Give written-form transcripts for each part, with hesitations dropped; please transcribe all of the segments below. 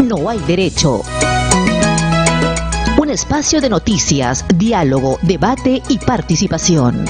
no hay derecho. Un espacio de noticias, diálogo, debate y participación.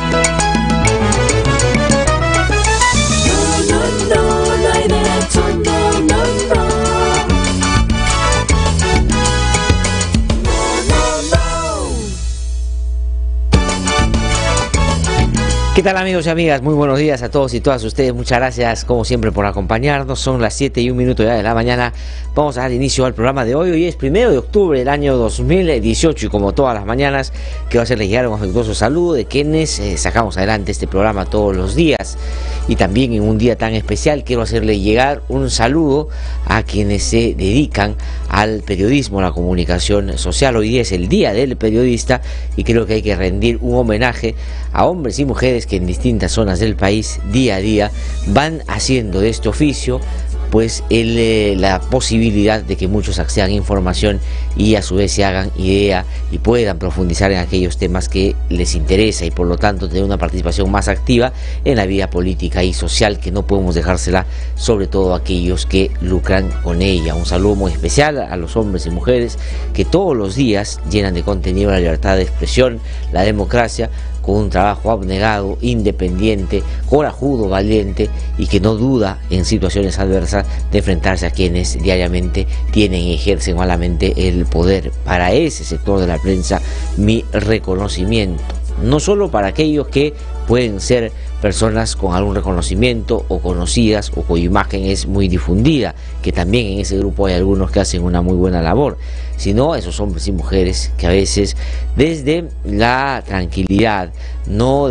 ¿Qué tal, amigos y amigas? Muy buenos días a todos y todas ustedes. Muchas gracias como siempre por acompañarnos. Son las 7:01 ya de la mañana. Vamos a dar inicio al programa de hoy. Hoy es 1 de octubre del año 2018 y como todas las mañanas quiero hacerles llegar un afectuoso saludo de quienes sacamos adelante este programa todos los días. Y también en un día tan especial quiero hacerle llegar un saludo a quienes se dedican al periodismo, a la comunicación social. Hoy día es el Día del Periodista y creo que hay que rendir un homenaje a hombres y mujeres que en distintas zonas del país día a día van haciendo de este oficio pues la posibilidad de que muchos accedan a información y a su vez se hagan idea y puedan profundizar en aquellos temas que les interesa y por lo tanto tener una participación más activa en la vida política y social que no podemos dejársela, sobre todo a aquellos que lucran con ella. Un saludo muy especial a los hombres y mujeres que todos los días llenan de contenido la libertad de expresión, la democracia, con un trabajo abnegado, independiente, corajudo, valiente y que no duda en situaciones adversas de enfrentarse a quienes diariamente tienen y ejercen malamente el poder. Para ese sector de la prensa, mi reconocimiento, no solo para aquellos que pueden ser personas con algún reconocimiento o conocidas o cuya imagen es muy difundida, que también en ese grupo hay algunos que hacen una muy buena labor, sino a esos hombres y mujeres que a veces desde la tranquilidad, no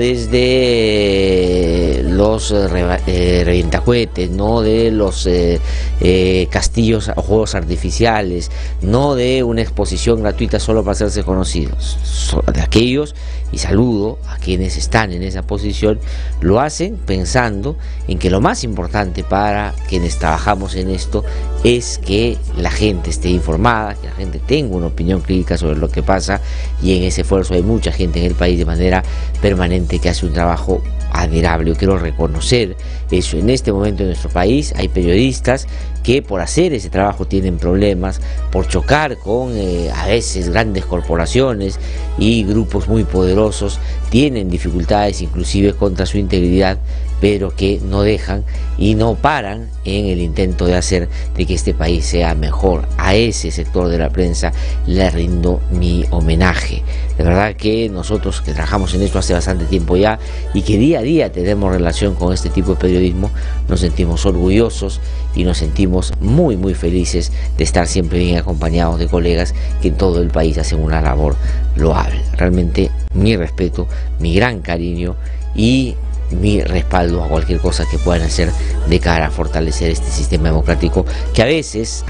desde los revientacohetes, no de los castillos o juegos artificiales, no de una exposición gratuita solo para hacerse conocidos, de aquellos, y saludo a quienes están en esa posición, lo hacen pensando en que lo más importante para quienes trabajamos en esto es que la gente esté informada, que la gente tenga una opinión crítica sobre lo que pasa, y en ese esfuerzo hay mucha gente en el país de manera permanente que hace un trabajo admirable. Yo quiero reconocer eso. En este momento en nuestro país hay periodistas que por hacer ese trabajo tienen problemas, por chocar con a veces grandes corporaciones y grupos muy poderosos, tienen dificultades inclusive contra su integridad, pero que no dejan y no paran en el intento de hacer de que este país sea mejor. A ese sector de la prensa le rindo mi homenaje. De verdad que nosotros que trabajamos en esto hace bastante tiempo ya y que día a día tenemos relación con este tipo de periodismo, nos sentimos orgullosos y nos sentimos muy muy felices de estar siempre bien acompañados de colegas que en todo el país hacen una labor loable. Realmente mi respeto, mi gran cariño y mi respaldo a cualquier cosa que puedan hacer de cara a fortalecer este sistema democrático que a veces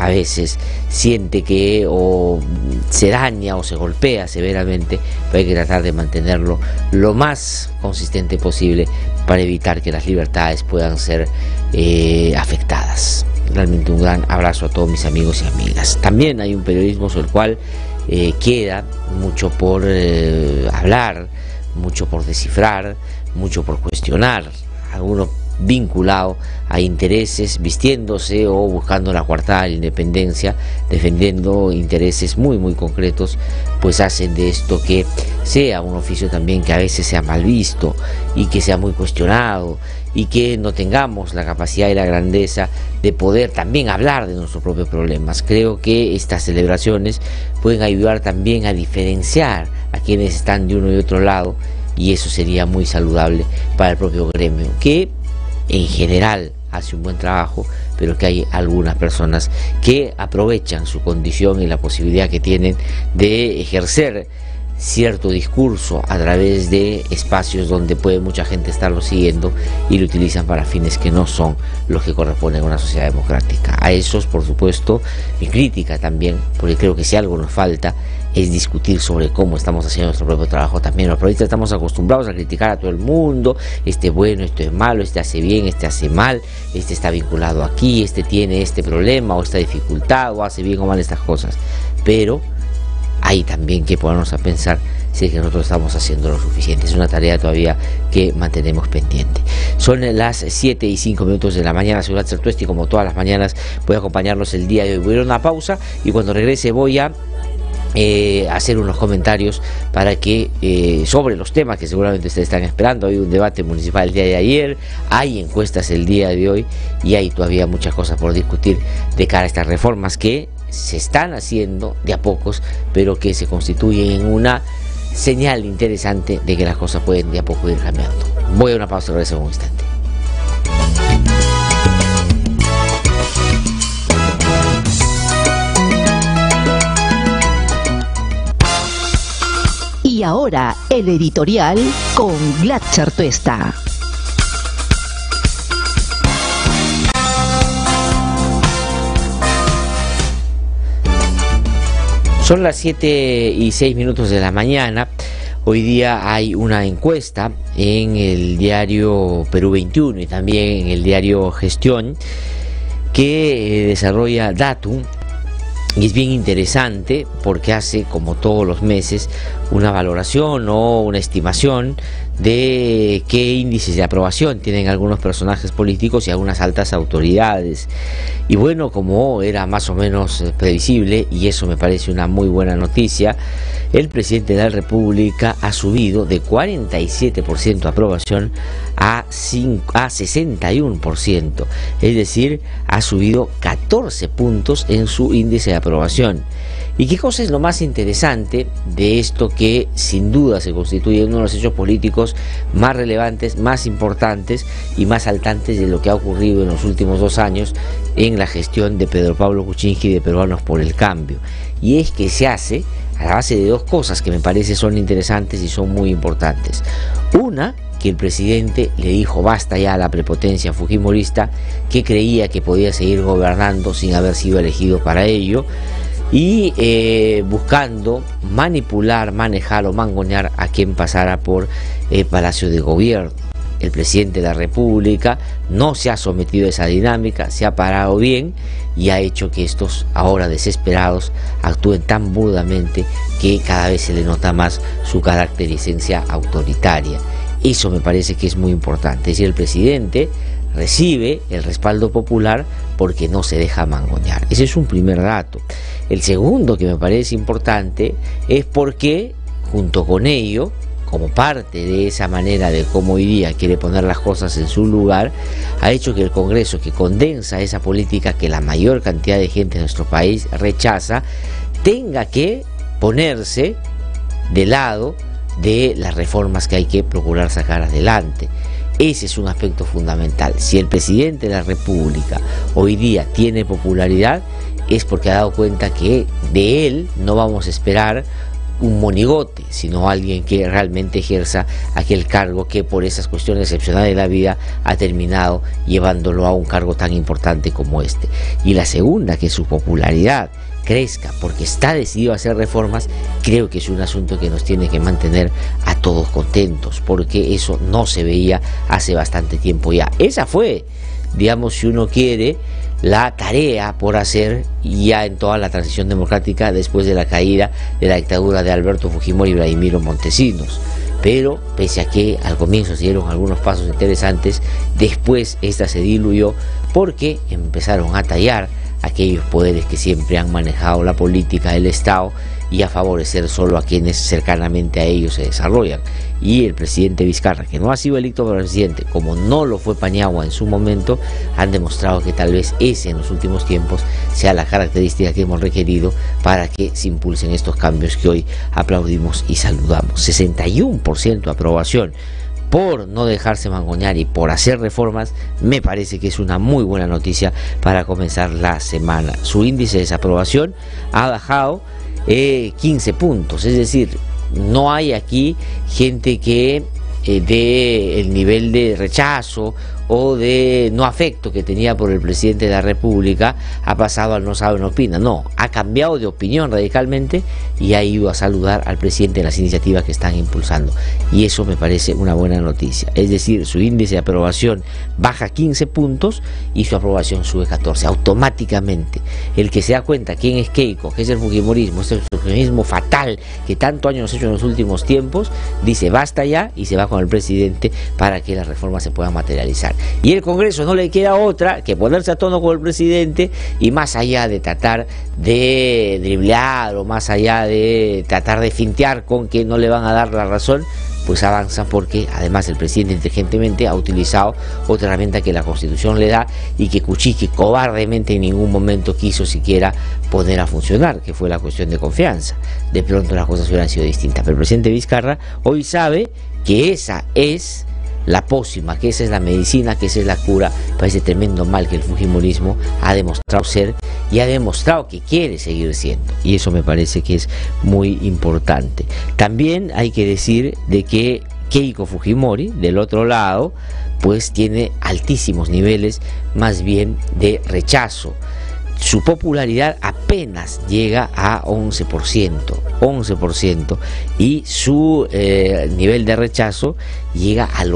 siente que o se daña o se golpea severamente, pero hay que tratar de mantenerlo lo más consistente posible para evitar que las libertades puedan ser afectadas. Realmente un gran abrazo a todos mis amigos y amigas. También hay un periodismo sobre el cual queda mucho por hablar, mucho por descifrar, mucho por cuestionar, algunos vinculados a intereses, vistiéndose o buscando la coartada de la independencia, defendiendo intereses muy muy concretos, pues hacen de esto que sea un oficio también que a veces sea mal visto y que sea muy cuestionado y que no tengamos la capacidad y la grandeza de poder también hablar de nuestros propios problemas. Creo que estas celebraciones pueden ayudar también a diferenciar a quienes están de uno y otro lado, y eso sería muy saludable para el propio gremio, que en general hace un buen trabajo, pero que hay algunas personas que aprovechan su condición y la posibilidad que tienen de ejercer cierto discurso a través de espacios donde puede mucha gente estarlo siguiendo y lo utilizan para fines que no son los que corresponden a una sociedad democrática. A esos, por supuesto, mi crítica también, porque creo que si algo nos falta es discutir sobre cómo estamos haciendo nuestro propio trabajo. También los periodistas estamos acostumbrados a criticar a todo el mundo, este es bueno, este es malo, este hace bien, este hace mal, este está vinculado aquí, este tiene este problema o esta dificultad o hace bien o mal estas cosas, pero hay también que ponernos a pensar si es que nosotros estamos haciendo lo suficiente. Es una tarea todavía que mantenemos pendiente. Son las 7:05 de la mañana, señor Gatzer-Tuesta, y como todas las mañanas voy a acompañarlos el día de hoy. Voy a ir a una pausa y cuando regrese voy a hacer unos comentarios para que sobre los temas que seguramente ustedes están esperando. Hay un debate municipal el día de ayer, hay encuestas el día de hoy y hay todavía muchas cosas por discutir de cara a estas reformas que se están haciendo de a pocos, pero que se constituyen en una señal interesante de que las cosas pueden de a poco ir cambiando. Voy a una pausa y regreso en un instante. Y ahora el editorial con Gatzer-Tuesta. Son las 7:06 de la mañana. Hoy día hay una encuesta en el diario Perú 21 y también en el diario Gestión que desarrolla Datum. Y es bien interesante porque hace, como todos los meses, una valoración o una estimación de qué índices de aprobación tienen algunos personajes políticos y algunas altas autoridades. Y bueno, como era más o menos previsible, y eso me parece una muy buena noticia, el presidente de la República ha subido de 47% aprobación a 61%, es decir, ha subido 14 puntos en su índice de aprobación. ¿Y qué cosa es lo más interesante de esto que sin duda se constituye uno de los hechos políticos más relevantes, más importantes y más saltantes de lo que ha ocurrido en los últimos 2 años en la gestión de Pedro Pablo Kuczynski y de Peruanos por el Cambio? Y es que se hace a la base de 2 cosas que me parece son interesantes y son muy importantes. Una, que el presidente le dijo basta ya a la prepotencia fujimorista, que creía que podía seguir gobernando sin haber sido elegido para ello, y buscando manipular, manejar o mangonear a quien pasara por el Palacio de Gobierno. El presidente de la República no se ha sometido a esa dinámica, se ha parado bien y ha hecho que estos ahora desesperados actúen tan burdamente que cada vez se le nota más su carácter y esencia autoritaria. Eso me parece que es muy importante. Es decir, el presidente recibe el respaldo popular porque no se deja mangonear. Ese es un primer dato. El segundo que me parece importante es porque junto con ello, como parte de esa manera de cómo hoy día quiere poner las cosas en su lugar, ha hecho que el Congreso, que condensa esa política que la mayor cantidad de gente en nuestro país rechaza, tenga que ponerse de lado de las reformas que hay que procurar sacar adelante. Ese es un aspecto fundamental. Si el presidente de la República hoy día tiene popularidad, es porque ha dado cuenta que de él no vamos a esperar un monigote, sino alguien que realmente ejerza aquel cargo que por esas cuestiones excepcionales de la vida ha terminado llevándolo a un cargo tan importante como este. Y la segunda, que su popularidad crezca porque está decidido a hacer reformas, creo que es un asunto que nos tiene que mantener a todos contentos, porque eso no se veía hace bastante tiempo ya. Esa fue, digamos, si uno quiere, la tarea por hacer ya en toda la transición democrática después de la caída de la dictadura de Alberto Fujimori y Vladimiro Montesinos. Pero pese a que al comienzo se dieron algunos pasos interesantes, después esta se diluyó porque empezaron a tallar aquellos poderes que siempre han manejado la política del Estado y a favorecer solo a quienes cercanamente a ellos se desarrollan. Y el presidente Vizcarra, que no ha sido electo presidente, como no lo fue Paniagua en su momento, han demostrado que tal vez ese en los últimos tiempos sea la característica que hemos requerido para que se impulsen estos cambios que hoy aplaudimos y saludamos. 61% de aprobación por no dejarse mangonear y por hacer reformas, me parece que es una muy buena noticia para comenzar la semana. Su índice de desaprobación ha bajado 15 puntos, es decir, no hay aquí gente que dé el nivel de rechazo o de no afecto que tenía por el presidente de la República ha pasado al no sabe, no opina. No, ha cambiado de opinión radicalmente y ha ido a saludar al presidente en las iniciativas que están impulsando. Y eso me parece una buena noticia. Es decir, su índice de aprobación baja 15 puntos y su aprobación sube 14. Automáticamente, el que se da cuenta quién es Keiko, qué es el fujimorismo, este es el fujimorismo fatal que tanto daño nos ha hecho en los últimos tiempos, dice basta ya y se va con el presidente para que las reformas se puedan materializar. Y el Congreso no le queda otra que ponerse a tono con el presidente y más allá de tratar de driblear o más allá de tratar de fintear con que no le van a dar la razón, pues avanzan porque además el presidente inteligentemente ha utilizado otra herramienta que la Constitución le da y que Kuczynski cobardemente en ningún momento quiso siquiera poner a funcionar, que fue la cuestión de confianza. De pronto las cosas hubieran sido distintas, pero el presidente Vizcarra hoy sabe que esa es la pócima, que esa es la medicina, que esa es la cura para ese tremendo mal que el fujimorismo ha demostrado ser y ha demostrado que quiere seguir siendo, y eso me parece que es muy importante. También hay que decir de que Keiko Fujimori, del otro lado, pues tiene altísimos niveles más bien de rechazo. Su popularidad apenas llega a 11%, y su nivel de rechazo llega al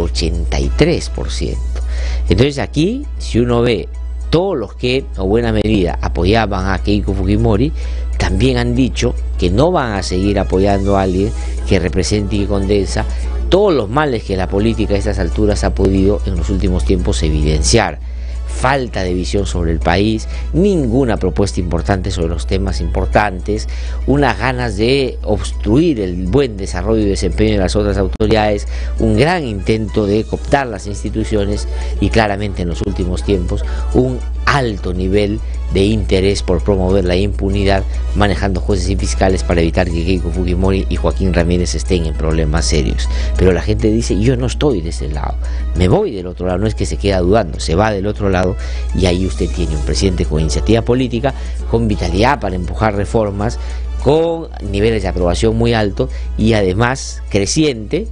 83%. Entonces aquí, si uno ve todos los que, en buena medida, apoyaban a Keiko Fujimori, también han dicho que no van a seguir apoyando a alguien que represente y condensa todos los males que la política a estas alturas ha podido en los últimos tiempos evidenciar. Falta de visión sobre el país, ninguna propuesta importante sobre los temas importantes, unas ganas de obstruir el buen desarrollo y desempeño de las otras autoridades, un gran intento de cooptar las instituciones y claramente en los últimos tiempos un alto nivel de interés por promover la impunidad, manejando jueces y fiscales para evitar que Keiko Fujimori y Joaquín Ramírez estén en problemas serios. Pero la gente dice, yo no estoy de ese lado, me voy del otro lado, no es que se queda dudando, se va del otro lado, y ahí usted tiene un presidente con iniciativa política, con vitalidad para empujar reformas, con niveles de aprobación muy altos y además creciente,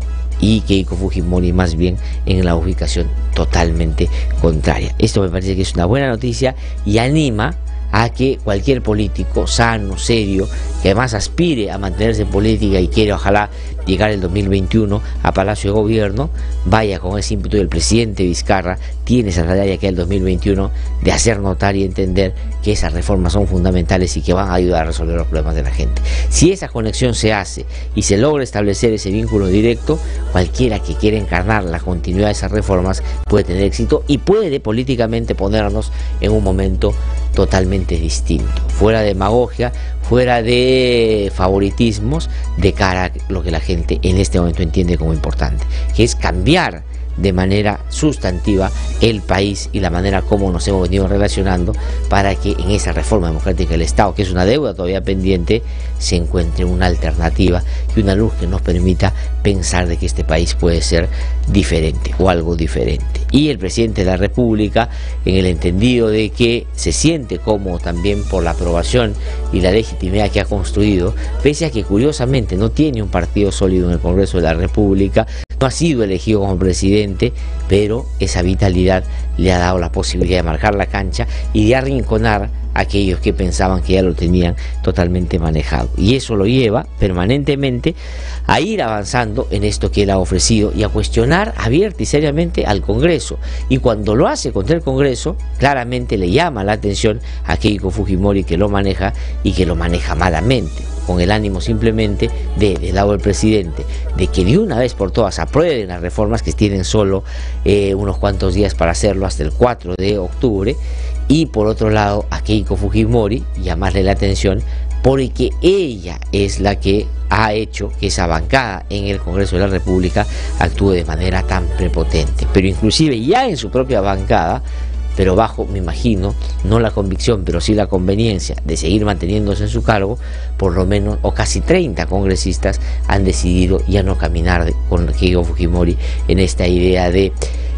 y Keiko Fujimori más bien en la ubicación totalmente contraria. Esto me parece que es una buena noticia y anima a que cualquier político sano, serio, que además aspire a mantenerse en política y quiere ojalá llegar el 2021 a Palacio de Gobierno, vaya con ese ímpetu. El presidente Vizcarra tiene esa tarea que el 2021 de hacer notar y entender que esas reformas son fundamentales y que van a ayudar a resolver los problemas de la gente. Si esa conexión se hace y se logra establecer ese vínculo directo, cualquiera que quiera encarnar la continuidad de esas reformas puede tener éxito y puede políticamente ponernos en un momento totalmente distinto, fuera de demagogia, fuera de favoritismos, de cara a lo que la gente en este momento entiende como importante, que es cambiar de manera sustantiva el país y la manera como nos hemos venido relacionando para que en esa reforma democrática del Estado, que es una deuda todavía pendiente, se encuentre una alternativa y una luz que nos permita pensar de que este país puede ser diferente o algo diferente. Y el presidente de la República, en el entendido de que se siente cómodo también por la aprobación y la legitimidad que ha construido, pese a que curiosamente no tiene un partido sólido en el Congreso de la República, no ha sido elegido como presidente, pero esa vitalidad le ha dado la posibilidad de marcar la cancha y de arrinconar a aquellos que pensaban que ya lo tenían totalmente manejado. Y eso lo lleva permanentemente a ir avanzando en esto que él ha ofrecido y a cuestionar abierta y seriamente al Congreso. Y cuando lo hace contra el Congreso, claramente le llama la atención a Keiko Fujimori, que lo maneja y que lo maneja malamente, con el ánimo simplemente del lado del presidente, de que de una vez por todas aprueben las reformas, que tienen solo unos cuantos días para hacerlo, hasta el 4 de octubre, y por otro lado a Keiko Fujimori llamarle la atención porque ella es la que ha hecho que esa bancada en el Congreso de la República actúe de manera tan prepotente, pero inclusive ya en su propia bancada, pero bajo, me imagino, no la convicción, pero sí la conveniencia de seguir manteniéndose en su cargo, por lo menos, o casi 30 congresistas han decidido ya no caminar con Keiko Fujimori en esta idea de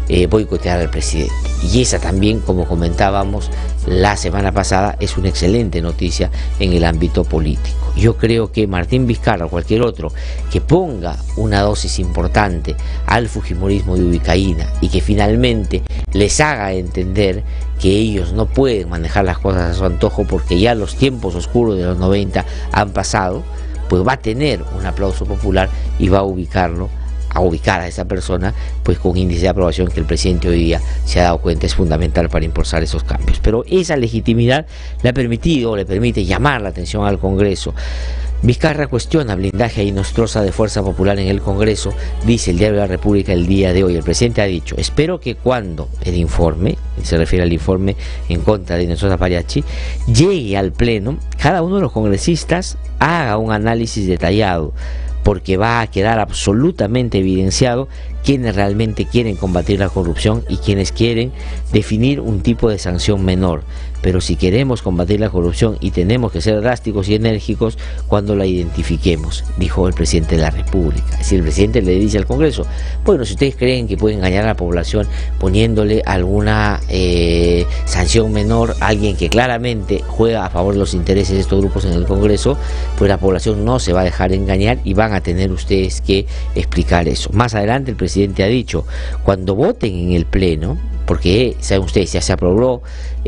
boicotear al presidente. Y esa también, como comentábamos la semana pasada, es una excelente noticia en el ámbito político. Yo creo que Martín Vizcarra o cualquier otro que ponga una dosis importante al fujimorismo de Ubicaína y que finalmente les haga entender que ellos no pueden manejar las cosas a su antojo porque ya los tiempos oscuros de los 90 han pasado, pues va a tener un aplauso popular y va a ubicar a esa persona pues con índice de aprobación que el presidente hoy día se ha dado cuenta es fundamental para impulsar esos cambios. Pero esa legitimidad le permite llamar la atención al Congreso. Vizcarra cuestiona blindaje a Inostroza de Fuerza Popular en el Congreso, dice el Diario de la República el día de hoy. El presidente ha dicho: espero que cuando el informe, se refiere al informe en contra de Inostroza Pariachi, llegue al Pleno, cada uno de los congresistas haga un análisis detallado, porque va a quedar absolutamente evidenciado quienes realmente quieren combatir la corrupción y quienes quieren definir un tipo de sanción menor. Pero si queremos combatir la corrupción y tenemos que ser drásticos y enérgicos cuando la identifiquemos, dijo el presidente de la República. Es decir, el presidente le dice al Congreso: bueno, si ustedes creen que pueden engañar a la población poniéndole alguna sanción menor a alguien que claramente juega a favor de los intereses de estos grupos en el Congreso, pues la población no se va a dejar engañar y van a tener ustedes que explicar eso. Más adelante el presidente ha dicho: cuando voten en el Pleno, porque saben ustedes, ya se aprobó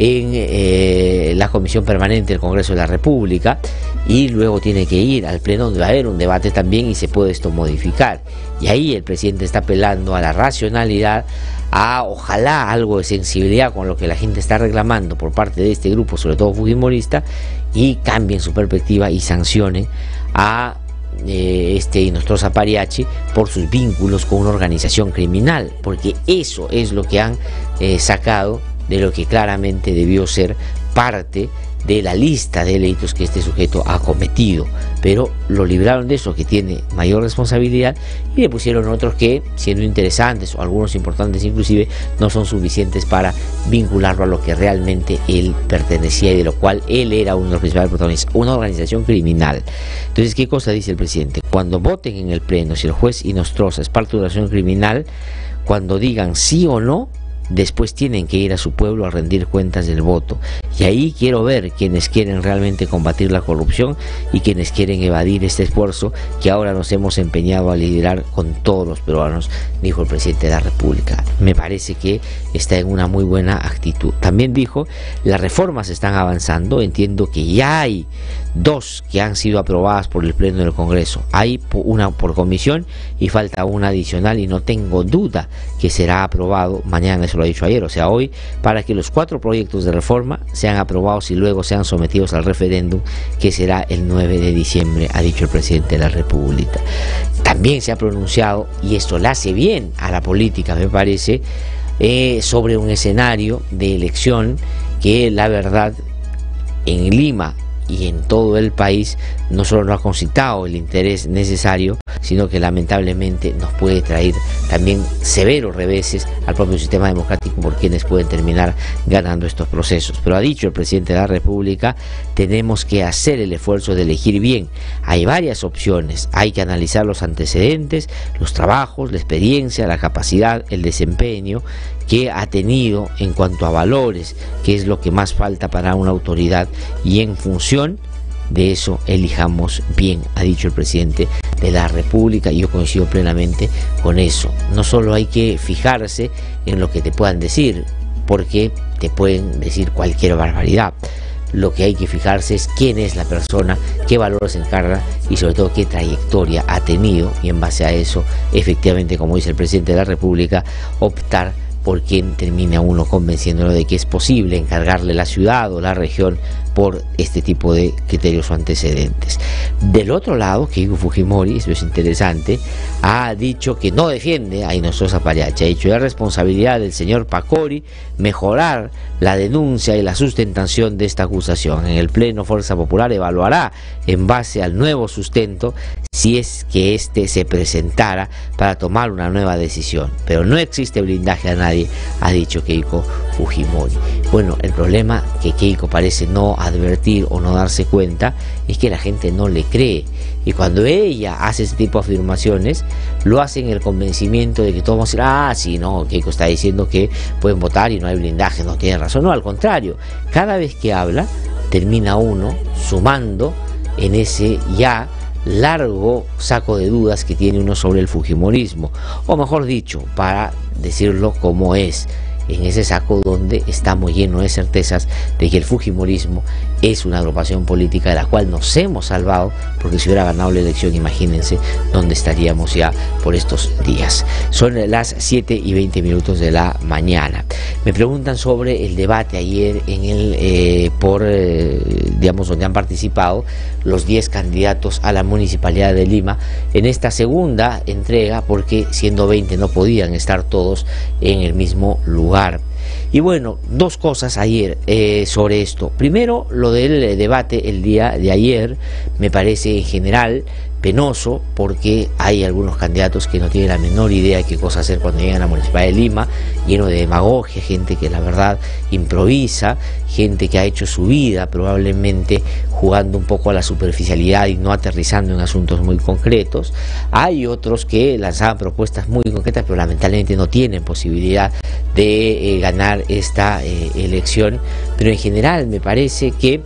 en la Comisión Permanente del Congreso de la República y luego tiene que ir al Pleno donde va a haber un debate también y se puede esto modificar. Y ahí el presidente está apelando a la racionalidad, a ojalá algo de sensibilidad con lo que la gente está reclamando por parte de este grupo, sobre todo fujimorista, y cambien su perspectiva y sancionen a Inostroza Pariachi por sus vínculos con una organización criminal, porque eso es lo que han sacado de lo que claramente debió ser parte de la lista de delitos que este sujeto ha cometido, pero lo libraron de eso, que tiene mayor responsabilidad, y le pusieron otros que, siendo interesantes o algunos importantes inclusive, no son suficientes para vincularlo a lo que realmente él pertenecía y de lo cual él era uno de los principales protagonistas, una organización criminal. Entonces, ¿qué cosa dice el presidente? Cuando voten en el Pleno, si el juez Inostroza es parte de una organización criminal, cuando digan sí o no, después tienen que ir a su pueblo a rendir cuentas del voto. Y ahí quiero ver quienes quieren realmente combatir la corrupción y quienes quieren evadir este esfuerzo que ahora nos hemos empeñado a liderar con todos los peruanos, dijo el presidente de la República. Me parece que está en una muy buena actitud. También dijo: las reformas están avanzando, entiendo que ya hay 2 que han sido aprobadas por el Pleno del Congreso, hay una por comisión y falta una adicional, y no tengo duda que será aprobado mañana, eso lo ha dicho ayer, o sea hoy, para que los 4 proyectos de reforma sean aprobados y luego sean sometidos al referéndum, que será el 9 de diciembre, ha dicho el presidente de la República. También se ha pronunciado, y esto le hace bien a la política, me parece, sobre un escenario de elección que la verdad en Lima y en todo el país no solo no ha concitado el interés necesario, sino que lamentablemente nos puede traer también severos reveses al propio sistema democrático por quienes pueden terminar ganando estos procesos. Pero ha dicho el presidente de la República: tenemos que hacer el esfuerzo de elegir bien. Hay varias opciones, hay que analizar los antecedentes, los trabajos, la experiencia, la capacidad, el desempeño que ha tenido en cuanto a valores, que es lo que más falta para una autoridad, y en función de eso elijamos bien, ha dicho el presidente de la República, y yo coincido plenamente con eso. No solo hay que fijarse en lo que te puedan decir, porque te pueden decir cualquier barbaridad. Lo que hay que fijarse es quién es la persona, qué valores encarna y sobre todo qué trayectoria ha tenido, y en base a eso, efectivamente, como dice el presidente de la República, optar por quien termine a uno convenciéndolo de que es posible encargarle la ciudad o la región por este tipo de criterios o antecedentes. Del otro lado, Keiko Fujimori, eso es interesante, ha dicho que no defiende a Inostroza Pariachi. Ha dicho: es responsabilidad del señor Pacori mejorar la denuncia y la sustentación de esta acusación. En el Pleno, Fuerza Popular evaluará en base al nuevo sustento si es que éste se presentara para tomar una nueva decisión. Pero no existe blindaje a nadie, ha dicho Keiko Fujimori. Bueno, el problema que Keiko parece no advertir o no darse cuenta es que la gente no le cree. Y cuando ella hace ese tipo de afirmaciones, lo hace en el convencimiento de que todos vamos a decir, ah, sí, no, Keiko está diciendo que pueden votar y no hay blindaje, no tiene razón. No, al contrario, cada vez que habla, termina uno sumando en ese ya largo saco de dudas que tiene uno sobre el fujimorismo, o mejor dicho, para decirlo como es, en ese saco donde estamos llenos de certezas de que el fujimorismo es una agrupación política de la cual nos hemos salvado, porque si hubiera ganado la elección, imagínense dónde estaríamos ya por estos días. Son las 7:20 de la mañana. Me preguntan sobre el debate ayer en el digamos, donde han participado los 10 candidatos a la Municipalidad de Lima en esta segunda entrega, porque siendo 20 no podían estar todos en el mismo lugar. Y bueno, dos cosas ayer sobre esto. Primero, lo del debate el día de ayer me parece en general penoso, porque hay algunos candidatos que no tienen la menor idea de qué cosa hacer cuando llegan a la Municipalidad de Lima, lleno de demagogia, gente que la verdad improvisa, gente que ha hecho su vida probablemente jugando un poco a la superficialidad y no aterrizando en asuntos muy concretos. Hay otros que lanzaban propuestas muy concretas, pero lamentablemente no tienen posibilidad de ganar esta elección. Pero en general me parece que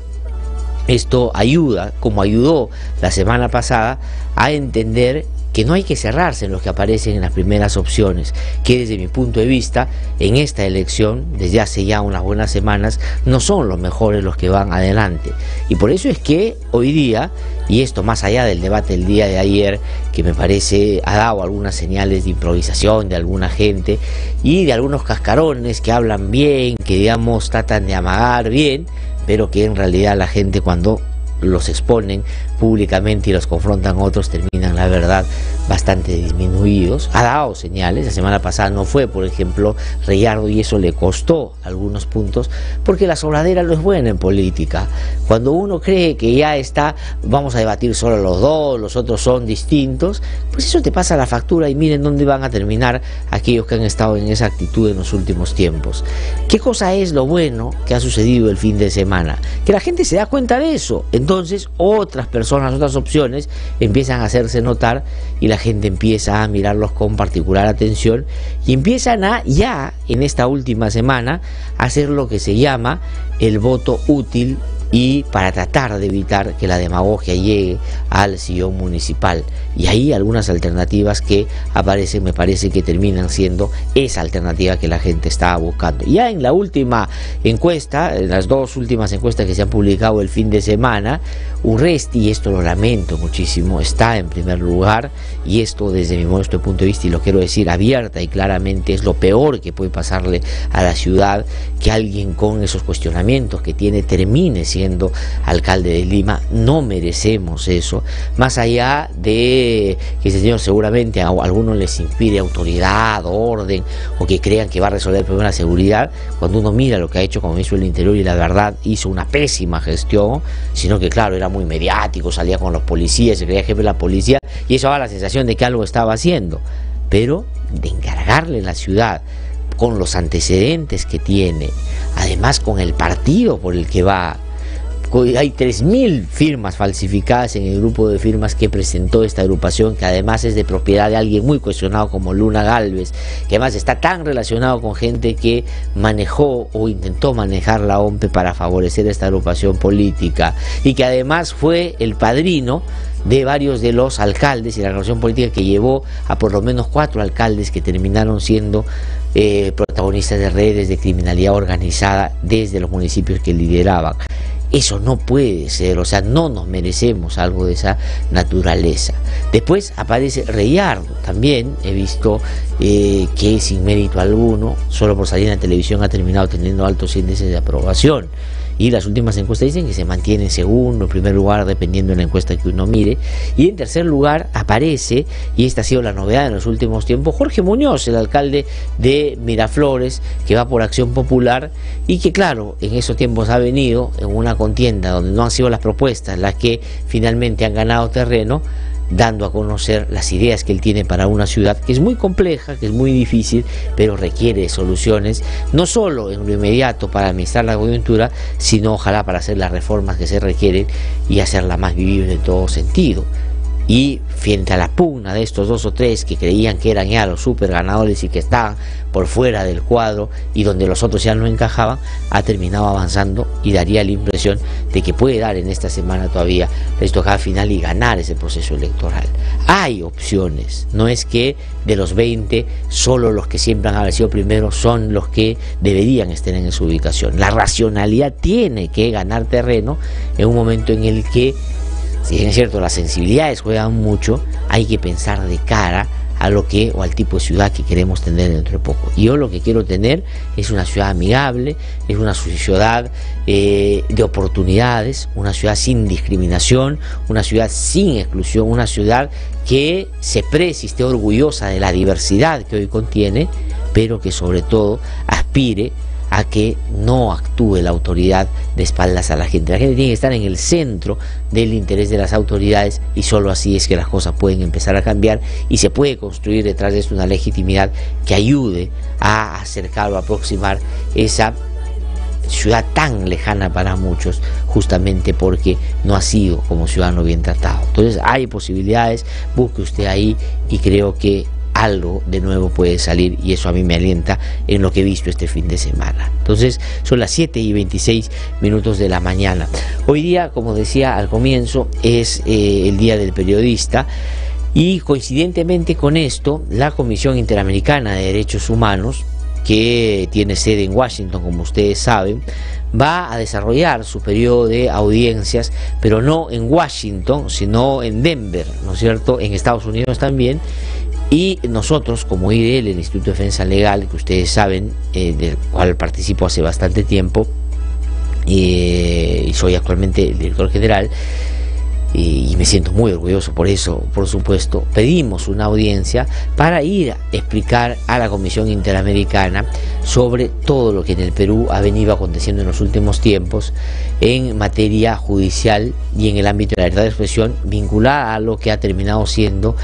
esto ayuda, como ayudó la semana pasada, a entender que no hay que cerrarse en los que aparecen en las primeras opciones, que desde mi punto de vista, en esta elección, desde hace ya unas buenas semanas, no son los mejores los que van adelante. Y por eso es que hoy día, y esto más allá del debate del día de ayer, que me parece ha dado algunas señales de improvisación de alguna gente y de algunos cascarones que hablan bien, que digamos tratan de amagar bien, pero que en realidad la gente cuando los exponen públicamente y los confrontan otros terminan la verdad bastante disminuidos. Ha dado señales, la semana pasada no fue por ejemplo Reyardo, y eso le costó algunos puntos, porque la sobradera no es buena en política. Cuando uno cree que ya está, vamos a debatir solo los dos, los otros son distintos, pues eso te pasa la factura y miren dónde van a terminar aquellos que han estado en esa actitud en los últimos tiempos. ¿Qué cosa es lo bueno que ha sucedido el fin de semana? Que la gente se da cuenta de eso, entonces otras personas, otras opciones empiezan a hacerse notar y la gente empieza a mirarlos con particular atención y empiezan a ya en esta última semana a hacer lo que se llama el voto útil, y para tratar de evitar que la demagogia llegue al sillón municipal. Y ahí algunas alternativas que aparecen me parece que terminan siendo esa alternativa que la gente estaba buscando. Ya en la última encuesta, en las dos últimas encuestas que se han publicado el fin de semana, Urresti, y esto lo lamento muchísimo, está en primer lugar, y esto desde mi modesto punto de vista, y lo quiero decir abierta y claramente, es lo peor que puede pasarle a la ciudad, que alguien con esos cuestionamientos que tiene termine siendo alcalde de Lima. No merecemos eso, más allá de que ese señor seguramente a algunos les inspire autoridad, orden, o que crean que va a resolver el problema de la seguridad. Cuando uno mira lo que ha hecho como ministro del Interior, y la verdad hizo una pésima gestión, sino que claro, era muy mediático, salía con los policías, se creía jefe de la policía, y eso daba la sensación de que algo estaba haciendo, pero de encargarle la ciudad con los antecedentes que tiene, además con el partido por el que va. Hay 3.000 firmas falsificadas en el grupo de firmas que presentó esta agrupación, que además es de propiedad de alguien muy cuestionado como Luna Gálvez, que además está tan relacionado con gente que manejó o intentó manejar la OMPE para favorecer esta agrupación política, y que además fue el padrino de varios de los alcaldes y la relación política que llevó a por lo menos 4 alcaldes que terminaron siendo protagonistas de redes de criminalidad organizada desde los municipios que lideraban. Eso no puede ser, o sea, no nos merecemos algo de esa naturaleza. Después aparece Reyardo, también he visto que sin mérito alguno, solo por salir en la televisión ha terminado teniendo altos índices de aprobación. Y las últimas encuestas dicen que se mantiene en segundo, en primer lugar, dependiendo de la encuesta que uno mire. Y en tercer lugar aparece, y esta ha sido la novedad en los últimos tiempos, Jorge Muñoz, el alcalde de Miraflores, que va por Acción Popular, y que claro, en esos tiempos ha venido en una contienda donde no han sido las propuestas las que finalmente han ganado terreno, dando a conocer las ideas que él tiene para una ciudad que es muy compleja, que es muy difícil, pero requiere soluciones, no solo en lo inmediato para administrar la coyuntura, sino ojalá para hacer las reformas que se requieren y hacerla más vivible en todo sentido. Y frente a la pugna de estos dos o tres que creían que eran ya los super ganadores y que estaban por fuera del cuadro y donde los otros ya no encajaban, ha terminado avanzando y daría la impresión de que puede dar en esta semana todavía la estocada final y ganar ese proceso electoral. Hay opciones, no es que de los 20 solo los que siempre han aparecido primero son los que deberían estar en su ubicación. La racionalidad tiene que ganar terreno en un momento en el que, si bien es cierto, las sensibilidades juegan mucho, hay que pensar de cara a lo que o al tipo de ciudad que queremos tener dentro de poco. Y yo lo que quiero tener es una ciudad amigable, es una ciudad de oportunidades, una ciudad sin discriminación, una ciudad sin exclusión, una ciudad que se precie y esté orgullosa de la diversidad que hoy contiene, pero que sobre todo aspire a que no actúe la autoridad de espaldas a la gente. La gente tiene que estar en el centro del interés de las autoridades y solo así es que las cosas pueden empezar a cambiar y se puede construir detrás de esto una legitimidad que ayude a acercar o aproximar esa ciudad tan lejana para muchos, justamente porque no ha sido como ciudadano bien tratado. Entonces hay posibilidades, busque usted ahí y creo que algo de nuevo puede salir y eso a mí me alienta en lo que he visto este fin de semana. Entonces son las 7:26 de la mañana. Hoy día, como decía al comienzo, es el Día del Periodista y coincidentemente con esto, la Comisión Interamericana de Derechos Humanos, que tiene sede en Washington, como ustedes saben, va a desarrollar su periodo de audiencias, pero no en Washington, sino en Denver, ¿no es cierto?, en Estados Unidos también. Y nosotros, como IDL, el Instituto de Defensa Legal, que ustedes saben, del cual participo hace bastante tiempo, y soy actualmente el director general, y me siento muy orgulloso por eso, por supuesto, pedimos una audiencia para ir a explicar a la Comisión Interamericana sobre todo lo que en el Perú ha venido aconteciendo en los últimos tiempos en materia judicial y en el ámbito de la libertad de expresión, vinculada a lo que ha terminado siendo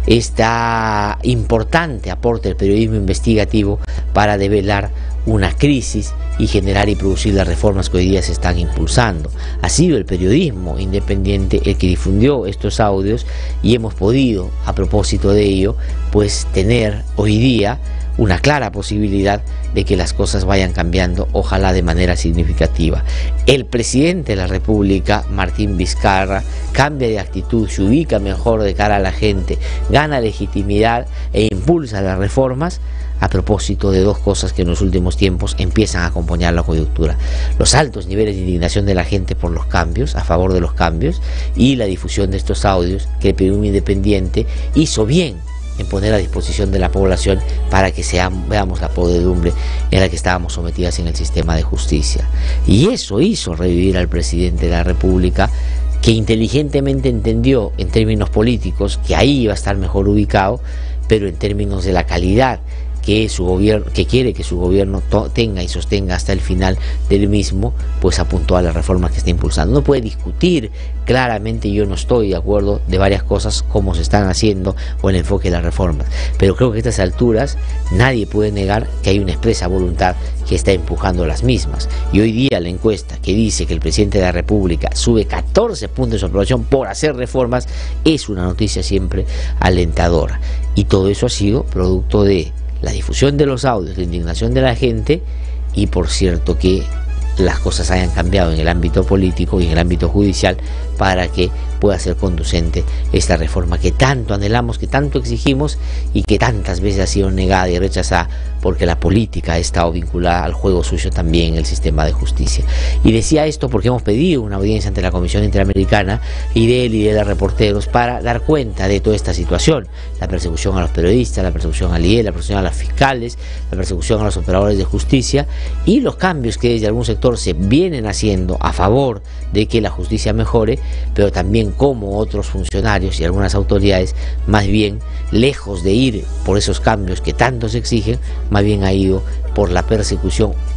esta importante aporte del periodismo investigativo para develar una crisis y generar y producir las reformas que hoy día se están impulsando. Ha sido el periodismo independiente el que difundió estos audios y hemos podido, a propósito de ello, pues tener hoy día una clara posibilidad de que las cosas vayan cambiando, ojalá de manera significativa. El presidente de la República, Martín Vizcarra, cambia de actitud, se ubica mejor de cara a la gente, gana legitimidad e impulsa las reformas a propósito de dos cosas que en los últimos tiempos empiezan a acompañar la coyuntura: los altos niveles de indignación de la gente por los cambios, a favor de los cambios, y la difusión de estos audios que el periodismo independiente hizo bien en poner a disposición de la población para que veamos la podredumbre en la que estábamos sometidas en el sistema de justicia. Y eso hizo revivir al presidente de la República, que inteligentemente entendió en términos políticos que ahí iba a estar mejor ubicado, pero en términos de la calidad que su gobierno, que quiere que su gobierno tenga y sostenga hasta el final del mismo, pues apuntó a las reformas que está impulsando. No puede discutir claramente, yo no estoy de acuerdo de varias cosas como se están haciendo o el enfoque de las reformas, pero creo que a estas alturas nadie puede negar que hay una expresa voluntad que está empujando las mismas. Y hoy día la encuesta que dice que el presidente de la República sube 14 puntos de su aprobación por hacer reformas es una noticia siempre alentadora, y todo eso ha sido producto de la difusión de los audios, la indignación de la gente, y por cierto que las cosas hayan cambiado en el ámbito político y en el ámbito judicial para que pueda ser conducente esta reforma que tanto anhelamos, que tanto exigimos y que tantas veces ha sido negada y rechazada porque la política ha estado vinculada al juego sucio también en el sistema de justicia. Y decía esto porque hemos pedido una audiencia ante la Comisión Interamericana y de la Reporteros para dar cuenta de toda esta situación: la persecución a los periodistas, la persecución al IEL, la persecución a los fiscales, la persecución a los operadores de justicia y los cambios que desde algún sector se vienen haciendo a favor de que la justicia mejore, pero también como otros funcionarios y algunas autoridades, más bien lejos de ir por esos cambios que tanto se exigen, más bien ha ido por la persecución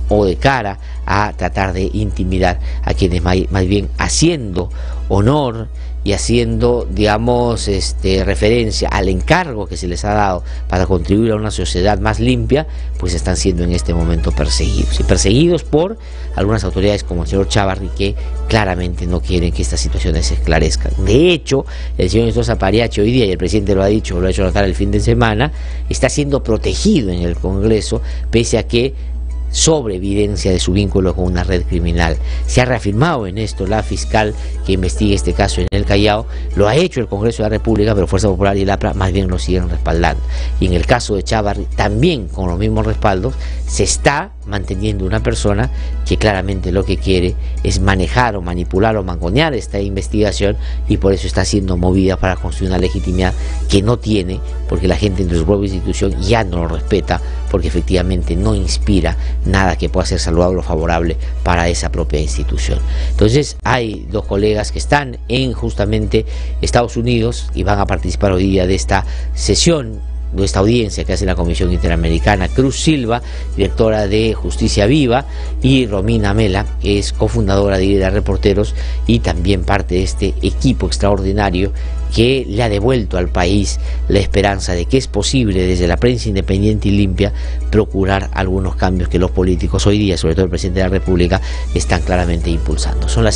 o de cara a tratar de intimidar a quienes más bien haciendo honor y haciendo, digamos, referencia al encargo que se les ha dado para contribuir a una sociedad más limpia, pues están siendo en este momento perseguidos. Y perseguidos por algunas autoridades como el señor Chávarri, que claramente no quieren que estas situaciones se esclarezcan. De hecho, el señor Inostroza Pariachi hoy día, y el presidente lo ha dicho, lo ha hecho notar el fin de semana, está siendo protegido en el Congreso, pese a que sobre evidencia de su vínculo con una red criminal. Se ha reafirmado en esto la fiscal que investiga este caso en el Callao, lo ha hecho el Congreso de la República, pero Fuerza Popular y el APRA más bien lo siguen respaldando. Y en el caso de Chávarri, también con los mismos respaldos, se está manteniendo una persona que claramente lo que quiere es manejar o manipular o mangonear esta investigación, y por eso está siendo movida para construir una legitimidad que no tiene, porque la gente en su propia institución ya no lo respeta, porque efectivamente no inspira nada que pueda ser saludable o favorable para esa propia institución. Entonces hay dos colegas que están en justamente Estados Unidos y van a participar hoy día de esta sesión, de esta audiencia que hace la Comisión Interamericana. Cruz Silva, directora de Justicia Viva, y Romina Mela, que es cofundadora de Líderes Reporteros y también parte de este equipo extraordinario que le ha devuelto al país la esperanza de que es posible desde la prensa independiente y limpia procurar algunos cambios que los políticos hoy día, sobre todo el presidente de la República, están claramente impulsando. Son las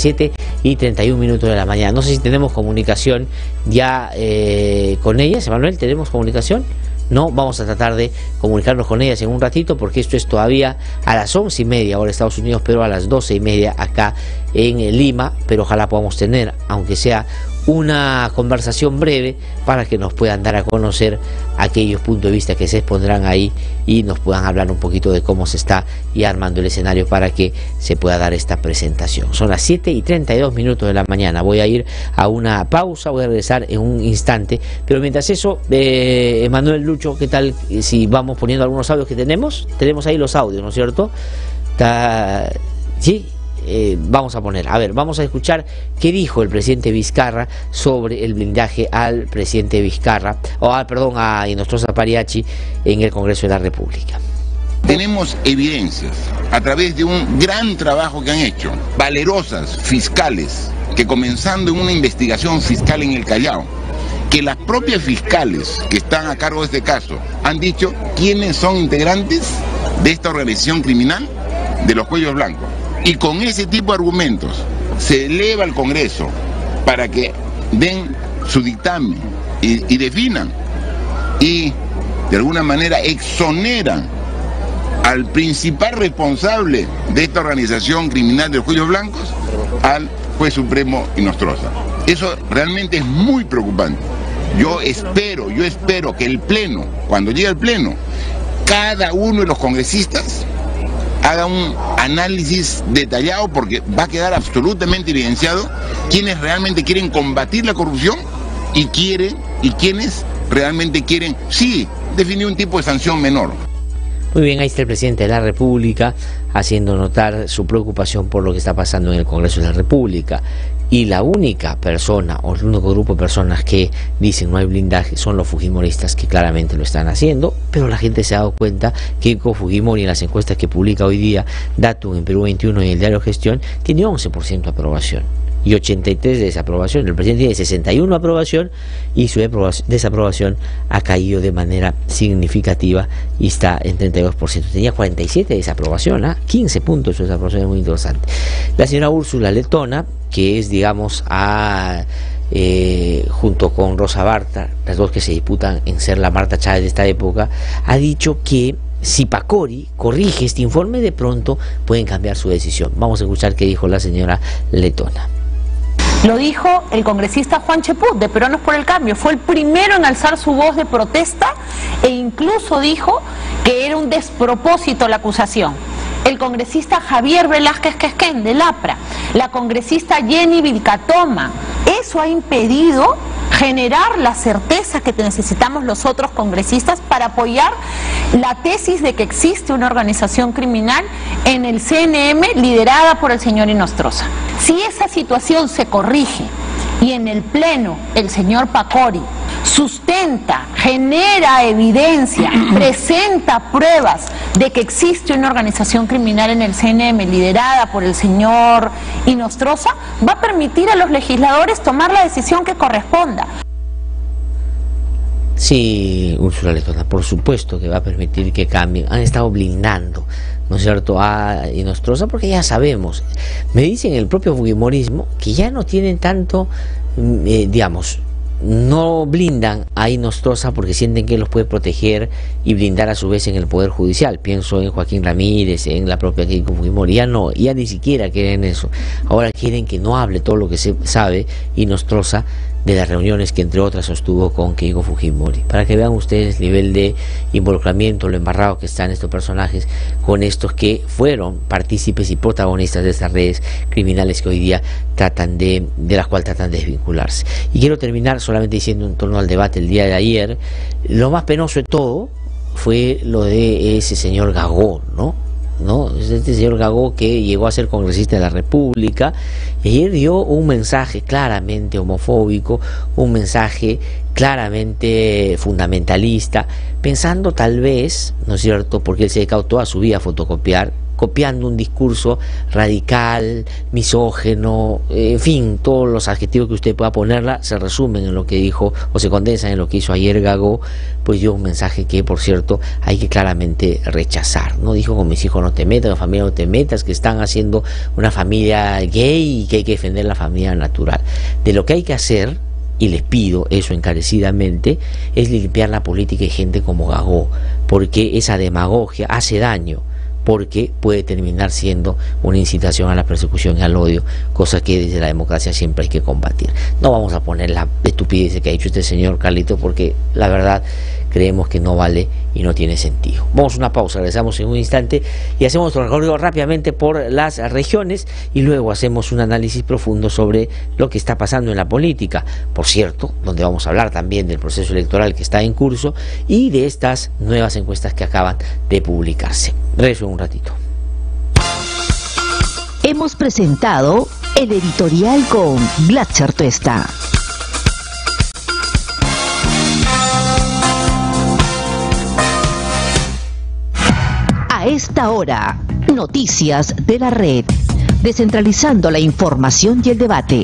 7:31 de la mañana. No sé si tenemos comunicación ya con ellas. Emanuel, ¿tenemos comunicación? No, vamos a tratar de comunicarnos con ellas en un ratito, porque esto es todavía a las 11:30 ahora en Estados Unidos, pero a las 12:30 acá en Lima, pero ojalá podamos tener, aunque sea una conversación breve, para que nos puedan dar a conocer aquellos puntos de vista que se expondrán ahí y nos puedan hablar un poquito de cómo se está y armando el escenario para que se pueda dar esta presentación. Son las 7:32 de la mañana. Voy a ir a una pausa, voy a regresar en un instante, pero mientras eso, Emanuel, Lucho, ¿qué tal si vamos poniendo algunos audios que tenemos? Tenemos ahí los audios, ¿no es cierto? ¿Sí? Vamos a poner, a ver, vamos a escuchar qué dijo el presidente Vizcarra sobre el blindaje al presidente Vizcarra, a Inostroza Pariachi en el Congreso de la República. Tenemos evidencias a través de un gran trabajo que han hecho valerosas fiscales, que comenzando en una investigación fiscal en el Callao, que las propias fiscales que están a cargo de este caso han dicho quiénes son integrantes de esta organización criminal de los cuellos blancos. Y con ese tipo de argumentos se eleva al Congreso para que den su dictamen y definan y de alguna manera exoneran al principal responsable de esta organización criminal de los cuellos blancos, al juez supremo Inostroza. Eso realmente es muy preocupante. Yo espero que el Pleno, cuando llegue al Pleno, cada uno de los congresistas haga un análisis detallado, porque va a quedar absolutamente evidenciado quienes realmente quieren combatir la corrupción y quienes realmente quieren, sí, definir un tipo de sanción menor. Muy bien, ahí está el presidente de la República haciendo notar su preocupación por lo que está pasando en el Congreso de la República. Y la única persona, o el único grupo de personas que dicen no hay blindaje, son los fujimoristas, que claramente lo están haciendo, pero la gente se ha dado cuenta que con Fujimori, en las encuestas que publica hoy día Datum en Perú 21 y el diario Gestión, tiene 11% de aprobación y 83% de desaprobación. El presidente tiene 61% de aprobación y su desaprobación ha caído de manera significativa y está en 32%. Tenía 47% de desaprobación, 15 puntos de desaprobación, es muy interesante. La señora Úrsula Letona, que es, digamos, junto con Rosa Barta, las dos que se disputan en ser la Marta Chávez de esta época, ha dicho que si Pacori corrige este informe, de pronto pueden cambiar su decisión. Vamos a escuchar qué dijo la señora Letona. Lo dijo el congresista Juan Cheput, de Peruanos por el Cambio. Fue el primero en alzar su voz de protesta e incluso dijo que era un despropósito la acusación. El congresista Javier Velázquez Quesquén, del APRA, la congresista Jenny Vilcatoma. Eso ha impedido generar la certeza que necesitamos los otros congresistas para apoyar la tesis de que existe una organización criminal en el CNM liderada por el señor Inostroza. Si esa situación se corrige y en el Pleno el señor Pacori sustenta, genera evidencia, presenta pruebas de que existe una organización criminal en el CNM liderada por el señor Inostroza, va a permitir a los legisladores tomar la decisión que corresponda. Sí, Úrsula Letona, por supuesto que va a permitir que cambien. Han estado blindando, ¿no es cierto?, a Inostroza, porque ya sabemos, me dicen el propio fujimorismo, que ya no tienen tanto, digamos, no blindan a Inostroza porque sienten que los puede proteger y blindar a su vez en el Poder Judicial. Pienso en Joaquín Ramírez, en la propia Keiko Fujimori. Ya no, ya ni siquiera quieren eso. Ahora quieren que no hable todo lo que se sabe Inostroza de las reuniones que entre otras sostuvo con Keiko Fujimori, para que vean ustedes el nivel de involucramiento, lo embarrado que están estos personajes con estos que fueron partícipes y protagonistas de estas redes criminales que hoy día tratan de las cuales tratan de desvincularse. Y quiero terminar solamente diciendo en torno al debate el día de ayer, lo más penoso de todo fue lo de ese señor Gagó, ¿no? Este señor Gagó, que llegó a ser congresista de la República, y ayer dio un mensaje claramente homofóbico, un mensaje claramente fundamentalista, pensando tal vez, ¿no es cierto?, porque él se dedicó toda su vida a fotocopiar, copiando un discurso radical, misógeno, en fin, todos los adjetivos que usted pueda ponerla se resumen en lo que dijo o se condensan en lo que hizo ayer Gagó. Pues dio un mensaje que, por cierto, hay que claramente rechazar, ¿no? Dijo: con mis hijos no te metas, con mi familia no te metas, que están haciendo una familia gay y que hay que defender la familia natural. De lo que hay que hacer, y les pido eso encarecidamente, es limpiar la política y gente como Gagó, porque esa demagogia hace daño, porque puede terminar siendo una incitación a la persecución y al odio, cosa que desde la democracia siempre hay que combatir. No vamos a poner la estupidez que ha dicho este señor Carlito, porque la verdad creemos que no vale y no tiene sentido. Vamos a una pausa, regresamos en un instante y hacemos nuestro recorrido rápidamente por las regiones y luego hacemos un análisis profundo sobre lo que está pasando en la política, por cierto, donde vamos a hablar también del proceso electoral que está en curso y de estas nuevas encuestas que acaban de publicarse. Regreso en un ratito. Hemos presentado el editorial con Glatzer Tuesta. A esta hora, noticias de la red, descentralizando la información y el debate.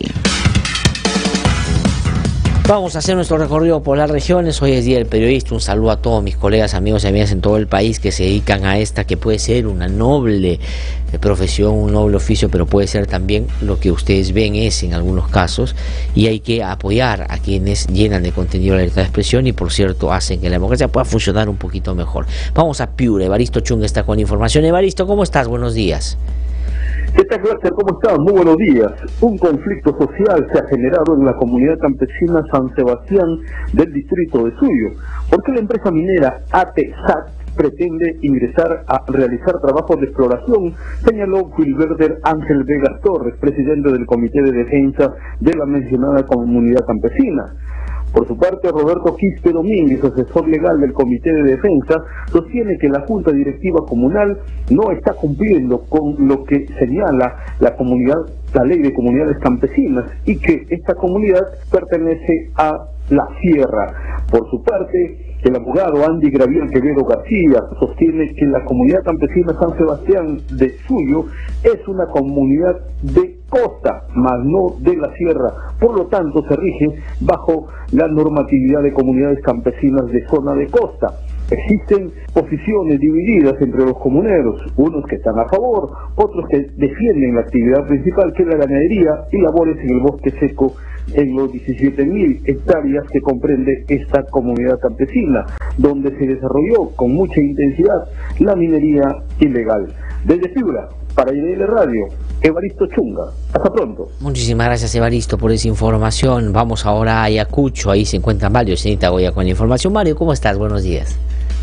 Vamos a hacer nuestro recorrido por las regiones. Hoy es Día del Periodista. Un saludo a todos mis colegas, amigos y amigas en todo el país que se dedican a esta, que puede ser una noble profesión, un noble oficio, pero puede ser también lo que ustedes ven es en algunos casos, y hay que apoyar a quienes llenan de contenido la libertad de expresión y, por cierto, hacen que la democracia pueda funcionar un poquito mejor. Vamos a Piura. Evaristo Chunga está con información. Evaristo, ¿cómo estás? Buenos días. ¿Qué tal, Glatzer? ¿Cómo estás? Muy buenos días. Un conflicto social se ha generado en la comunidad campesina San Sebastián del distrito de Suyo. ¿Por qué la empresa minera ATSAT pretende ingresar a realizar trabajos de exploración? Señaló Gilberto Ángel Vegas Torres, presidente del Comité de Defensa de la mencionada comunidad campesina. Por su parte, Roberto Quispe Domínguez, asesor legal del Comité de Defensa, sostiene que la Junta Directiva Comunal no está cumpliendo con lo que señala la Ley de Comunidades Campesinas y que esta comunidad pertenece a la Sierra. Por su parte, el abogado Andy Gravier Quevedo García sostiene que la comunidad campesina San Sebastián de Suyo es una comunidad de costa, mas no de la sierra, por lo tanto se rige bajo la normatividad de comunidades campesinas de zona de costa. Existen posiciones divididas entre los comuneros, unos que están a favor, otros que defienden la actividad principal, que es la ganadería y labores en el bosque seco en los 17.000 hectáreas que comprende esta comunidad campesina, donde se desarrolló con mucha intensidad la minería ilegal. Desde Piura, para IDL Radio, Evaristo Chunga. Hasta pronto. Muchísimas gracias, Evaristo, por esa información. Vamos ahora a Ayacucho. Ahí se encuentra Mario Cenita Goya con la información. Mario, ¿cómo estás? Buenos días.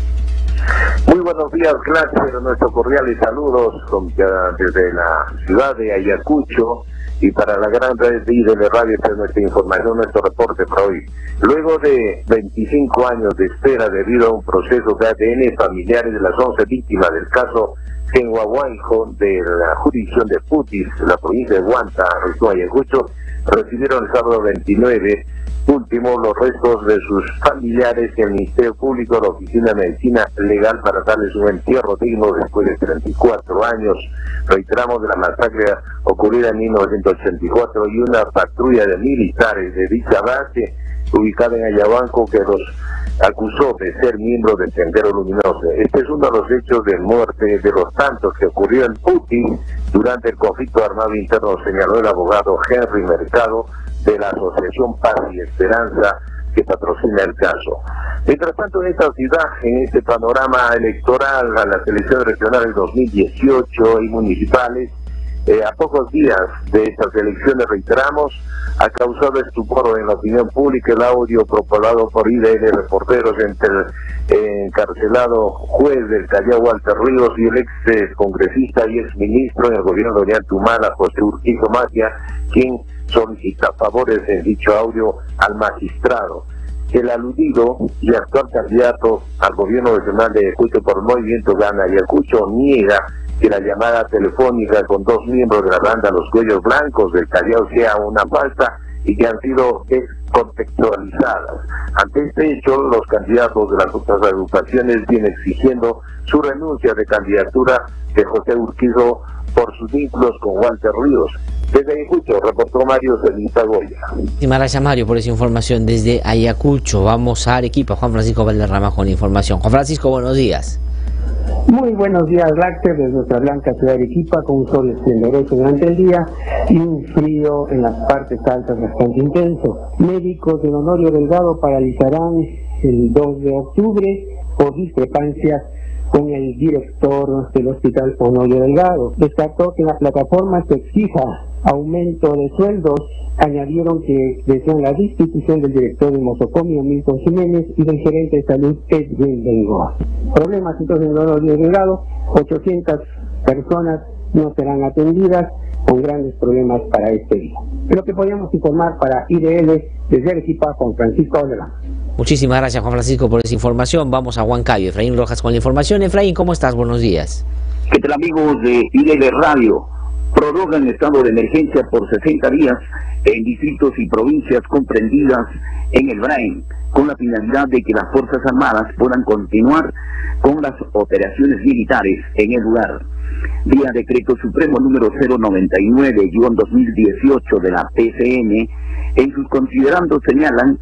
Muy buenos días, Glatzer. Nuestros cordiales saludos desde la ciudad de Ayacucho. Y para la gran red de IDL Radio, esta es nuestra información, nuestro reporte para hoy. Luego de 25 años de espera debido a un proceso de ADN, familiares de las 11 víctimas del caso Genguahuanjo de la jurisdicción de Putis, la provincia de Huanta, Ayacucho, recibieron el sábado 29 último, los restos de sus familiares y el Ministerio Público, la Oficina de Medicina Legal, para darles un entierro digno después de 34 años. Reiteramos, de la masacre ocurrida en 1984 y una patrulla de militares de dicha base ubicada en Ayabanco que los acusó de ser miembros del Sendero Luminoso. Este es uno de los hechos de muerte de los tantos que ocurrió en Putin durante el conflicto armado interno, señaló el abogado Henry Mercado de la Asociación Paz y Esperanza, que patrocina el caso. Mientras tanto, en esta ciudad, en este panorama electoral a las elecciones regionales 2018 y municipales, a pocos días de estas elecciones, reiteramos, ha causado estupor en la opinión pública el audio propagado por IDN Reporteros entre el encarcelado juez del Callao, Walter Ríos, y el ex congresista y ex ministro en el gobierno de Ollanta, José Urquizo Matia, quien solicita favores en dicho audio al magistrado. El aludido y actual candidato al gobierno regional de Ayacucho por el Movimiento Gana Ayacucho niega que la llamada telefónica con dos miembros de la banda Los Cuellos Blancos del Callao sea una falsa y que han sido descontextualizadas. Ante este hecho, los candidatos de las otras agrupaciones vienen exigiendo su renuncia de candidatura de José Urquizo por sus vínculos con Walter Ríos. Desde Ayacucho, reportó Mario Celita Goya. Muchísimas gracias, Mario, por esa información desde Ayacucho. Vamos a Arequipa. Juan Francisco Valderrama con la información. Juan Francisco, buenos días. Muy buenos días, Lácter, desde nuestra blanca ciudad de Arequipa, con un sol esplendoroso durante el día y un frío en las partes altas bastante intenso. Médicos de Honorio Delgado paralizarán el 2 de octubre por discrepancias con el director del Hospital Honorio Delgado. Destacó que la plataforma se exija aumento de sueldos. Añadieron que desean la destitución del director del Mosocomio, Milton Jiménez, y del gerente de salud, Edwin Bengoa. Problemas entonces en el Honorio Delgado, 800 personas no serán atendidas, con grandes problemas para este día. Es lo que podíamos informar para IDL desde Arequipa con Francisco Valderrama. Muchísimas gracias, Juan Francisco, por esa información. Vamos a Huancayo. Efraín Rojas con la información. Efraín, ¿cómo estás? Buenos días. ¿Qué tal, amigos de IDL Radio? Prorrogan el estado de emergencia por 60 días en distritos y provincias comprendidas en el Brain, con la finalidad de que las Fuerzas Armadas puedan continuar con las operaciones militares en el lugar. Vía Decreto Supremo número 099-2018 de la PCM, en sus considerandos señalan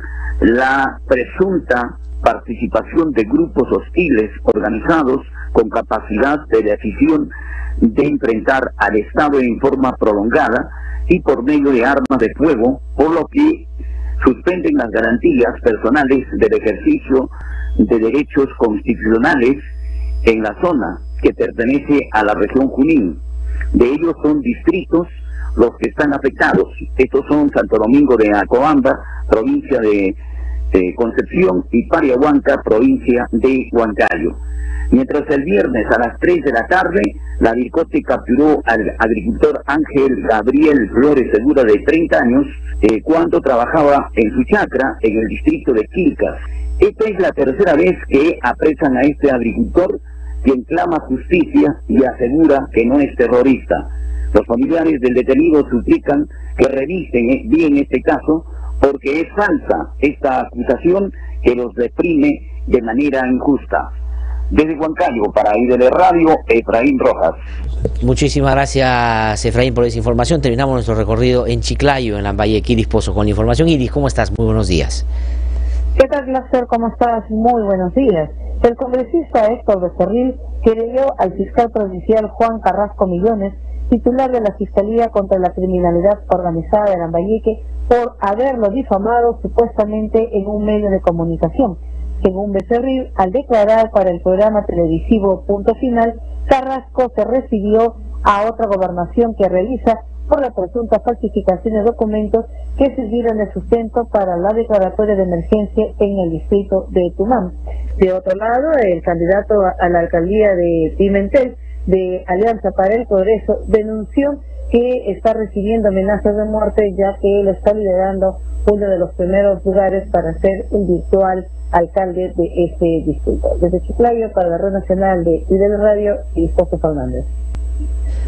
la presunta participación de grupos hostiles organizados con capacidad de decisión de enfrentar al Estado en forma prolongada y por medio de armas de fuego, por lo que suspenden las garantías personales del ejercicio de derechos constitucionales en la zona que pertenece a la región Junín. De ellos son distritos los que están afectados. Estos son Santo Domingo de Acobamba, provincia de Concepción, y Pariahuanca, provincia de Huancayo. Mientras el viernes a las 3 de la tarde, la DIRCOTE capturó al agricultor Ángel Gabriel Flores Segura, de 30 años, cuando trabajaba en su chacra en el distrito de Quilcas. Esta es la tercera vez que apresan a este agricultor, quien clama justicia y asegura que no es terrorista. Los familiares del detenido suplican que revisen bien este caso, porque es falsa esta acusación que los deprime de manera injusta. Desde Huancayo, para IDL Radio, Efraín Rojas. Muchísimas gracias, Efraín, por esa información. Terminamos nuestro recorrido en Chiclayo, en Lambayeque. Iris Pozo con la información. Iris, ¿cómo estás? Muy buenos días. ¿Qué tal, Lácter? ¿Cómo estás? Muy buenos días. El congresista Héctor Becerril querelló al fiscal provincial Juan Carrasco Millones, titular de la Fiscalía contra la Criminalidad Organizada de Lambayeque, por haberlo difamado supuestamente en un medio de comunicación. Según Becerril, al declarar para el programa televisivo Punto Final, Carrasco se refirió a otra gobernación que realiza por la presunta falsificación de documentos que sirvieron de sustento para la declaratoria de emergencia en el distrito de Tumán. De otro lado, el candidato a la alcaldía de Pimentel, de Alianza para el Progreso, denunció que está recibiendo amenazas de muerte, ya que él está liderando uno de los primeros lugares para ser el virtual alcalde de este distrito. Desde Chiclayo, para la Red Nacional de IDL Radio, y José Fernández.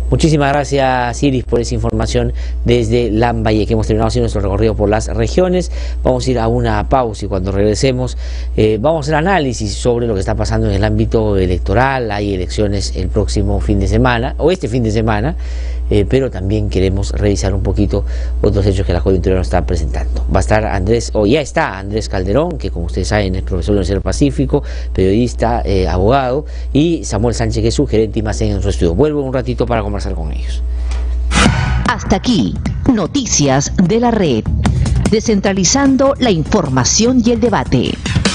Muchísimas gracias, Iris, por esa información desde Lambayeque. Hemos terminado así nuestro recorrido por las regiones. Vamos a ir a una pausa y cuando regresemos vamos a hacer análisis sobre lo que está pasando en el ámbito electoral. Hay elecciones el próximo fin de semana, o este fin de semana, pero también queremos revisar un poquito otros hechos que la coyuntura nos está presentando. Va a estar Andrés, o ya está Andrés Calderón, que como ustedes saben es profesor de la Universidad del Pacífico, periodista, abogado, y Samuel Sánchez, que es su gerente IMACEN en su estudio. Vuelvo un ratito para conversar con ellos. Hasta aquí, Noticias de la Red, descentralizando la información y el debate.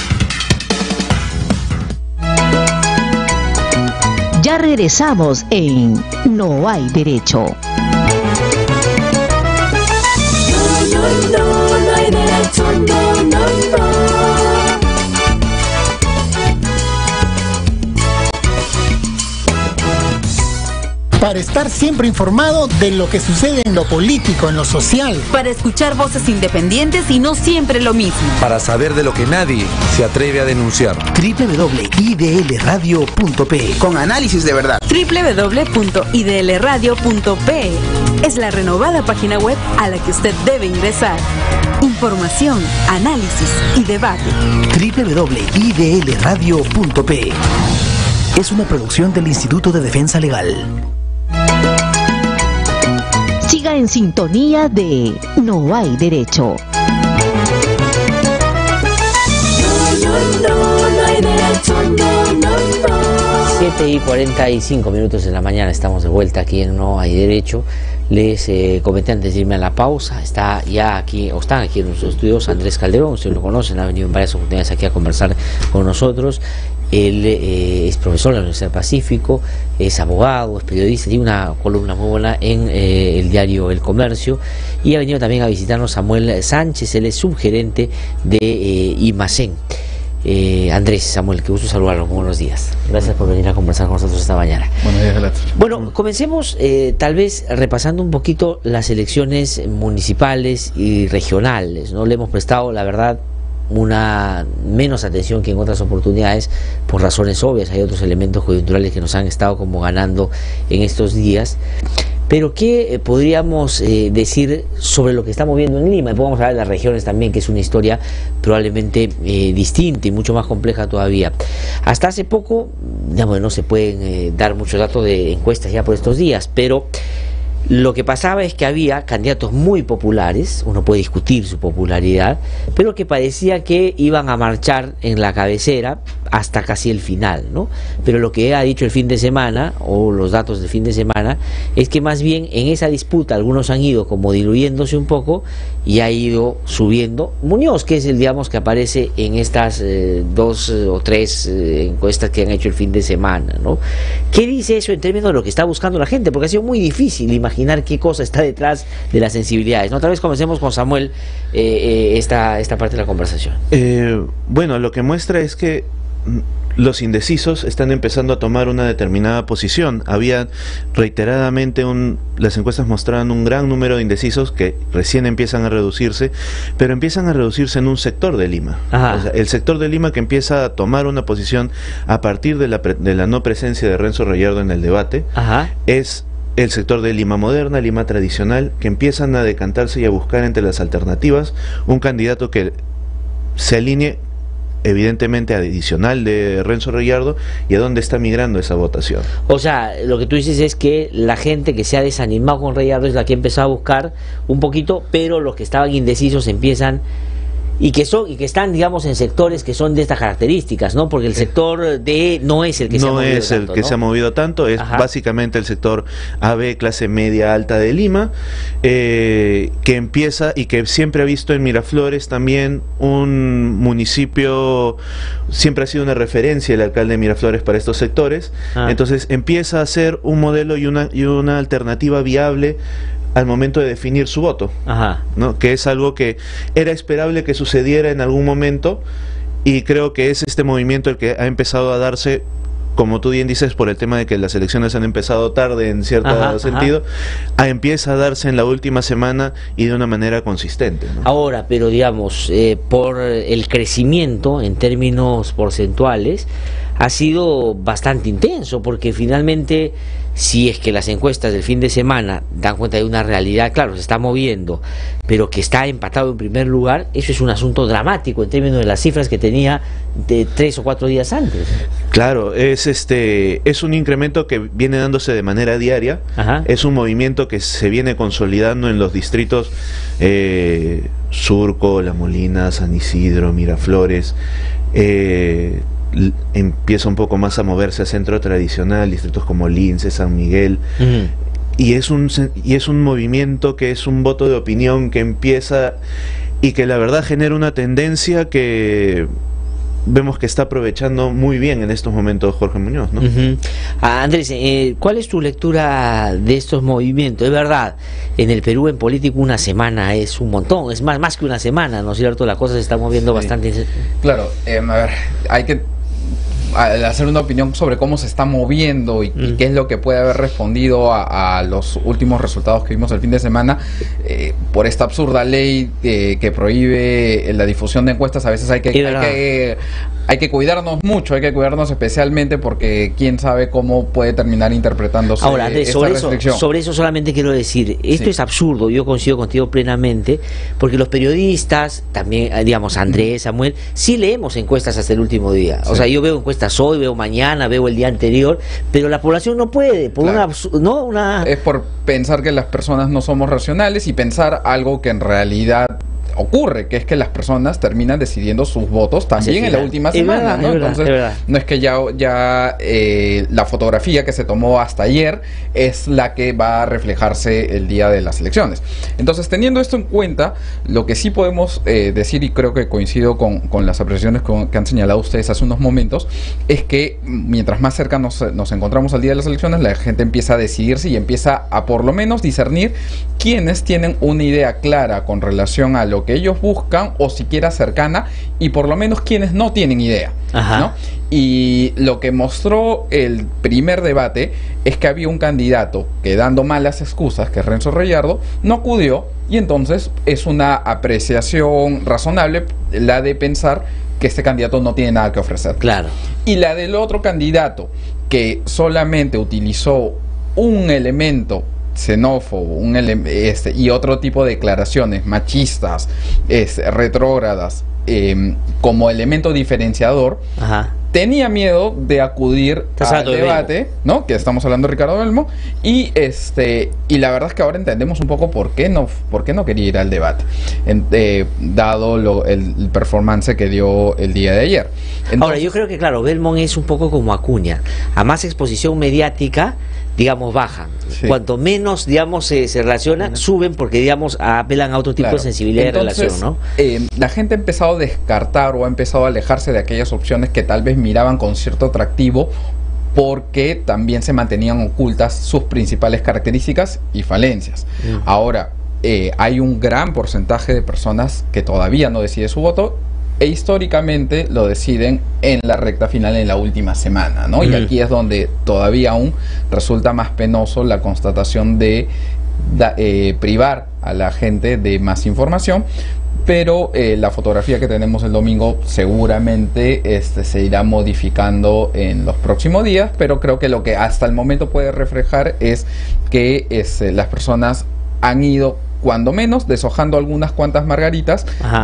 Ya regresamos en No hay derecho. No hay derecho, no. Para estar siempre informado de lo que sucede en lo político, en lo social. Para escuchar voces independientes y no siempre lo mismo. Para saber de lo que nadie se atreve a denunciar. www.idlradio.pe, con análisis de verdad. www.idlradio.pe es la renovada página web a la que usted debe ingresar. Información, análisis y debate. www.idlradio.pe es una producción del Instituto de Defensa Legal. Siga en sintonía de No hay derecho. No hay derecho, no. 7:45 de la mañana, estamos de vuelta aquí en No hay derecho. Les comenté antes de irme a la pausa, está ya aquí, o están aquí en nuestros estudios Andrés Calderón, ustedes lo conocen, ha venido en varias oportunidades aquí a conversar con nosotros. Él es profesor de la Universidad del Pacífico, es abogado, es periodista, tiene una columna muy buena en el diario El Comercio, y ha venido también a visitarnos Samuel Sánchez, él es subgerente de IMACEN. Andrés, Samuel, qué gusto saludarlos, muy buenos días. Gracias por venir a conversar con nosotros esta mañana. Buenos días, Galato. Bueno, comencemos tal vez repasando un poquito las elecciones municipales y regionales, ¿no? Le hemos prestado, la verdad, una menos atención que en otras oportunidades por razones obvias. Hay otros elementos coyunturales que nos han estado como ganando en estos días. Pero ¿qué podríamos decir sobre lo que estamos viendo en Lima? Y podemos hablar de las regiones también, que es una historia probablemente distinta y mucho más compleja todavía. Hasta hace poco, digamos, no se pueden dar muchos datos de encuestas ya por estos días, pero lo que pasaba es que había candidatos muy populares, uno puede discutir su popularidad, pero que parecía que iban a marchar en la cabecera hasta casi el final, ¿no? Pero lo que ha dicho el fin de semana, o los datos del fin de semana, es que más bien en esa disputa algunos han ido como diluyéndose un poco y ha ido subiendo. Muñoz, que es el, digamos, que aparece en estas 2 o 3 encuestas que han hecho el fin de semana, ¿no? ¿Qué dice eso en términos de lo que está buscando la gente? Porque ha sido muy difícil imaginar qué cosa está detrás de las sensibilidades, ¿no? Otra vez comencemos con Samuel esta parte de la conversación. Bueno, lo que muestra es que los indecisos están empezando a tomar una determinada posición. Había reiteradamente las encuestas mostraban un gran número de indecisos que recién empiezan a reducirse, pero empiezan a reducirse en un sector de Lima. O sea, el sector de Lima que empieza a tomar una posición a partir de la no presencia de Renzo Reyardo en el debate. Es el sector de Lima moderna, Lima tradicional, que empiezan a decantarse y a buscar entre las alternativas un candidato que se alinee evidentemente adicional de Renzo Reyardo y a dónde está migrando esa votación. O sea, lo que tú dices es que la gente que se ha desanimado con Reyardo es la que empezó a buscar un poquito, pero los que estaban indecisos empiezan y que están, digamos, en sectores que son de estas características, ¿no? Porque el sector D no es el que se ha movido tanto, ¿no? No es el que se ha movido tanto, es básicamente el sector AB, clase media alta de Lima, que empieza y que siempre ha visto en Miraflores también un municipio, siempre ha sido una referencia el alcalde de Miraflores para estos sectores. Entonces empieza a ser un modelo y una alternativa viable al momento de definir su voto, ¿no? Que es algo que era esperable que sucediera en algún momento, y creo que es este movimiento el que ha empezado a darse, como tú bien dices, por el tema de que las elecciones han empezado tarde en cierto sentido, empieza a darse en la última semana y de una manera consistente, ¿no? Ahora, pero digamos, por el crecimiento en términos porcentuales, ha sido bastante intenso, porque finalmente, si es que las encuestas del fin de semana dan cuenta de una realidad, claro, se está moviendo, pero que está empatado en primer lugar, eso es un asunto dramático en términos de las cifras que tenía de 3 o 4 días antes. Claro, es un incremento que viene dándose de manera diaria. Ajá. Es un movimiento que se viene consolidando en los distritos Surco, La Molina, San Isidro, Miraflores. Empieza un poco más a moverse a centro tradicional, distritos como Lince, San Miguel. Y es un movimiento que es un voto de opinión que empieza y que la verdad genera una tendencia que vemos que está aprovechando muy bien en estos momentos Jorge Muñoz, ¿no? Andrés, ¿cuál es tu lectura de estos movimientos? Es verdad, en el Perú en político una semana es un montón, es más que una semana, ¿no es cierto? La cosa se está moviendo bastante. Claro, a ver, hay que hacer una opinión sobre cómo se está moviendo y qué es lo que puede haber respondido a los últimos resultados que vimos el fin de semana por esta absurda ley que prohíbe la difusión de encuestas. A veces hay que cuidarnos mucho, hay que cuidarnos especialmente porque quién sabe cómo puede terminar interpretándose. Ahora, Andrés, esta restricción. sobre eso solamente quiero decir, esto es absurdo, yo coincido contigo plenamente, porque los periodistas, también, digamos, Andrés, Samuel, sí leemos encuestas hasta el último día. O sea, yo veo encuestas hoy, veo mañana, veo el día anterior, pero la población no puede, por Es por pensar que las personas no somos racionales y pensar algo que en realidad ocurre, que es que las personas terminan decidiendo sus votos también en la última semana, ¿no? Entonces, no es que ya la fotografía que se tomó hasta ayer es la que va a reflejarse el día de las elecciones. Entonces, teniendo esto en cuenta, lo que sí podemos decir, y creo que coincido con las apreciaciones que han señalado ustedes hace unos momentos, es que mientras más cerca nos encontramos al día de las elecciones, la gente empieza a decidirse y empieza a por lo menos discernir quiénes tienen una idea clara con relación a lo que ellos buscan o siquiera cercana, y por lo menos quienes no tienen idea, ¿no? Y lo que mostró el primer debate es que había un candidato que, dando malas excusas, que es Renzo Reyardo, no acudió, y entonces es una apreciación razonable la de pensar que este candidato no tiene nada que ofrecer. Claro. Y la del otro candidato que solamente utilizó un elemento xenófobo, y otro tipo de declaraciones machistas, retrógradas, como elemento diferenciador, tenía miedo de acudir al debate, ¿no? Que estamos hablando de Ricardo Belmo, y la verdad es que ahora entendemos un poco por qué no quería ir al debate, dado el performance que dio el día de ayer. Entonces, ahora, yo creo que, claro, Belmont es un poco como Acuña, a más exposición mediática, digamos, bajan. Sí. Cuanto menos, digamos, se relacionan, suben porque, digamos, apelan a otro tipo de sensibilidad. Entonces, de relación, ¿no? La gente ha empezado a descartar o ha empezado a alejarse de aquellas opciones que tal vez miraban con cierto atractivo, porque también se mantenían ocultas sus principales características y falencias. Ahora, hay un gran porcentaje de personas que todavía no decide su voto, e históricamente lo deciden en la recta final, en la última semana, ¿no? Y aquí es donde todavía aún resulta más penoso la constatación de privar a la gente de más información, pero la fotografía que tenemos el domingo seguramente se irá modificando en los próximos días, pero creo que lo que hasta el momento puede reflejar es que las personas han ido, cuando menos, deshojando algunas cuantas margaritas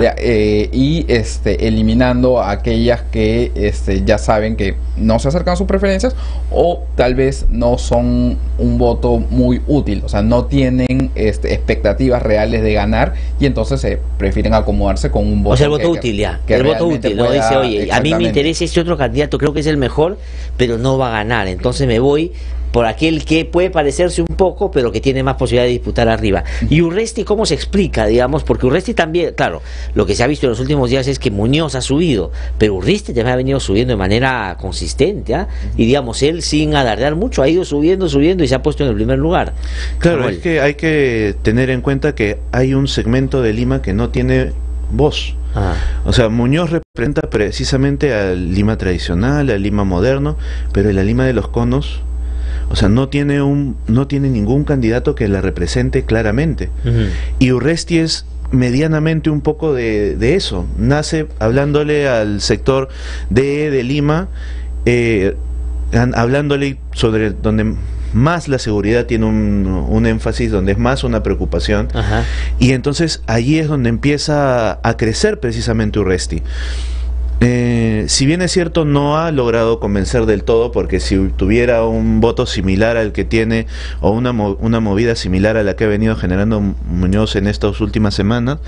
y eliminando a aquellas que ya saben que no se acercan a sus preferencias, o tal vez no son un voto muy útil, o sea, no tienen expectativas reales de ganar, y entonces prefieren acomodarse con un voto. O sea, el voto útil, ya. El voto útil, ¿no? Dice, oye, a mí me interesa este otro candidato, creo que es el mejor, pero no va a ganar, entonces me voy por aquel que puede parecerse un poco, pero que tiene más posibilidad de disputar arriba. Y Urresti, ¿cómo se explica, digamos? Porque Urresti también, claro, lo que se ha visto en los últimos días es que Muñoz ha subido, pero Urresti también ha venido subiendo de manera consistente, y digamos, él sin alardear mucho ha ido subiendo y se ha puesto en el primer lugar. Claro, Samuel. Es que hay que tener en cuenta que hay un segmento de Lima que no tiene voz. O sea, Muñoz representa precisamente al Lima tradicional, al Lima moderno, pero en la Lima de los conos, o sea, no tiene ningún candidato que la represente claramente. Y Urresti es medianamente un poco de eso. Nace hablándole al sector de Lima, hablándole sobre donde más la seguridad tiene un énfasis, donde es más una preocupación. Ajá. Y entonces allí es donde empieza a crecer precisamente Urresti. Si bien es cierto, no ha logrado convencer del todo, porque si tuviera un voto similar al que tiene, o una movida similar a la que ha venido generando Muñoz en estas últimas semanas,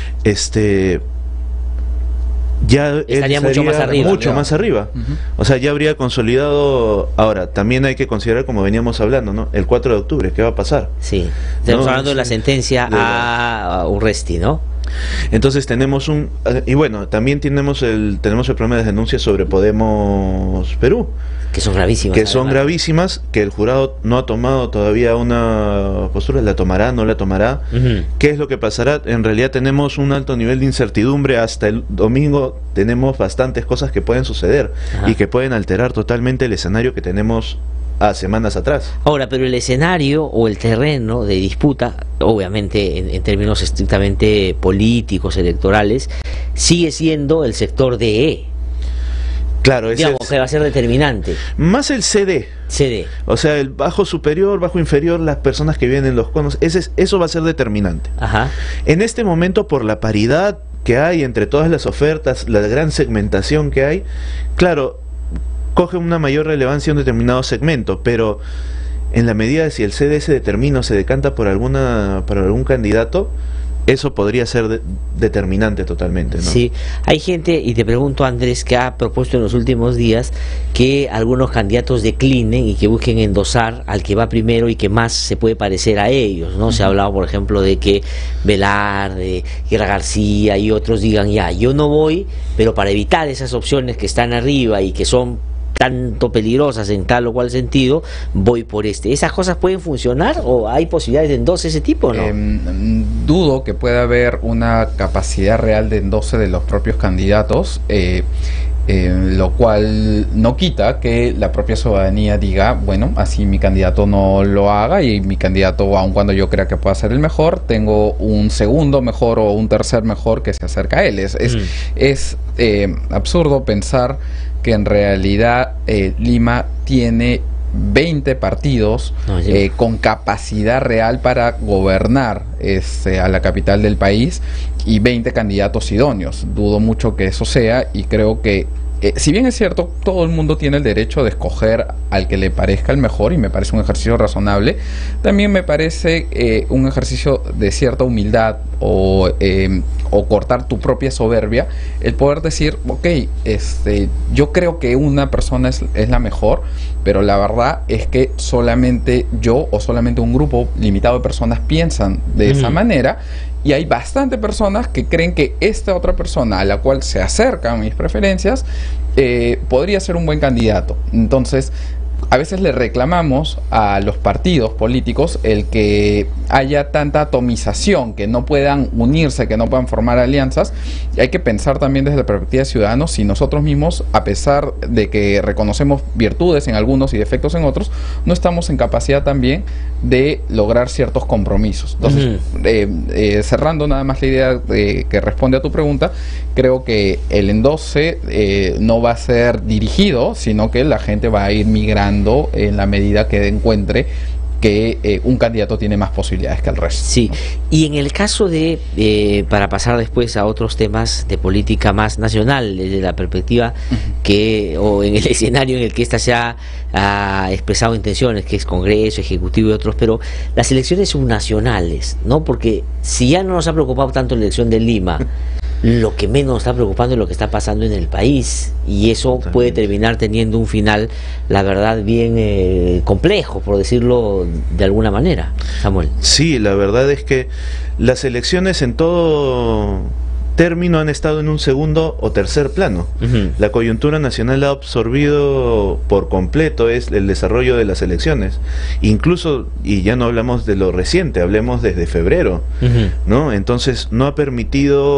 ya estaría mucho más arriba. Más arriba. O sea, ya habría consolidado. Ahora, también hay que considerar, como veníamos hablando, ¿no? El 4 de octubre, ¿qué va a pasar? Sí, estamos hablando de la sentencia a Urresti, ¿no? Entonces tenemos y bueno, también tenemos el problema de denuncias sobre Podemos Perú, que son gravísimas, que el jurado no ha tomado todavía una postura. ¿La tomará? ¿No la tomará? ¿Qué es lo que pasará? En realidad tenemos un alto nivel de incertidumbre. Hasta el domingo tenemos bastantes cosas que pueden suceder y que pueden alterar totalmente el escenario que tenemos a semanas atrás. Ahora, pero el escenario o el terreno de disputa, obviamente en términos estrictamente políticos, electorales, sigue siendo el sector DE. Claro, digamos que va a ser determinante. Más el CD. O sea, el bajo superior, bajo inferior, las personas que viven en los conos, eso va a ser determinante. Ajá. En este momento, por la paridad que hay entre todas las ofertas, la gran segmentación que hay, claro, coge una mayor relevancia un determinado segmento, pero en la medida de si el CD se determina o se decanta por algún candidato, eso podría ser determinante totalmente, ¿no? Sí, hay gente, y te pregunto, Andrés, que ha propuesto en los últimos días que algunos candidatos declinen y que busquen endosar al que va primero y que más se puede parecer a ellos, ¿no? Se ha hablado, por ejemplo, de que Velarde, Guerra García y otros digan, ya, yo no voy, pero para evitar esas opciones que están arriba y que son tanto peligrosas en tal o cual sentido, voy por este. ¿Esas cosas pueden funcionar o hay posibilidades de endose de ese tipo, no? Dudo que pueda haber una capacidad real de endose de los propios candidatos, lo cual no quita que la propia ciudadanía diga, bueno, así mi candidato no lo haga y mi candidato, aun cuando yo crea que pueda ser el mejor, tengo un segundo mejor o un tercer mejor que se acerca a él. Es absurdo pensar que en realidad Lima tiene 20 partidos con capacidad real para gobernar a la capital del país y 20 candidatos idóneos. Dudo mucho que eso sea, y creo que si bien es cierto, todo el mundo tiene el derecho de escoger al que le parezca el mejor, y me parece un ejercicio razonable, también me parece un ejercicio de cierta humildad o cortar tu propia soberbia, el poder decir, ok, yo creo que una persona es la mejor, pero la verdad es que solamente yo o solamente un grupo limitado de personas piensan de esa manera, y hay bastante personas que creen que esta otra persona a la cual se acercan mis preferencias podría ser un buen candidato. Entonces, a veces le reclamamos a los partidos políticos el que haya tanta atomización, que no puedan unirse, que no puedan formar alianzas. Y hay que pensar también desde la perspectiva de ciudadanos si nosotros mismos, a pesar de que reconocemos virtudes en algunos y defectos en otros, no estamos en capacidad también de lograr ciertos compromisos. Entonces, cerrando nada más la idea que responde a tu pregunta, creo que el endose no va a ser dirigido, sino que la gente va a ir migrando en la medida que encuentre que un candidato tiene más posibilidades que el resto. Sí, y en el caso de, para pasar después a otros temas de política más nacional, desde la perspectiva o en el escenario en el que ésta se ha expresado intenciones, que es Congreso, Ejecutivo y otros, pero las elecciones subnacionales, ¿no? Porque si ya no nos ha preocupado tanto la elección de Lima, lo que menos nos está preocupando es lo que está pasando en el país, y eso puede terminar teniendo un final, la verdad, bien complejo, por decirlo de alguna manera, Samuel. Sí, la verdad es que las elecciones en todo término han estado en un segundo o tercer plano. La coyuntura nacional ha absorbido por completo el desarrollo de las elecciones, incluso, y ya no hablamos de lo reciente, hablemos desde febrero, ¿no? Entonces no ha permitido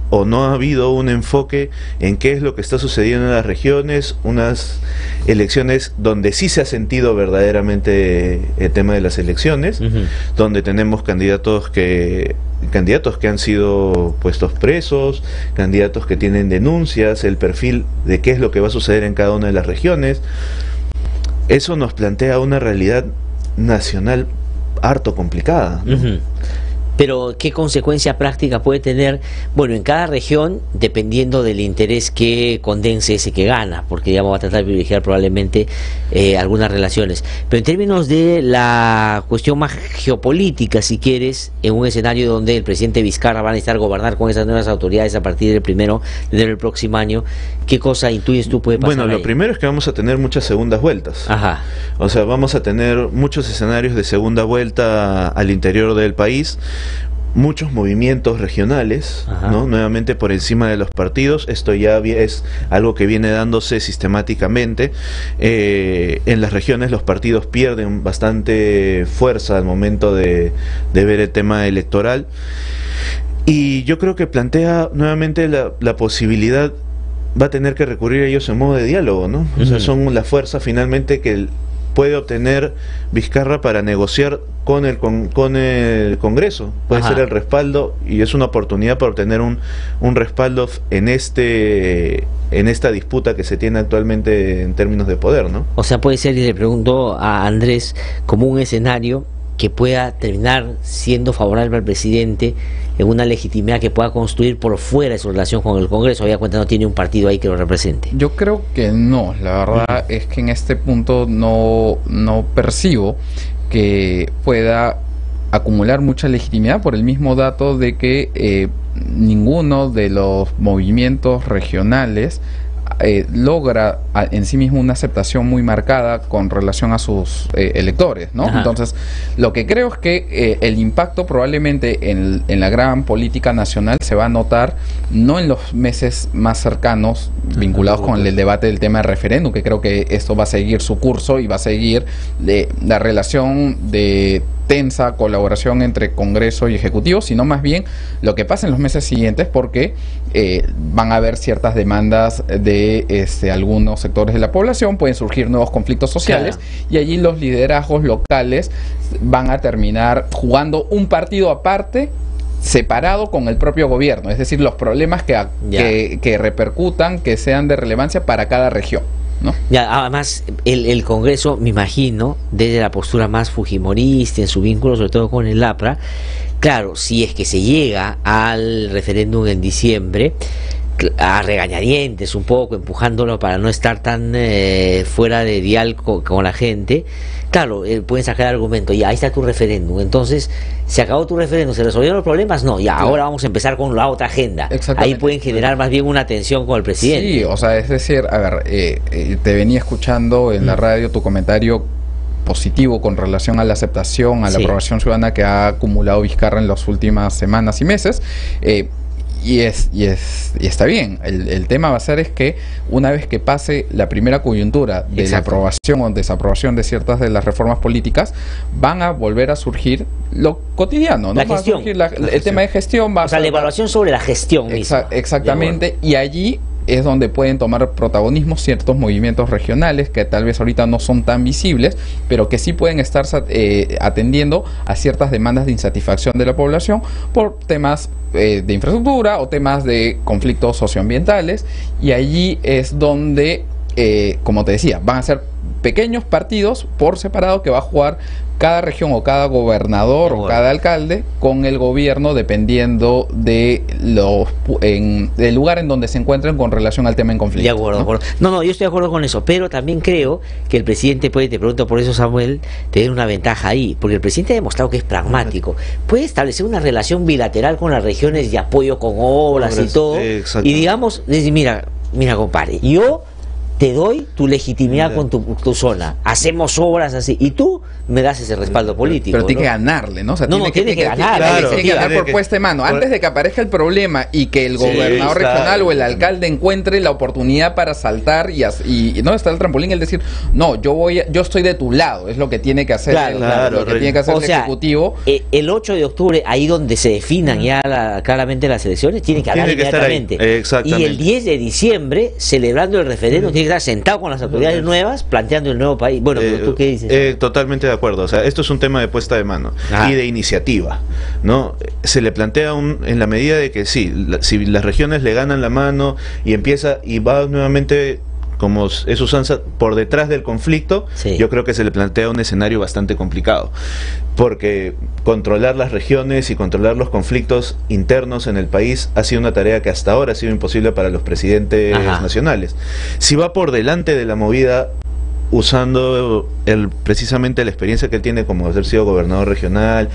o no ha habido un enfoque en qué es lo que está sucediendo en las regiones, unas elecciones donde sí se ha sentido verdaderamente el tema de las elecciones, donde tenemos candidatos que han sido puestos presos, candidatos que tienen denuncias, el perfil de qué es lo que va a suceder en cada una de las regiones. Eso nos plantea una realidad nacional harto complicada, ¿no? Pero, ¿qué consecuencia práctica puede tener? Bueno, en cada región, dependiendo del interés que condense ese que gana, porque ya vamos a tratar de privilegiar probablemente algunas relaciones. Pero en términos de la cuestión más geopolítica, si quieres, en un escenario donde el presidente Vizcarra va a necesitar gobernar con esas nuevas autoridades a partir del 1 de enero del próximo año, ¿qué cosa intuyes tú puede pasar? Bueno, lo primero es que vamos a tener muchas segundas vueltas. O sea, vamos a tener muchos escenarios de segunda vuelta al interior del país, muchos movimientos regionales, ¿no? Nuevamente por encima de los partidos. Esto ya es algo que viene dándose sistemáticamente. En las regiones los partidos pierden bastante fuerza al momento de ver el tema electoral, y yo creo que plantea nuevamente la posibilidad, va a tener que recurrir a ellos en modo de diálogo, ¿no? O sea, son la fuerza finalmente que puede obtener Vizcarra para negociar con el Congreso. Puede ser el respaldo, y es una oportunidad para obtener un respaldo en esta disputa que se tiene actualmente en términos de poder, ¿no? O sea, puede ser, y le pregunto a Andrés, como un escenario que pueda terminar siendo favorable al presidente en una legitimidad que pueda construir por fuera de su relación con el Congreso. Había cuenta, no tiene un partido ahí que lo represente. Yo creo que no, la verdad es que en este punto no percibo que pueda acumular mucha legitimidad, por el mismo dato de que ninguno de los movimientos regionales logra en sí mismo una aceptación muy marcada con relación a sus electores, ¿no? Entonces, lo que creo es que el impacto probablemente en la gran política nacional se va a notar no en los meses más cercanos vinculados con el debate del tema del referéndum, que creo que esto va a seguir su curso y va a seguir la relación de tensa colaboración entre Congreso y Ejecutivo, sino más bien lo que pasa en los meses siguientes, porque van a haber ciertas demandas de algunos sectores de la población, pueden surgir nuevos conflictos sociales, y allí los liderazgos locales van a terminar jugando un partido aparte, separado con el propio gobierno, es decir, los problemas que repercutan, que sean de relevancia para cada región, ¿no? Ya, además el Congreso, me imagino, desde la postura más fujimorista, en su vínculo sobre todo con el APRA, claro, si es que se llega al referéndum en diciembre, a regañadientes un poco, empujándolo para no estar tan fuera de dial con la gente, claro, pueden sacar el argumento, ya, ahí está tu referéndum, entonces, se acabó tu referéndum, ¿se resolvieron los problemas? No, ya, ahora vamos a empezar con la otra agenda. Ahí pueden generar más bien una tensión con el presidente. Sí, o sea, es decir, a ver, te venía escuchando en la radio tu comentario positivo con relación a la aceptación, a la aprobación ciudadana que ha acumulado Vizcarra en las últimas semanas y meses. Y está bien. El tema va a ser es que una vez que pase la primera coyuntura de la aprobación o desaprobación de ciertas de las reformas políticas, van a volver a surgir lo cotidiano, ¿no? La gestión. Va a surgir el tema de gestión. O sea, la evaluación sobre la gestión misma. Exactamente. Y allí es donde pueden tomar protagonismo ciertos movimientos regionales que tal vez ahorita no son tan visibles, pero que sí pueden estar atendiendo a ciertas demandas de insatisfacción de la población por temas de infraestructura o temas de conflictos socioambientales, y allí es donde, como te decía, van a ser pequeños partidos por separado que va a jugar cada región o cada gobernador o cada alcalde con el gobierno, dependiendo de del lugar en donde se encuentren con relación al tema en conflicto. De acuerdo, ¿no? No, yo estoy de acuerdo con eso, pero también creo que el presidente puede, te pregunto por eso, Samuel, tener una ventaja ahí, porque el presidente ha demostrado que es pragmático, puede establecer una relación bilateral con las regiones de apoyo con obras y todo, y digamos, mira compadre, yo te doy tu legitimidad con tu zona, hacemos obras así, y tú me das ese respaldo político. Pero tiene ¿no? que ganarle, ¿no? O sea, tiene que ganar. Tiene que ganar por puesta de mano. Antes de que aparezca el problema y que el gobernador regional o el alcalde encuentre la oportunidad para saltar y no está el trampolín, el decir, no, yo estoy de tu lado, es lo que tiene que hacer lo que tiene que hacer el Ejecutivo. El 8 de octubre, ahí donde se definan ya claramente las elecciones, tiene que hablar inmediatamente. Exactamente. Y el 10 de diciembre, celebrando el referéndum, tiene que estar sentado con las autoridades nuevas, planteando el nuevo país. Bueno, pero ¿tú qué dices? Totalmente de acuerdo. O sea, esto es un tema de puesta de mano y de iniciativa, ¿no? Se le plantea en la medida de que sí, si las regiones le ganan la mano y empieza y va nuevamente, como es usanza, por detrás del conflicto, yo creo que se le plantea un escenario bastante complicado, porque controlar las regiones y controlar los conflictos internos en el país ha sido una tarea que hasta ahora ha sido imposible para los presidentes nacionales. Si va por delante de la movida, usando precisamente la experiencia que él tiene como haber sido gobernador regional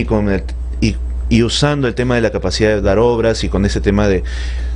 y usando el tema de la capacidad de dar obras y con ese tema de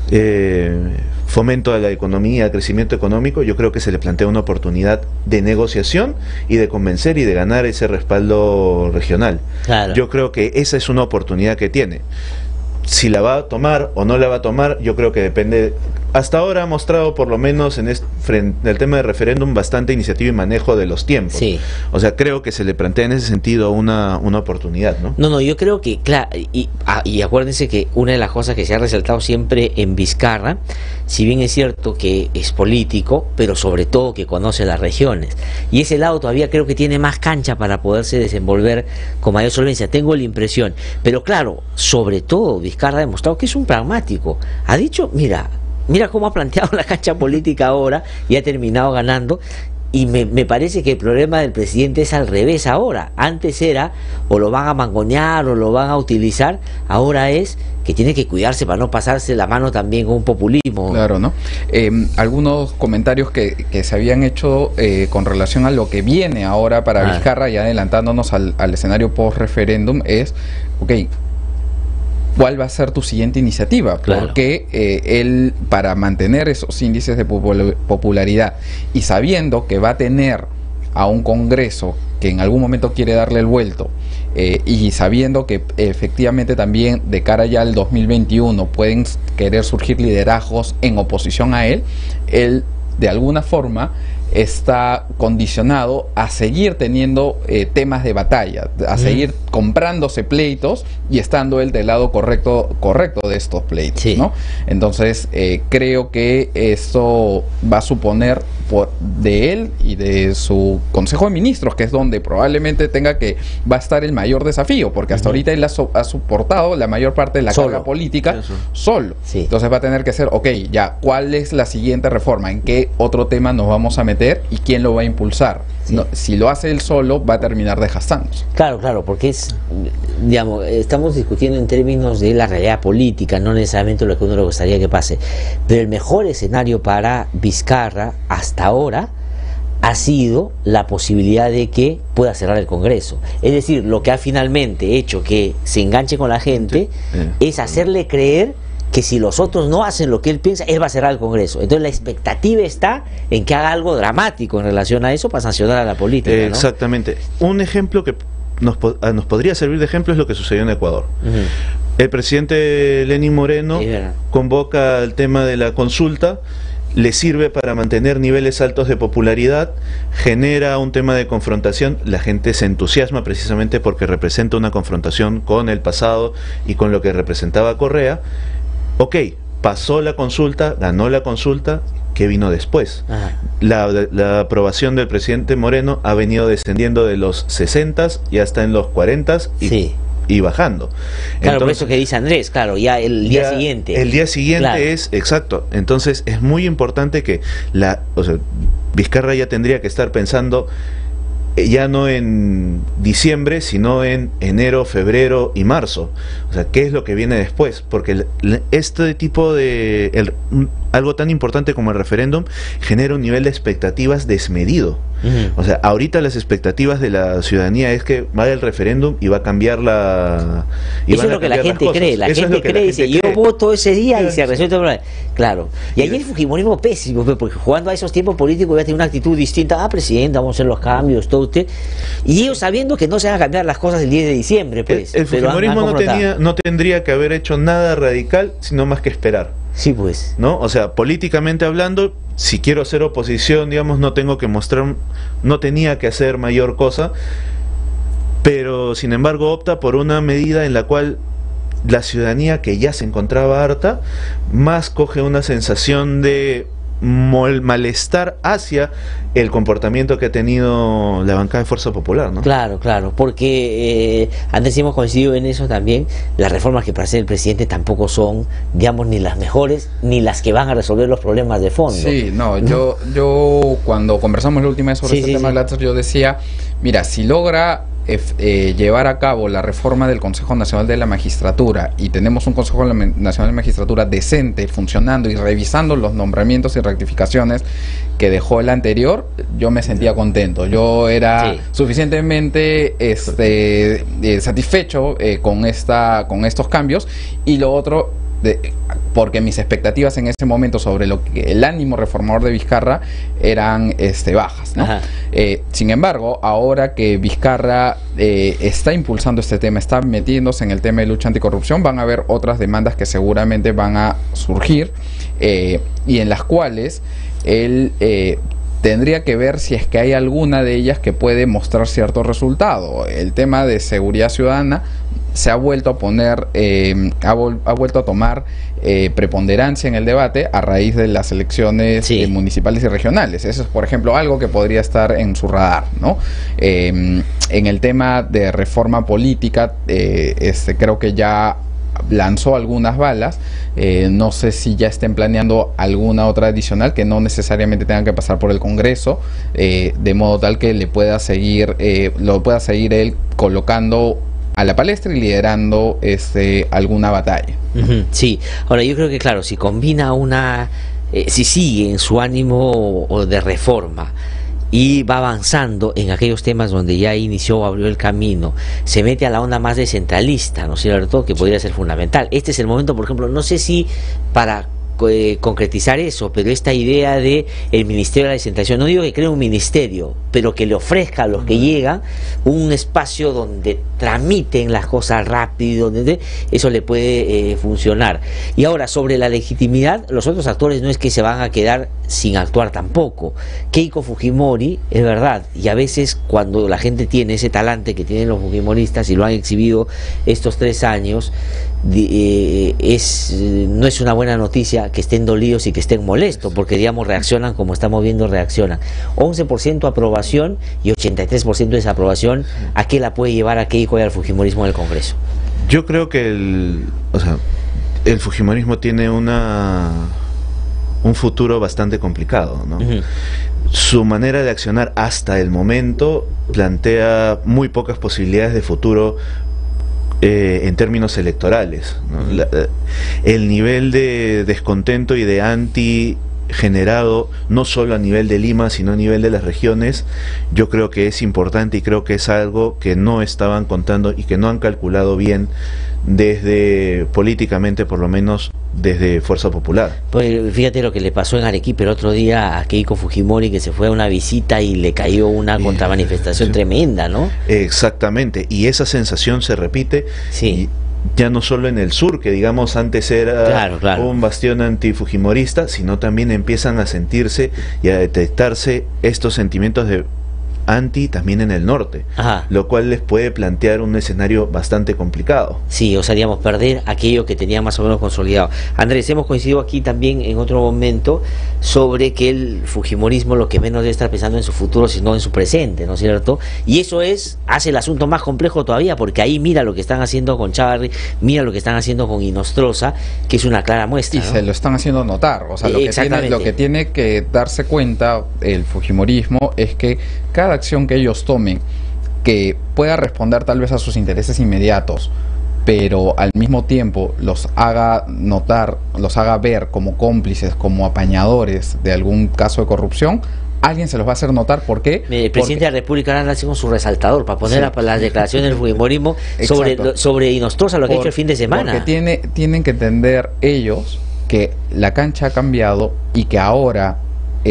fomento a la economía, crecimiento económico, yo creo que se le plantea una oportunidad de negociación y de convencer y de ganar ese respaldo regional. Yo creo que esa es una oportunidad que tiene. Si la va a tomar o no la va a tomar, yo creo que depende. Hasta ahora ha mostrado, por lo menos en el tema de referéndum, bastante iniciativa y manejo de los tiempos. O sea, creo que se le plantea en ese sentido una oportunidad, ¿no? No, yo creo que, claro, y acuérdense que una de las cosas que se ha resaltado siempre en Vizcarra, si bien es cierto que es político, pero sobre todo que conoce las regiones. Y ese lado todavía creo que tiene más cancha para poderse desenvolver con mayor solvencia, tengo la impresión. Pero claro, sobre todo Vizcarra ha demostrado que es un pragmático. Ha dicho, mira cómo ha planteado la cancha política ahora y ha terminado ganando. Y me parece que el problema del presidente es al revés ahora. Antes era, o lo van a mangonear o lo van a utilizar, ahora es que tiene que cuidarse para no pasarse la mano también con un populismo. Claro, ¿no? Algunos comentarios que se habían hecho con relación a lo que viene ahora para Vizcarra, y adelantándonos al escenario post-referéndum, es, ¿cuál va a ser tu siguiente iniciativa? Porque él, para mantener esos índices de popularidad y sabiendo que va a tener a un Congreso que en algún momento quiere darle el vuelto, y sabiendo que efectivamente también de cara ya al 2021 pueden querer surgir liderazgos en oposición a él de alguna forma está condicionado a seguir teniendo temas de batalla, a seguir comprándose pleitos y estando él del lado correcto de estos pleitos, ¿no? Entonces creo que esto va a suponer de él y de su Consejo de Ministros, que es donde probablemente va a estar el mayor desafío, porque hasta ahorita él ha soportado la mayor parte de la carga política solo. Entonces va a tener que ser, ¿cuál es la siguiente reforma? ¿En qué otro tema nos vamos a meter? ¿Y quién lo va a impulsar? Si lo hace él solo, va a terminar desgastándose. Claro, porque estamos discutiendo en términos de la realidad política, no necesariamente lo que uno le gustaría que pase. Pero el mejor escenario para Vizcarra hasta ahora ha sido la posibilidad de que pueda cerrar el Congreso. Es decir, lo que ha finalmente hecho que se enganche con la gente es hacerle creer que si los otros no hacen lo que él piensa, él va a cerrar el Congreso. Entonces la expectativa está en que haga algo dramático en relación a eso para sancionar a la política, ¿no? Exactamente. Un ejemplo que nos podría servir de ejemplo es lo que sucedió en Ecuador. El presidente Lenín Moreno convoca el tema de la consulta, le sirve para mantener niveles altos de popularidad, genera un tema de confrontación, la gente se entusiasma precisamente porque representa una confrontación con el pasado y con lo que representaba Correa. Pasó la consulta, ganó la consulta, ¿qué vino después? La aprobación del presidente Moreno ha venido descendiendo de los 60s y hasta en los 40s y bajando. Claro, por eso que dice Andrés, ya el día siguiente. El día siguiente es, exacto. Entonces es muy importante que Vizcarra ya tendría que estar pensando ya no en diciembre, sino en enero, febrero y marzo. ¿Qué es lo que viene después? Porque este tipo de algo tan importante como el referéndum genera un nivel de expectativas desmedido. O sea, ahorita las expectativas de la ciudadanía es que va el referéndum y va a cambiar la... Eso es lo que la gente cree. La gente cree, dice, yo voto ese día y se resuelve el problema. Claro. Y ahí el fujimorismo pésimo, porque jugando a esos tiempos políticos ya tiene una actitud distinta. Ah, presidente, vamos a hacer los cambios, todo usted. Y ellos sabiendo que no se van a cambiar las cosas el 10 de diciembre, pues. El fujimorismo no tendría que haber hecho nada radical, sino más que esperar. Sí, pues. ¿No? O sea, políticamente hablando, si quiero hacer oposición, digamos, no tenía que hacer mayor cosa, pero sin embargo opta por una medida en la cual la ciudadanía, que ya se encontraba harta, más coge una sensación de malestar hacia el comportamiento que ha tenido la bancada de Fuerza Popular, ¿no? Claro, claro, porque antes hemos coincidido en eso también. Las reformas que presenta el presidente tampoco son, digamos, ni las mejores ni las que van a resolver los problemas de fondo. Sí, no, yo cuando conversamos la última vez sobre este tema, yo decía, mira, si logra llevar a cabo la reforma del Consejo Nacional de la Magistratura y tenemos un Consejo Nacional de Magistratura decente, funcionando y revisando los nombramientos y rectificaciones que dejó el anterior, yo me sentía contento. Yo era suficientemente satisfecho con estos cambios. Y lo otro, porque mis expectativas en ese momento sobre lo que el ánimo reformador de Vizcarra eran bajas, ¿no? Sin embargo, ahora que Vizcarra está impulsando este tema, está metiéndose en el tema de lucha anticorrupción, van a haber otras demandas que seguramente van a surgir y en las cuales él tendría que ver si es que hay alguna de ellas que puede mostrar cierto resultado. El tema de seguridad ciudadana se ha vuelto a poner, ha vuelto a tomar preponderancia en el debate a raíz de las elecciones municipales y regionales. Eso es, por ejemplo, algo que podría estar en su radar, ¿no? En el tema de reforma política, creo que ya lanzó algunas balas. No sé si ya estén planeando alguna otra adicional que no necesariamente tenga que pasar por el Congreso, de modo tal que le pueda seguir, lo pueda seguir él colocando a la palestra y liderando alguna batalla. Sí, ahora yo creo que claro, si combina si sigue en su ánimo de reforma y va avanzando en aquellos temas donde ya inició o abrió el camino, se mete a la onda más descentralista, ¿no es cierto?, que podría ser fundamental. Este es el momento, por ejemplo, no sé si para concretizar eso, pero esta idea de el Ministerio de la Descentralización, no digo que cree un ministerio, pero que le ofrezca a los que llegan un espacio donde tramiten las cosas rápido, eso le puede funcionar. Y ahora, sobre la legitimidad, los otros actores no es que se van a quedar sin actuar tampoco. Keiko Fujimori, es verdad, y a veces cuando la gente tiene ese talante que tienen los fujimoristas y lo han exhibido estos 3 años, no es una buena noticia que estén dolidos y que estén molestos, porque digamos reaccionan como estamos viendo, reaccionan. 11% aprobación y 83% desaprobación. ¿A qué la puede llevar a Keiko y al fujimorismo en el Congreso? Yo creo que el fujimorismo tiene un futuro bastante complicado, ¿no? Su manera de accionar hasta el momento plantea muy pocas posibilidades de futuro en términos electorales, ¿no? El nivel de descontento y de anti generado no solo a nivel de Lima sino a nivel de las regiones, yo creo que es importante y creo que es algo que no estaban contando y que no han calculado bien desde políticamente, por lo menos desde Fuerza Popular. Pues fíjate lo que le pasó en Arequipa el otro día a Keiko Fujimori, que se fue a una visita y le cayó una contramanifestación tremenda, ¿no? Exactamente, y esa sensación se repite ya no solo en el sur, que digamos antes era un bastión antifujimorista, sino también empiezan a sentirse y a detectarse estos sentimientos de anti también en el norte, lo cual les puede plantear un escenario bastante complicado. Sí, o sea, digamos, perder aquello que tenía más o menos consolidado. Andrés, hemos coincidido aquí también en otro momento sobre que el fujimorismo lo que menos debe estar pensando en su futuro, sino en su presente, ¿no es cierto? Y eso hace el asunto más complejo todavía, porque ahí mira lo que están haciendo con Chávarri, mira lo que están haciendo con Inostroza, que es una clara muestra, y se lo están haciendo notar. O sea, lo que tiene que darse cuenta el fujimorismo es que cada acción que ellos tomen que pueda responder tal vez a sus intereses inmediatos, pero al mismo tiempo los haga notar, los haga ver como cómplices, como apañadores de algún caso de corrupción, alguien se los va a hacer notar. ¿Por qué? El presidente de la República anda haciendo su resaltador para poner las declaraciones del fujimorismo sobre Inostroza, lo que ha hecho el fin de semana. Porque tienen que entender ellos que la cancha ha cambiado y que ahora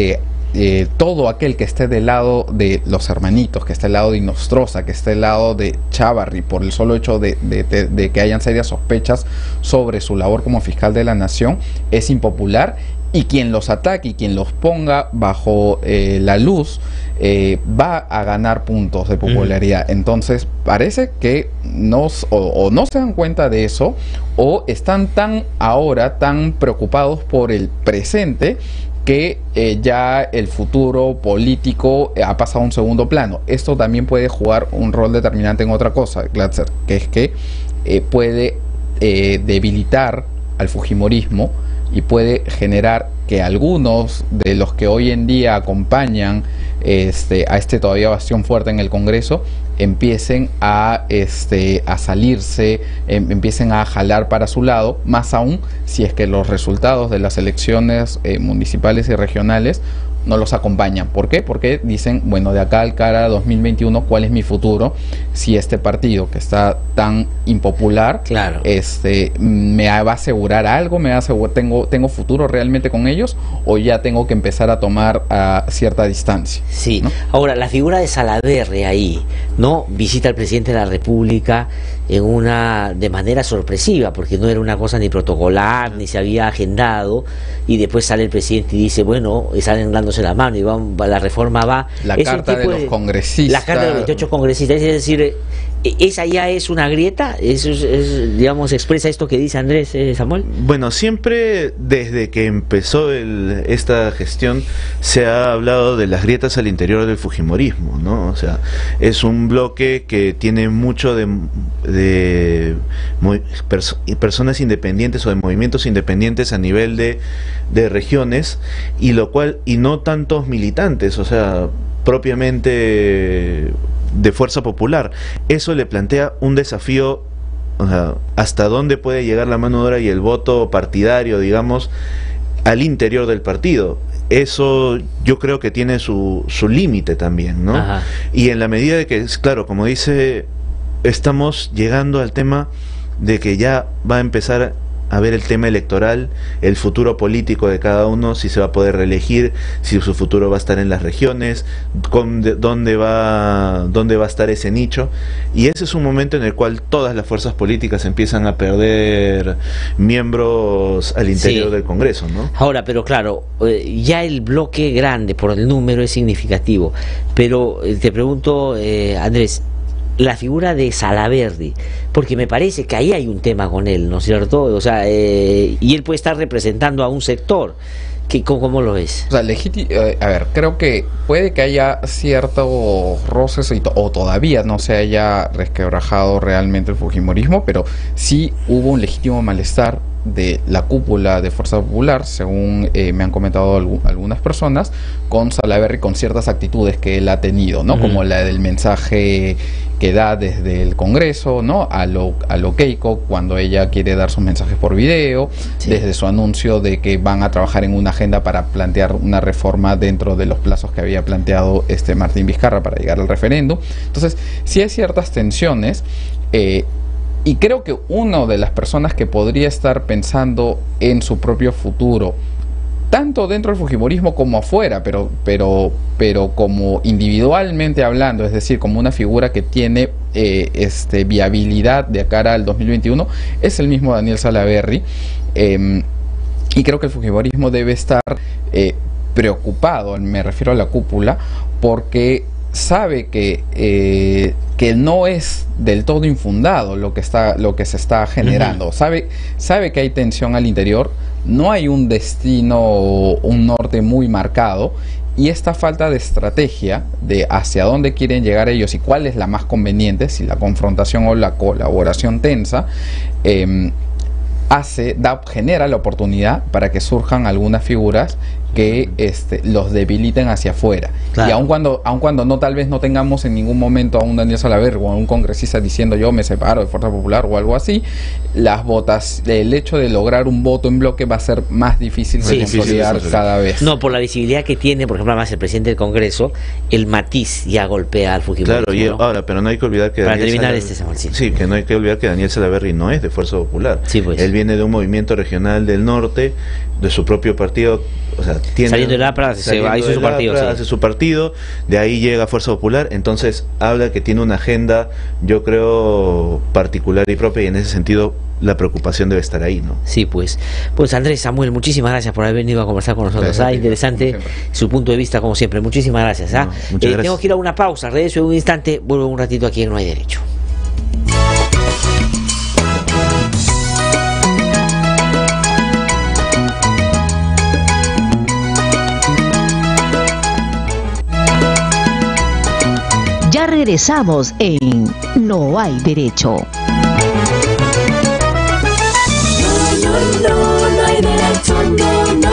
todo aquel que esté del lado de los hermanitos, que esté del lado de Inostroza, que esté del lado de Chávarri, por el solo hecho de que hayan serias sospechas sobre su labor como fiscal de la nación, es impopular, y quien los ataque y quien los ponga bajo la luz va a ganar puntos de popularidad. Entonces parece que no se dan cuenta de eso, o están tan preocupados por el presente que ya el futuro político ha pasado a un segundo plano. Esto también puede jugar un rol determinante en otra cosa, Glatzer, que es que puede debilitar al fujimorismo y puede generar que algunos de los que hoy en día acompañan a este todavía bastión fuerte en el Congreso empiecen a salirse, empiecen a jalar para su lado, más aún si es que los resultados de las elecciones municipales y regionales no los acompañan. ¿Por qué? Porque dicen, bueno, de acá al cara 2021, ¿cuál es mi futuro? Si este partido que está tan impopular, claro, me va a asegurar algo, tengo futuro realmente con ellos, o ya tengo que empezar a tomar cierta distancia. Sí, ¿no? Ahora, la figura de Salaverry ahí, ¿no? Visita al presidente de la República de manera sorpresiva, porque no era una cosa ni protocolar, ni se había agendado, y después sale el presidente y dice, bueno, salen dándose la mano y la reforma va. La carta de los congresistas. La carta de los 28 congresistas, es decir, ¿esa ya es una grieta? ¿Eso digamos, expresa esto que dice Andrés, Samuel? Bueno, siempre desde que empezó esta gestión se ha hablado de las grietas al interior del fujimorismo, ¿no? O sea, es un bloque que tiene mucho de personas independientes o de movimientos independientes a nivel de regiones, y no tantos militantes, o sea, propiamente de fuerza popular. Eso le plantea un desafío, o sea, hasta dónde puede llegar la mano dura y el voto partidario, digamos, al interior del partido. Eso yo creo que tiene su límite también, ¿no? Ajá. Y en la medida de que, claro, como dice, estamos llegando al tema de que ya va a empezar a ver el tema electoral, el futuro político de cada uno, si se va a poder reelegir, si su futuro va a estar en las regiones, dónde va a estar ese nicho, y ese es un momento en el cual todas las fuerzas políticas empiezan a perder miembros al interior del Congreso, ¿no? Ahora, pero claro, ya el bloque grande por el número es significativo, pero te pregunto, Andrés, la figura de Salaverry, porque me parece que ahí hay un tema con él, ¿no es cierto? O sea, y él puede estar representando a un sector. ¿Cómo lo ves? O sea, a ver, creo que puede que haya ciertos roces o todavía no se haya resquebrajado realmente el fujimorismo, pero sí hubo un legítimo malestar de la cúpula de Fuerza Popular, según me han comentado algunas personas, con Salaverry, con ciertas actitudes que él ha tenido, ¿no? Como la del mensaje que da desde el Congreso, ¿no? A lo Keiko, cuando ella quiere dar sus mensajes por video, desde su anuncio de que van a trabajar en una agenda para plantear una reforma dentro de los plazos que había planteado Martín Vizcarra para llegar al referéndum. Entonces, sí hay ciertas tensiones, y creo que una de las personas que podría estar pensando en su propio futuro, tanto dentro del fujimorismo como afuera, pero como individualmente hablando, es decir, como una figura que tiene viabilidad de cara al 2021, es el mismo Daniel Salaverry, y creo que el fujimorismo debe estar preocupado, me refiero a la cúpula, porque sabe que no es del todo infundado lo que se está generando. Sabe que hay tensión al interior, no hay un destino, un norte muy marcado, y esta falta de estrategia de hacia dónde quieren llegar ellos y cuál es la más conveniente, si la confrontación o la colaboración tensa, genera la oportunidad para que surjan algunas figuras que los debiliten hacia afuera. Claro. Y aun cuando no, tal vez no tengamos en ningún momento a un Daniel Salaverry o a un congresista diciendo yo me separo de Fuerza Popular o algo así, el hecho de lograr un voto en bloque va a ser más difícil de consolidar cada vez. No, por la visibilidad que tiene, por ejemplo, además el presidente del Congreso, el matiz ya golpea al Fujimori. Claro, y ahora, pero no hay que olvidar que que no hay que olvidar que Daniel Salaverry no es de Fuerza Popular. Sí, pues. Él viene de un movimiento regional del norte, de su propio partido, o sea, saliendo del APRA, hizo su partido, hace su partido, de ahí llega a Fuerza Popular, entonces habla que tiene una agenda, yo creo, particular y propia, y en ese sentido la preocupación debe estar ahí, ¿no? Sí, pues Andrés, Samuel, muchísimas gracias por haber venido a conversar con nosotros. Interesante su punto de vista, como siempre. Muchísimas gracias. Muchas gracias. Tengo que ir a una pausa, regreso en un instante, vuelvo un ratito aquí en No Hay Derecho. Ya regresamos en No Hay Derecho. No hay derecho, no.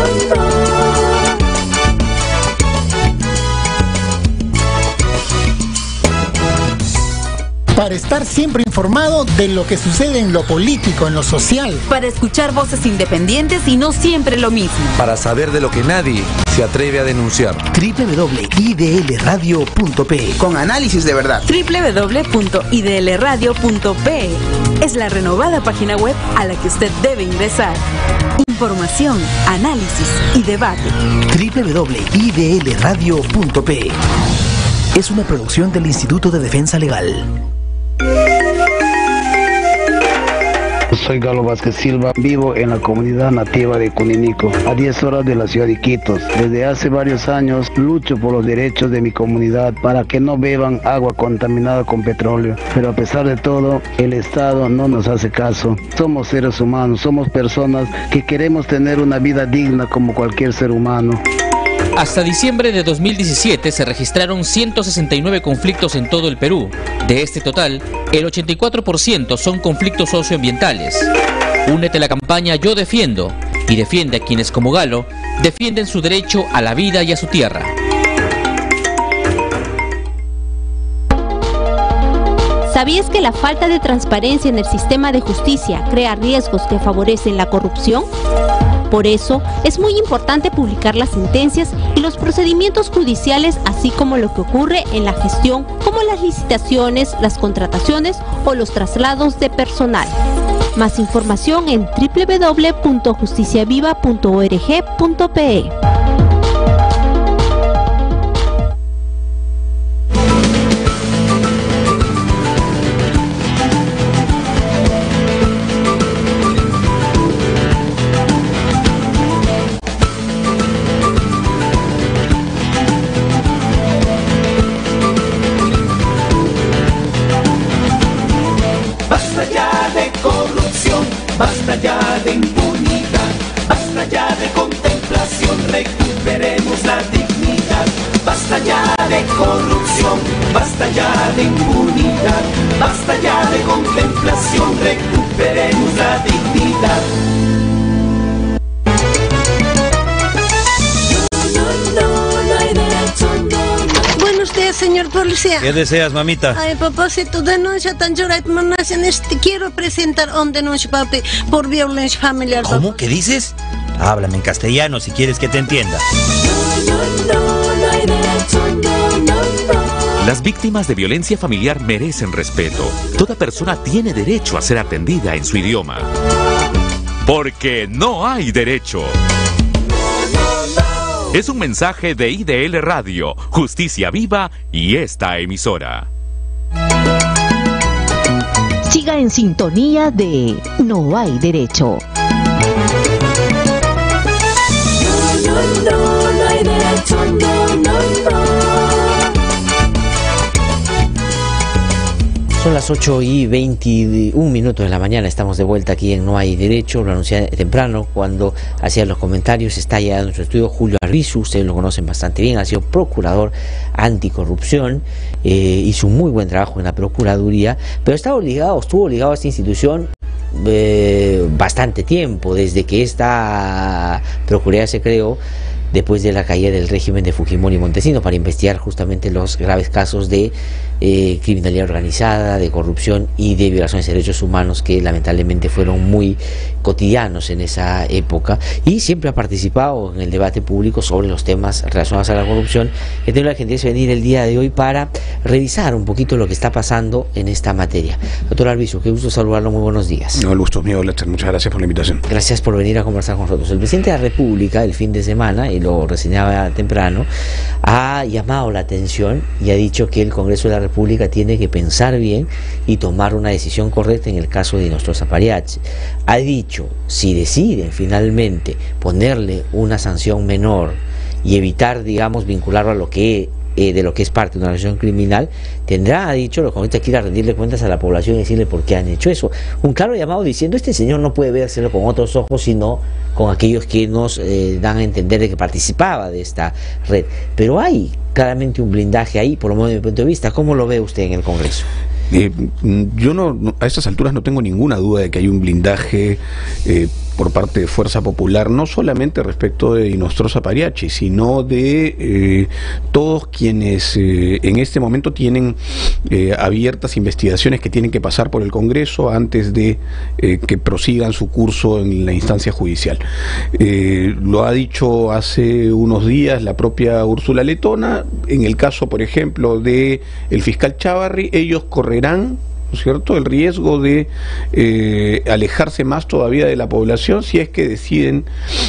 Para estar siempre informado de lo que sucede en lo político, en lo social. Para escuchar voces independientes y no siempre lo mismo. Para saber de lo que nadie se atreve a denunciar. www.idlradio.pe Con análisis de verdad. www.idlradio.pe es la renovada página web a la que usted debe ingresar. Información, análisis y debate. www.idlradio.pe es una producción del Instituto de Defensa Legal. Soy Galo Vázquez Silva, vivo en la comunidad nativa de Cuninico, a 10 horas de la ciudad de Iquitos. Desde hace varios años lucho por los derechos de mi comunidad para que no beban agua contaminada con petróleo. Pero a pesar de todo, el Estado no nos hace caso. Somos seres humanos, somos personas que queremos tener una vida digna como cualquier ser humano. Hasta diciembre de 2017 se registraron 169 conflictos en todo el Perú. De este total, el 84% son conflictos socioambientales. Únete a la campaña Yo Defiendo y defiende a quienes como Galo defienden su derecho a la vida y a su tierra. ¿Sabías que la falta de transparencia en el sistema de justicia crea riesgos que favorecen la corrupción? Por eso, es muy importante publicar las sentencias y los procedimientos judiciales, así como lo que ocurre en la gestión, como las licitaciones, las contrataciones o los traslados de personal. Más información en www.justiciaviva.org.pe. Basta ya de impunidad, basta ya de contemplación, recuperemos la dignidad. Basta ya de corrupción, basta ya de impunidad, basta ya de contemplación, recuperemos la dignidad. No hay derecho, Buenos días, señor policía. ¿Qué deseas, mamita? Ay, papá, si tu denuncia tan llora, quiero presentar una denuncia, papi, por violencia familiar. ¿Cómo? Papá. ¿Qué dices? Háblame en castellano si quieres que te entienda. No hay derecho, Las víctimas de violencia familiar merecen respeto. Toda persona tiene derecho a ser atendida en su idioma. Porque no hay derecho. Es un mensaje de IDL Radio, Justicia Viva y esta emisora. Siga en sintonía de No Hay Derecho. No hay derecho, Son las 8:21 de la mañana, estamos de vuelta aquí en No Hay Derecho. Lo anuncié temprano cuando hacía los comentarios. Está ya en nuestro estudio Julio Arbizu, ustedes lo conocen bastante bien, ha sido procurador anticorrupción, hizo un muy buen trabajo en la Procuraduría, pero estuvo ligado a esta institución bastante tiempo, desde que esta Procuraduría se creó. después de la caída del régimen de Fujimori y Montesinos, para investigar justamente los graves casos de criminalidad organizada, de corrupción y de violaciones de derechos humanos que lamentablemente fueron muy cotidianos en esa época, y siempre ha participado en el debate público sobre los temas relacionados a la corrupción. He tenido la gentileza de venir el día de hoy para revisar un poquito lo que está pasando en esta materia. Doctor Arbizu, qué gusto saludarlo, muy buenos días. No, el gusto es mío, Lester, muchas gracias por la invitación. Gracias por venir a conversar con nosotros. El presidente de la República el fin de semana, y lo reseñaba temprano, ha llamado la atención y ha dicho que el Congreso de la República tiene que pensar bien y tomar una decisión correcta en el caso de Nostroza Pariachi. Ha dicho, si deciden finalmente ponerle una sanción menor y evitar, digamos, vincularlo a lo que de lo que es parte de una organización criminal, tendrá, ha dicho, los congresistas que ir a rendirle cuentas a la población y decirle por qué han hecho eso. Un claro llamado diciendo, este señor no puede vérselo con otros ojos, sino con aquellos que nos dan a entender de que participaba de esta red. Pero hay claramente un blindaje ahí, por lo menos desde mi punto de vista. ¿Cómo lo ve usted en el Congreso? Yo a estas alturas no tengo ninguna duda de que hay un blindaje por parte de Fuerza Popular, no solamente respecto de Nostroza Pariachi, sino de todos quienes en este momento tienen abiertas investigaciones que tienen que pasar por el Congreso antes de que prosigan su curso en la instancia judicial. Lo ha dicho hace unos días la propia Úrsula Letona. En el caso, por ejemplo, de el fiscal Chávarri, ellos correrán, ¿no es cierto?, el riesgo de alejarse más todavía de la población si es que deciden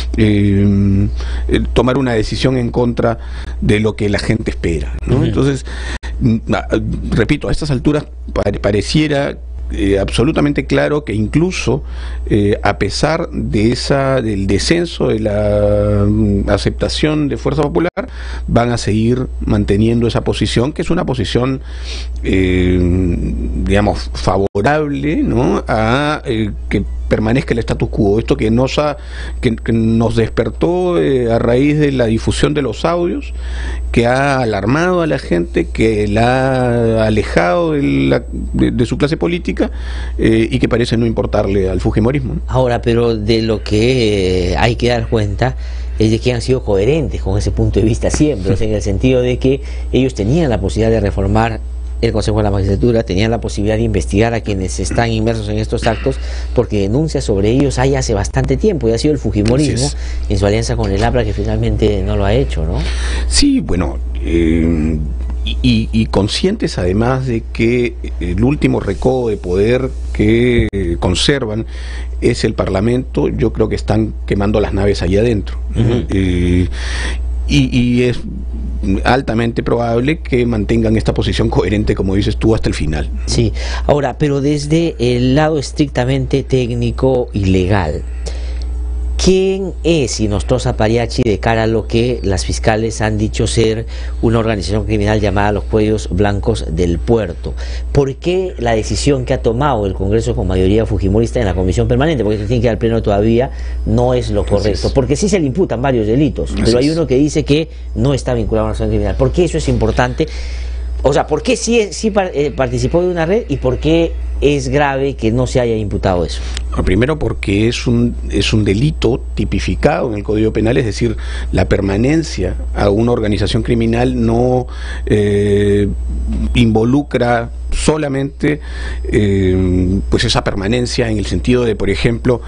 tomar una decisión en contra de lo que la gente espera, ¿no? Entonces, repito, a estas alturas pareciera absolutamente claro que incluso a pesar de del descenso de la aceptación de Fuerza Popular, van a seguir manteniendo esa posición, que es una posición digamos favorable, ¿no?, a que permanezca el status quo. Esto que nos despertó a raíz de la difusión de los audios, que ha alarmado a la gente, que la ha alejado de su clase política, y que parece no importarle al fujimorismo, ¿no? Ahora, pero de lo que hay que dar cuenta es de que han sido coherentes con ese punto de vista siempre, o sea, en el sentido de que ellos tenían la posibilidad de reformar el Consejo de la Magistratura, tenían la posibilidad de investigar a quienes están inmersos en estos actos, porque denuncias sobre ellos hay hace bastante tiempo, y ha sido el fujimorismo en su alianza con el APRA que finalmente no lo ha hecho, ¿no? Sí, bueno, y conscientes además de que el último recodo de poder que conservan es el Parlamento. Yo creo que están quemando las naves allá adentro, ¿no? Y es altamente probable que mantengan esta posición coherente, como dices tú, hasta el final. Sí, ahora, pero desde el lado estrictamente técnico y legal, ¿quién es Nostroza Pariachi de cara a lo que las fiscales han dicho ser una organización criminal llamada los Cuellos Blancos del Puerto? ¿Por qué la decisión que ha tomado el Congreso con mayoría fujimorista en la comisión permanente? Porque se tiene que ir al pleno todavía, no es lo correcto. Porque sí se le imputan varios delitos, pero hay uno que dice que no está vinculado a una organización criminal. ¿Por qué eso es importante? O sea, ¿por qué sí participó de una red y por qué es grave que no se haya imputado eso? Primero, porque es un delito tipificado en el Código Penal, es decir, la permanencia a una organización criminal no involucra solamente pues esa permanencia en el sentido de, por ejemplo,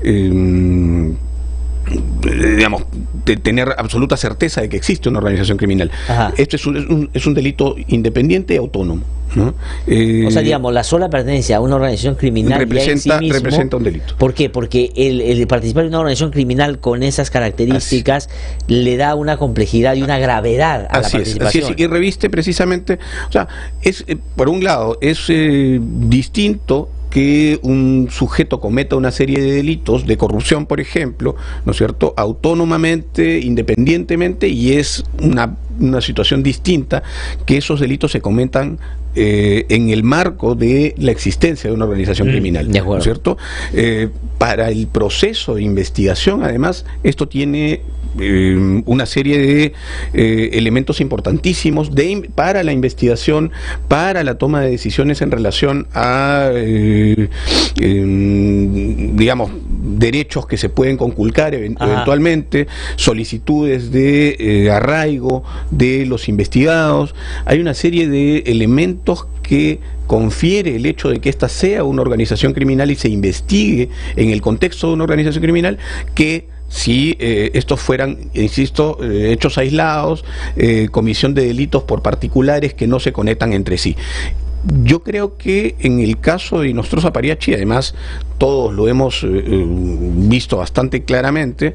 digamos, de tener absoluta certeza de que existe una organización criminal. Esto es un delito independiente y autónomo, ¿no? O sea, digamos, la sola pertenencia a una organización criminal representa un delito. ¿Por qué? Porque el participar en una organización criminal con esas características le da una complejidad y una gravedad a la participación. Así es, y reviste precisamente, o sea, por un lado, es distinto que un sujeto cometa una serie de delitos de corrupción, por ejemplo, ¿no es cierto?, autónomamente, independientemente, y es una situación distinta que esos delitos se cometan en el marco de la existencia de una organización criminal, ¿no es cierto? Para el proceso de investigación, además, esto tiene una serie de elementos importantísimos para la investigación, para la toma de decisiones en relación a digamos, derechos que se pueden conculcar eventualmente, solicitudes de arraigo de los investigados. Hay una serie de elementos que confiere el hecho de que ésta sea una organización criminal y se investigue en el contexto de una organización criminal, que si estos fueran, insisto, hechos aislados, comisión de delitos por particulares que no se conectan entre sí. Yo creo que en el caso de Inostroza Pariachi, además todos lo hemos visto bastante claramente,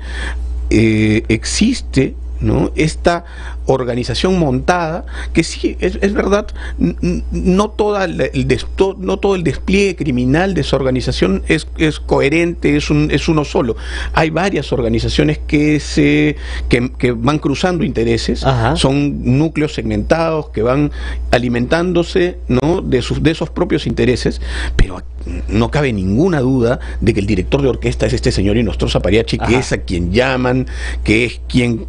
existe, ¿no?, esta organización montada, que sí, es verdad, no todo el despliegue criminal de esa organización es coherente, es uno solo. Hay varias organizaciones que van cruzando intereses. Son núcleos segmentados que van alimentándose, ¿no?, de esos propios intereses, pero no cabe ninguna duda de que el director de orquesta es este señor Inostroza Pariachi, que es a quien llaman, que es quien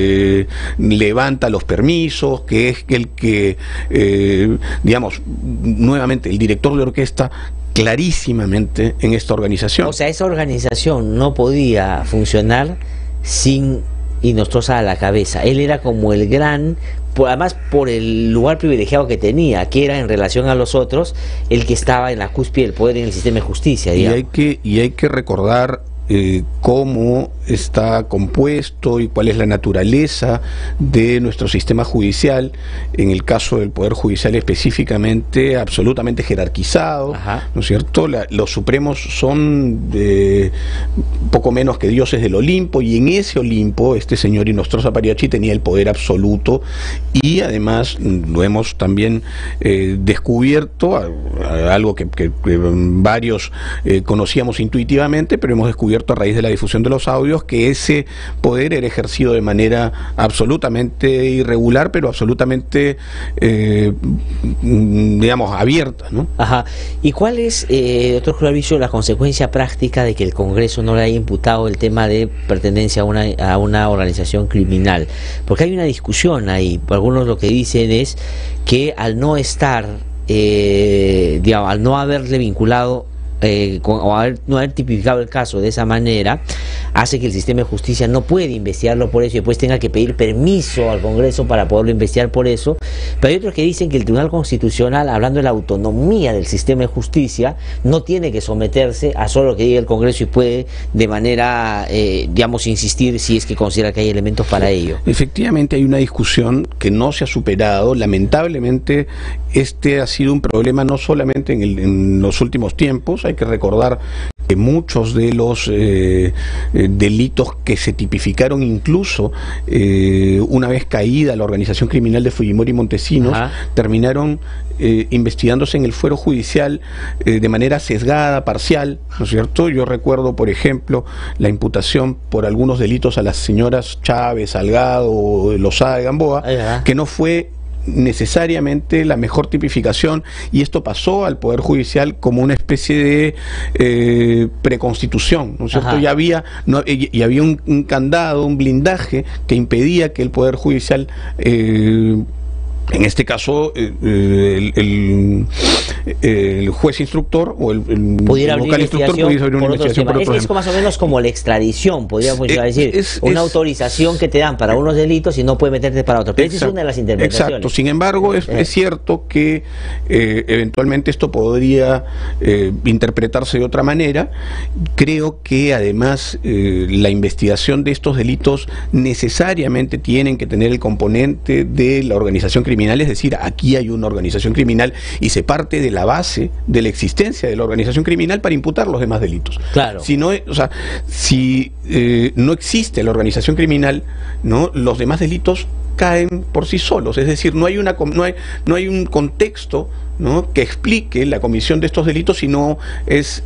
levanta los permisos, que es el que, digamos, nuevamente, el director de orquesta clarísimamente en esta organización. O sea, esa organización no podía funcionar sin Inostroza a la cabeza. Él era como el gran, además por el lugar privilegiado que tenía, que era en relación a los otros, el que estaba en la cúspide del poder en el sistema de justicia, digamos. Y hay que recordar cómo está compuesto y cuál es la naturaleza de nuestro sistema judicial, en el caso del Poder Judicial específicamente, absolutamente jerarquizado, ¿no es cierto? Los supremos son poco menos que dioses del Olimpo, y en ese Olimpo este señor Inostroza Pariachi tenía el poder absoluto, y además lo hemos también descubierto, algo que varios conocíamos intuitivamente, pero hemos descubierto a raíz de la difusión de los audios que ese poder era ejercido de manera absolutamente irregular, pero absolutamente digamos abierta, ¿no? ¿Y cuál es, doctor Clavijo, la consecuencia práctica de que el Congreso no le haya imputado el tema de pertenencia a una organización criminal? Porque hay una discusión ahí. Algunos lo que dicen es que al no estar, digamos, al no haberle vinculado no haber tipificado el caso de esa manera, hace que el sistema de justicia no puede investigarlo por eso, y después tenga que pedir permiso al Congreso para poderlo investigar por eso. Pero hay otros que dicen que el Tribunal Constitucional, hablando de la autonomía del sistema de justicia, no tiene que someterse a solo lo que diga el Congreso y puede de manera, digamos, insistir si es que considera que hay elementos para ello. Efectivamente hay una discusión que no se ha superado. Lamentablemente este ha sido un problema no solamente en los últimos tiempos. Hay que recordar que muchos de los delitos que se tipificaron incluso una vez caída la organización criminal de Fujimori y Montesinos, terminaron investigándose en el fuero judicial de manera sesgada, parcial, ¿no es cierto? Yo recuerdo, por ejemplo, la imputación por algunos delitos a las señoras Chávez, Salgado, Lozada de Gamboa, que no fue necesariamente la mejor tipificación, y esto pasó al Poder Judicial como una especie de preconstitución, ¿no es cierto? Ya había un candado, un blindaje que impedía que el Poder Judicial, en este caso el juez instructor o el vocal instructor pudiera abrir una investigación por otro tema. Es más o menos como la extradición, podríamos decir, una autorización que te dan para unos delitos y no puedes meterte para otros. Pero esa es una de las interpretaciones. Exacto. Sin embargo, es cierto que eventualmente esto podría interpretarse de otra manera. Creo que además la investigación de estos delitos necesariamente tienen que tener el componente de la organización criminal, es decir, aquí hay una organización criminal y se parte de la base de la existencia de la organización criminal para imputar los demás delitos. Claro. Si no, o sea, si no existe la organización criminal, ¿no?, los demás delitos caen por sí solos, es decir, no hay un contexto, ¿no?, que explique la comisión de estos delitos, sino es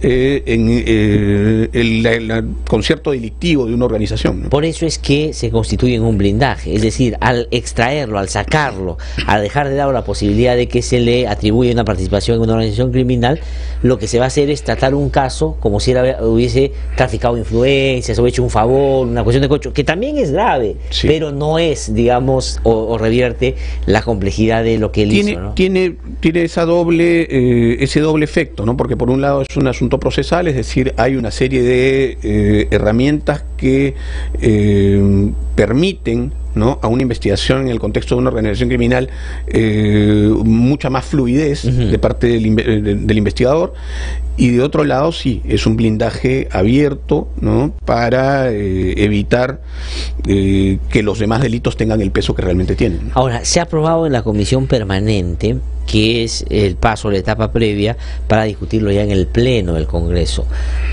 el concierto delictivo de una organización, ¿no? Por eso es que se constituye en un blindaje, es decir, al extraerlo, al sacarlo, al dejar de lado la posibilidad de que se le atribuya una participación en una organización criminal, lo que se va a hacer es tratar un caso como si él hubiese traficado influencias o hecho un favor, una cuestión de cocho, que también es grave, pero no es, digamos, o revierte la complejidad de lo que él hizo, ¿no? Tiene esa ese doble efecto, ¿no? Porque por un lado es un asunto procesal, es decir, hay una serie de herramientas que permiten, ¿no?, a una investigación en el contexto de una organización criminal mucha más fluidez de parte del investigador, y de otro lado sí, es un blindaje abierto, ¿no?, para evitar que los demás delitos tengan el peso que realmente tienen. Ahora, se ha aprobado en la comisión permanente, que es el paso, la etapa previa para discutirlo ya en el Pleno del Congreso.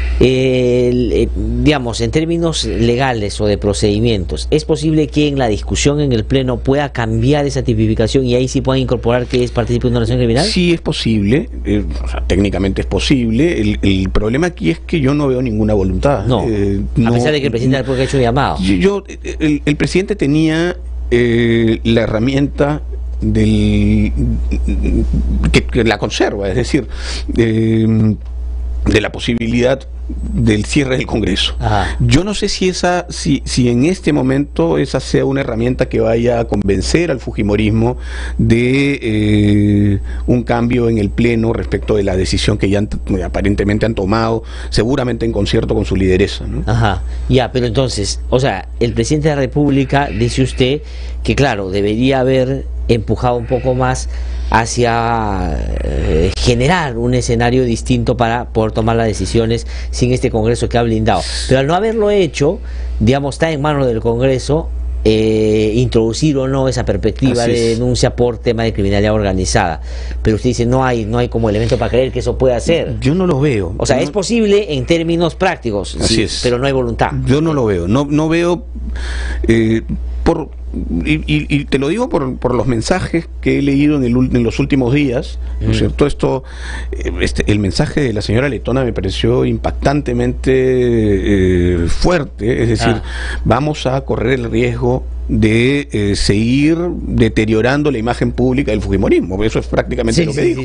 Digamos, en términos legales o de procedimientos, ¿es posible que en la discusión en el Pleno pueda cambiar esa tipificación y ahí sí puedan incorporar que es partícipe de una organización criminal? Sí, es posible, o sea, técnicamente es posible. El problema aquí es que yo no veo ninguna voluntad. No, a pesar de que el presidente de la República ha hecho un llamado. El presidente tenía la herramienta que la conserva, es decir, de la posibilidad del cierre del Congreso. Yo no sé si en este momento esa sea una herramienta que vaya a convencer al fujimorismo de un cambio en el Pleno respecto de la decisión que ya aparentemente han tomado, seguramente en concierto con su lideresa, ¿no? Ya, pero entonces, o sea, el presidente de la República, dice usted, que claro, debería haber empujado un poco más hacia generar un escenario distinto para poder tomar las decisiones sin este Congreso que ha blindado. Pero al no haberlo hecho, digamos, está en manos del Congreso introducir o no esa perspectiva de denuncia por tema de criminalidad organizada. Pero usted dice, no hay como elemento para creer que eso pueda hacer. Yo no lo veo. O sea, es posible en términos prácticos, sí, pero no hay voluntad. Yo no lo veo. No veo y te lo digo por los mensajes que he leído en los últimos días, ¿no es cierto? El mensaje de la señora Letona me pareció impactantemente fuerte, es decir, vamos a correr el riesgo de seguir deteriorando la imagen pública del fujimorismo. Eso es prácticamente lo que dijo.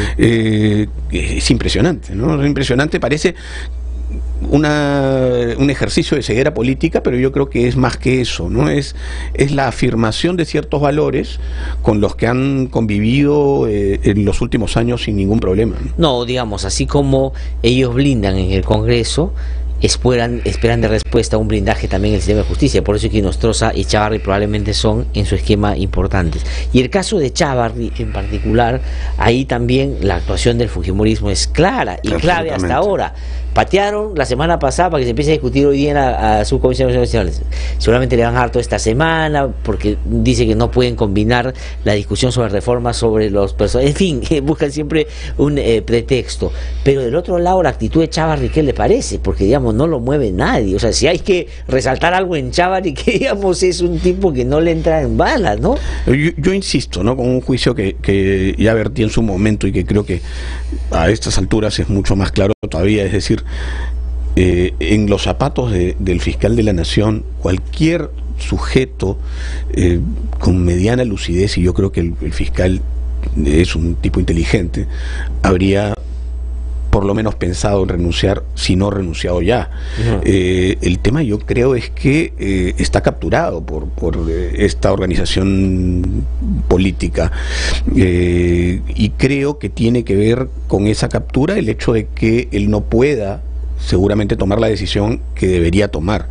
Es impresionante, ¿no? Es impresionante, parece un ejercicio de ceguera política, pero yo creo que es más que eso, ¿no? Es la afirmación de ciertos valores con los que han convivido en los últimos años sin ningún problema. No, digamos, así como ellos blindan en el Congreso, esperan de respuesta un blindaje también en el sistema de justicia. Por eso que Nostroza y Chávarri probablemente son en su esquema importantes. Y el caso de Chávarri en particular, ahí también la actuación del fujimorismo es clara y clave hasta ahora. Patearon la semana pasada para que se empiece a discutir hoy día en la subcomisión nacionales. Seguramente le van a dar toda esta semana porque dice que no pueden combinar la discusión sobre reformas sobre los personajes. En fin, buscan siempre un pretexto. Pero del otro lado, la actitud de Chávarri, ¿qué le parece? Porque, digamos, no lo mueve nadie. O sea, si hay que resaltar algo en Chávarri, que, digamos, es un tipo que no le entra en balas, ¿no? Yo insisto, ¿no?, con un juicio que ya vertí en su momento y que creo que a estas alturas es mucho más claro todavía, es decir, en los zapatos del fiscal de la Nación, cualquier sujeto con mediana lucidez, y yo creo que el fiscal es un tipo inteligente, habría por lo menos pensado en renunciar, si no renunciado ya. El tema, yo creo, es que está capturado por esta organización política, y creo que tiene que ver con esa captura el hecho de que él no pueda seguramente tomar la decisión que debería tomar.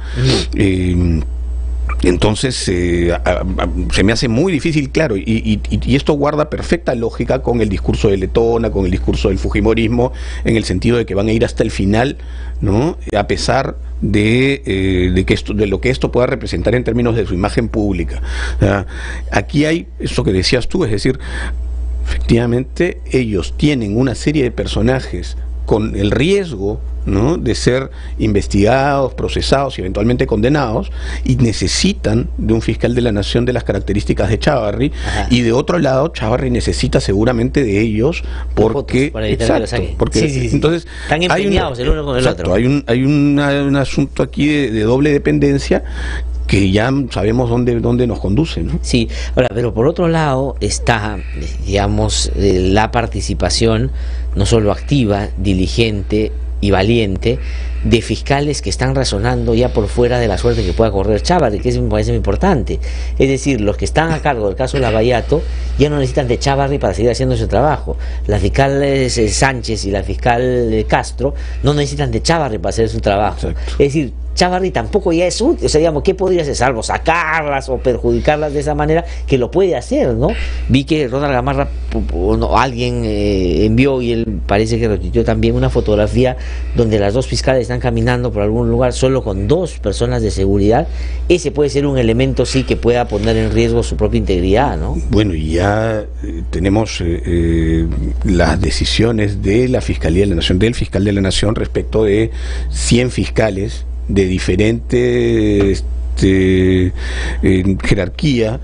Entonces se me hace muy difícil, claro, y esto guarda perfecta lógica con el discurso de Letona, con el discurso del fujimorismo, en el sentido de que van a ir hasta el final, ¿no?, a pesar de lo que esto pueda representar en términos de su imagen pública. O sea, aquí hay eso que decías tú, es decir, efectivamente ellos tienen una serie de personajes con el riesgo, ¿no?, de ser investigados, procesados y eventualmente condenados, y necesitan de un fiscal de la Nación de las características de Chávarri. Y de otro lado, Chávarri necesita seguramente de ellos porque, entonces están empeñados el uno con el otro. Hay un asunto aquí de doble dependencia que ya sabemos dónde nos conduce, ¿no? Sí, ahora, pero por otro lado está, digamos, la participación no solo activa, diligente y valiente de fiscales que están razonando ya por fuera de la suerte que pueda correr Chávarri, que eso me parece muy importante. Es decir, los que están a cargo del caso Lavallato ya no necesitan de Chávarri para seguir haciendo su trabajo. La fiscal Sánchez y la fiscal Castro no necesitan de Chávarri para hacer su trabajo. Exacto. Es decir, Chávarri tampoco ya es útil, o sea, digamos, ¿qué podría hacer? Salvo sacarlas o perjudicarlas de esa manera, que lo puede hacer, ¿no? Vi que Ronald Gamarra, alguien envió, y él parece que retuiteó también, una fotografía donde las dos fiscales están caminando por algún lugar solo con 2 personas de seguridad. Ese puede ser un elemento, sí, que pueda poner en riesgo su propia integridad, ¿no? Bueno, y ya tenemos las decisiones de la Fiscalía de la Nación, del Fiscal de la Nación, respecto de 100 fiscales de diferente jerarquía,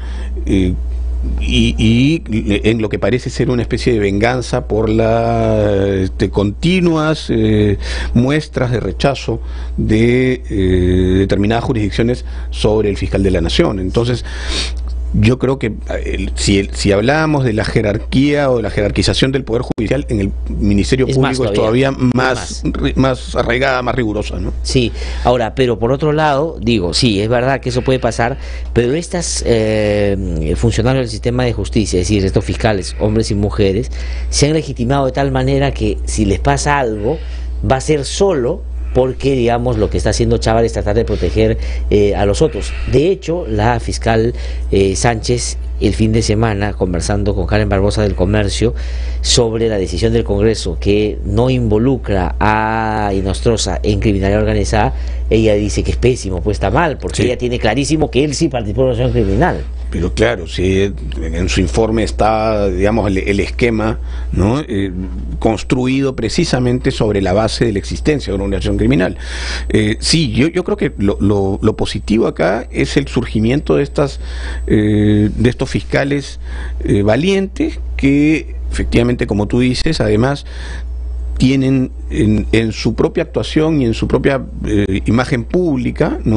y en lo que parece ser una especie de venganza por las continuas muestras de rechazo de determinadas jurisdicciones sobre el fiscal de la Nación. Entonces, yo creo que si hablábamos de la jerarquía o de la jerarquización del Poder Judicial, en el Ministerio Público es todavía más arraigada, más rigurosa, ¿no? Sí, ahora, pero por otro lado, digo, sí, es verdad que eso puede pasar, pero estas funcionarios del sistema de justicia, es decir, estos fiscales, hombres y mujeres, se han legitimado de tal manera que si les pasa algo, va a ser solo porque, digamos, lo que está haciendo Chávarri es tratar de proteger a los otros. De hecho, la fiscal Sánchez, el fin de semana, conversando con Karen Barbosa del Comercio sobre la decisión del Congreso que no involucra a Inostroza en criminalidad organizada, ella dice que es pésimo, pues está mal, porque ella tiene clarísimo que él sí participó en una acción criminal. Pero claro, si en su informe está, digamos, el esquema, ¿no? Construido precisamente sobre la base de la existencia de una organización criminal. Sí, yo creo que lo positivo acá es el surgimiento de estos fiscales valientes que, efectivamente, como tú dices, además tienen en su propia actuación y en su propia imagen pública, ¿no?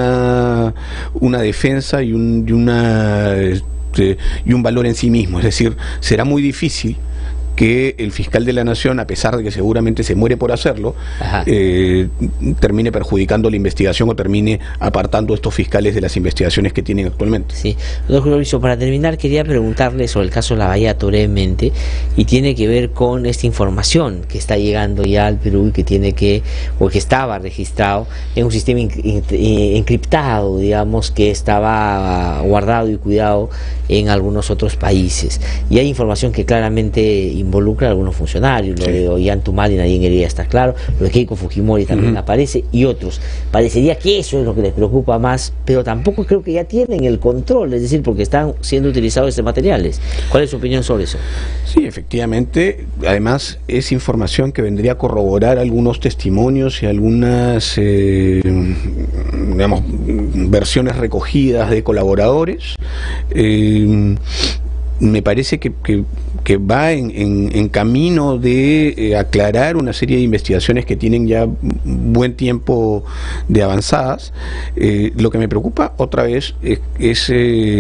una defensa y un valor en sí mismo. Es decir, será muy difícil que el fiscal de la Nación, a pesar de que seguramente se muere por hacerlo, termine perjudicando la investigación o termine apartando a estos fiscales de las investigaciones que tienen actualmente. Sí, doctor Mauricio, para terminar quería preguntarle sobre el caso Lavallato brevemente, y tiene que ver con esta información que está llegando ya al Perú y que que estaba registrado en un sistema encriptado, digamos, que estaba guardado y cuidado en algunos otros países. Y hay información que claramente involucra a algunos funcionarios, lo de Ollantumala, nadie quería estar claro, lo de Keiko Fujimori también aparece, y otros. Parecería que eso es lo que les preocupa más, pero tampoco creo que ya tienen el control, es decir, porque están siendo utilizados estos materiales. ¿Cuál es su opinión sobre eso? Sí, efectivamente, además es información que vendría a corroborar algunos testimonios y algunas digamos, versiones recogidas de colaboradores. Me parece que va en camino de aclarar una serie de investigaciones que tienen ya buen tiempo de avanzadas. Lo que me preocupa otra vez es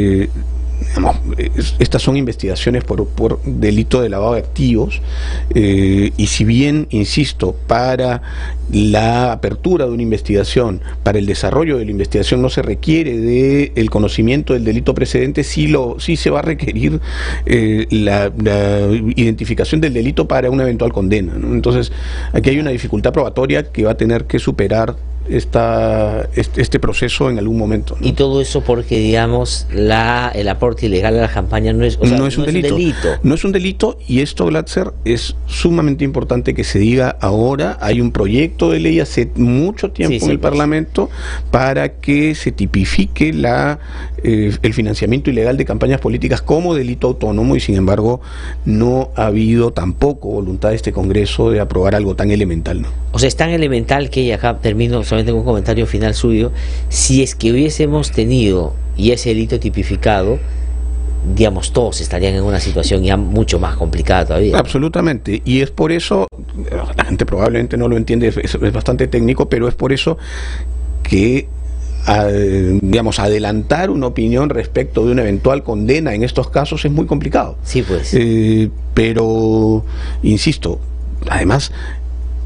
estas son investigaciones por delito de lavado de activos, y si bien, insisto, para la apertura de una investigación, para el desarrollo de la investigación no se requiere del conocimiento del delito precedente, sí se va a requerir la identificación del delito para una eventual condena, ¿no? Entonces, aquí hay una dificultad probatoria que va a tener que superar este proceso en algún momento, ¿no? Y todo eso porque, digamos, el aporte ilegal a la campaña no es un delito. No es un delito, y esto, Glatzer, es sumamente importante que se diga ahora. Hay un proyecto de ley hace mucho tiempo en el Parlamento para que se tipifique el financiamiento ilegal de campañas políticas como delito autónomo, y sin embargo no ha habido tampoco voluntad de este Congreso de aprobar algo tan elemental, ¿no? O sea, es tan elemental que, y acá termino solamente con un comentario final suyo, si es que hubiésemos tenido y ese delito tipificado, digamos, todos estarían en una situación ya mucho más complicada todavía. Absolutamente, y es por eso, la gente probablemente no lo entiende, es bastante técnico, pero es por eso que digamos, adelantar una opinión respecto de una eventual condena en estos casos es muy complicado. Sí, pues. Pero, insisto, además,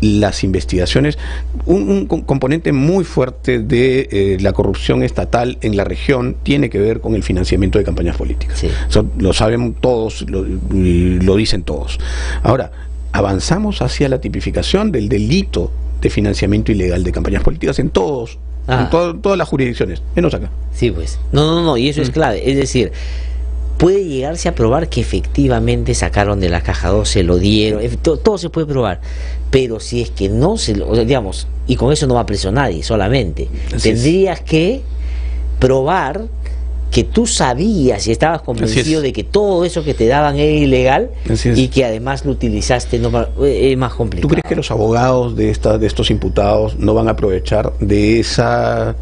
las investigaciones, un componente muy fuerte de la corrupción estatal en la región tiene que ver con el financiamiento de campañas políticas. Sí. Eso lo saben todos, lo dicen todos. Ahora, avanzamos hacia la tipificación del delito de financiamiento ilegal de campañas políticas en todas las jurisdicciones, menos acá. Sí, pues. No, y eso es clave. Es decir, puede llegarse a probar que efectivamente sacaron de la caja 2, se lo dieron, todo se puede probar, pero si es que no se lo, digamos, y con eso no va preso nadie solamente, tendrías que probar que tú sabías y estabas convencido de que todo eso que te daban era ilegal y que además lo utilizaste, es más complicado. ¿Tú crees que los abogados de estos imputados no van a aprovechar de esa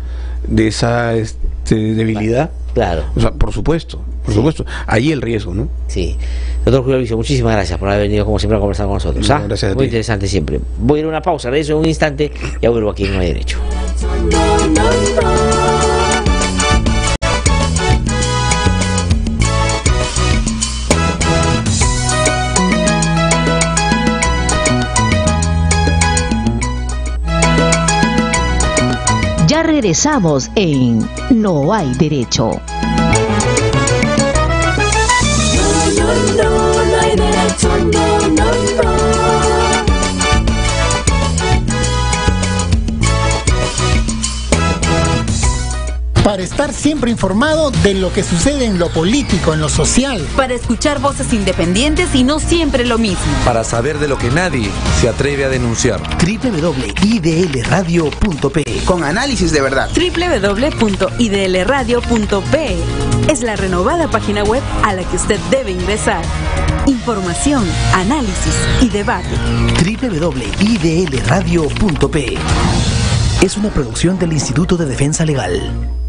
debilidad? Claro. O sea, por supuesto. Ahí el riesgo, ¿no? Sí. Doctor Julio Vicio, muchísimas gracias por haber venido como siempre a conversar con nosotros. No, gracias a ti. Muy interesante siempre. Voy a ir a una pausa, regreso en un instante y ya vuelvo aquí en No Hay Derecho. Ya regresamos en No Hay Derecho. No hay derecho, no. Para estar siempre informado de lo que sucede en lo político, en lo social. Para escuchar voces independientes y no siempre lo mismo. Para saber de lo que nadie se atreve a denunciar. www.idlradio.pe Con análisis de verdad. www.idlradio.pe es la renovada página web a la que usted debe ingresar. Información, análisis y debate. www.idlradio.pe es una producción del Instituto de Defensa Legal.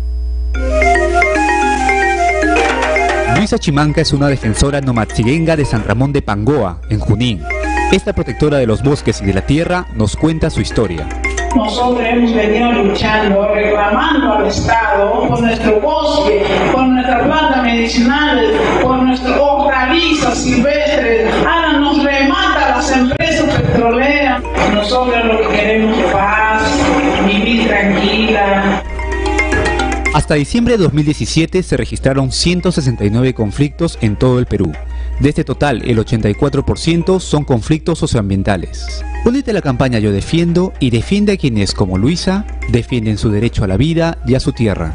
Luisa Chimanca es una defensora nomachigenga de San Ramón de Pangoa, en Junín. Esta protectora de los bosques y de la tierra nos cuenta su historia. Nosotros hemos venido luchando, reclamando al Estado por nuestro bosque, por nuestra planta medicinal, por nuestras hortalizas silvestres. Ahora nos remata las empresas petroleras. Nosotros lo que queremos es paz, vivir tranquila. Hasta diciembre de 2017 se registraron 169 conflictos en todo el Perú. De este total, el 84% son conflictos socioambientales. Únete a la campaña Yo Defiendo y defiende a quienes, como Luisa, defienden su derecho a la vida y a su tierra.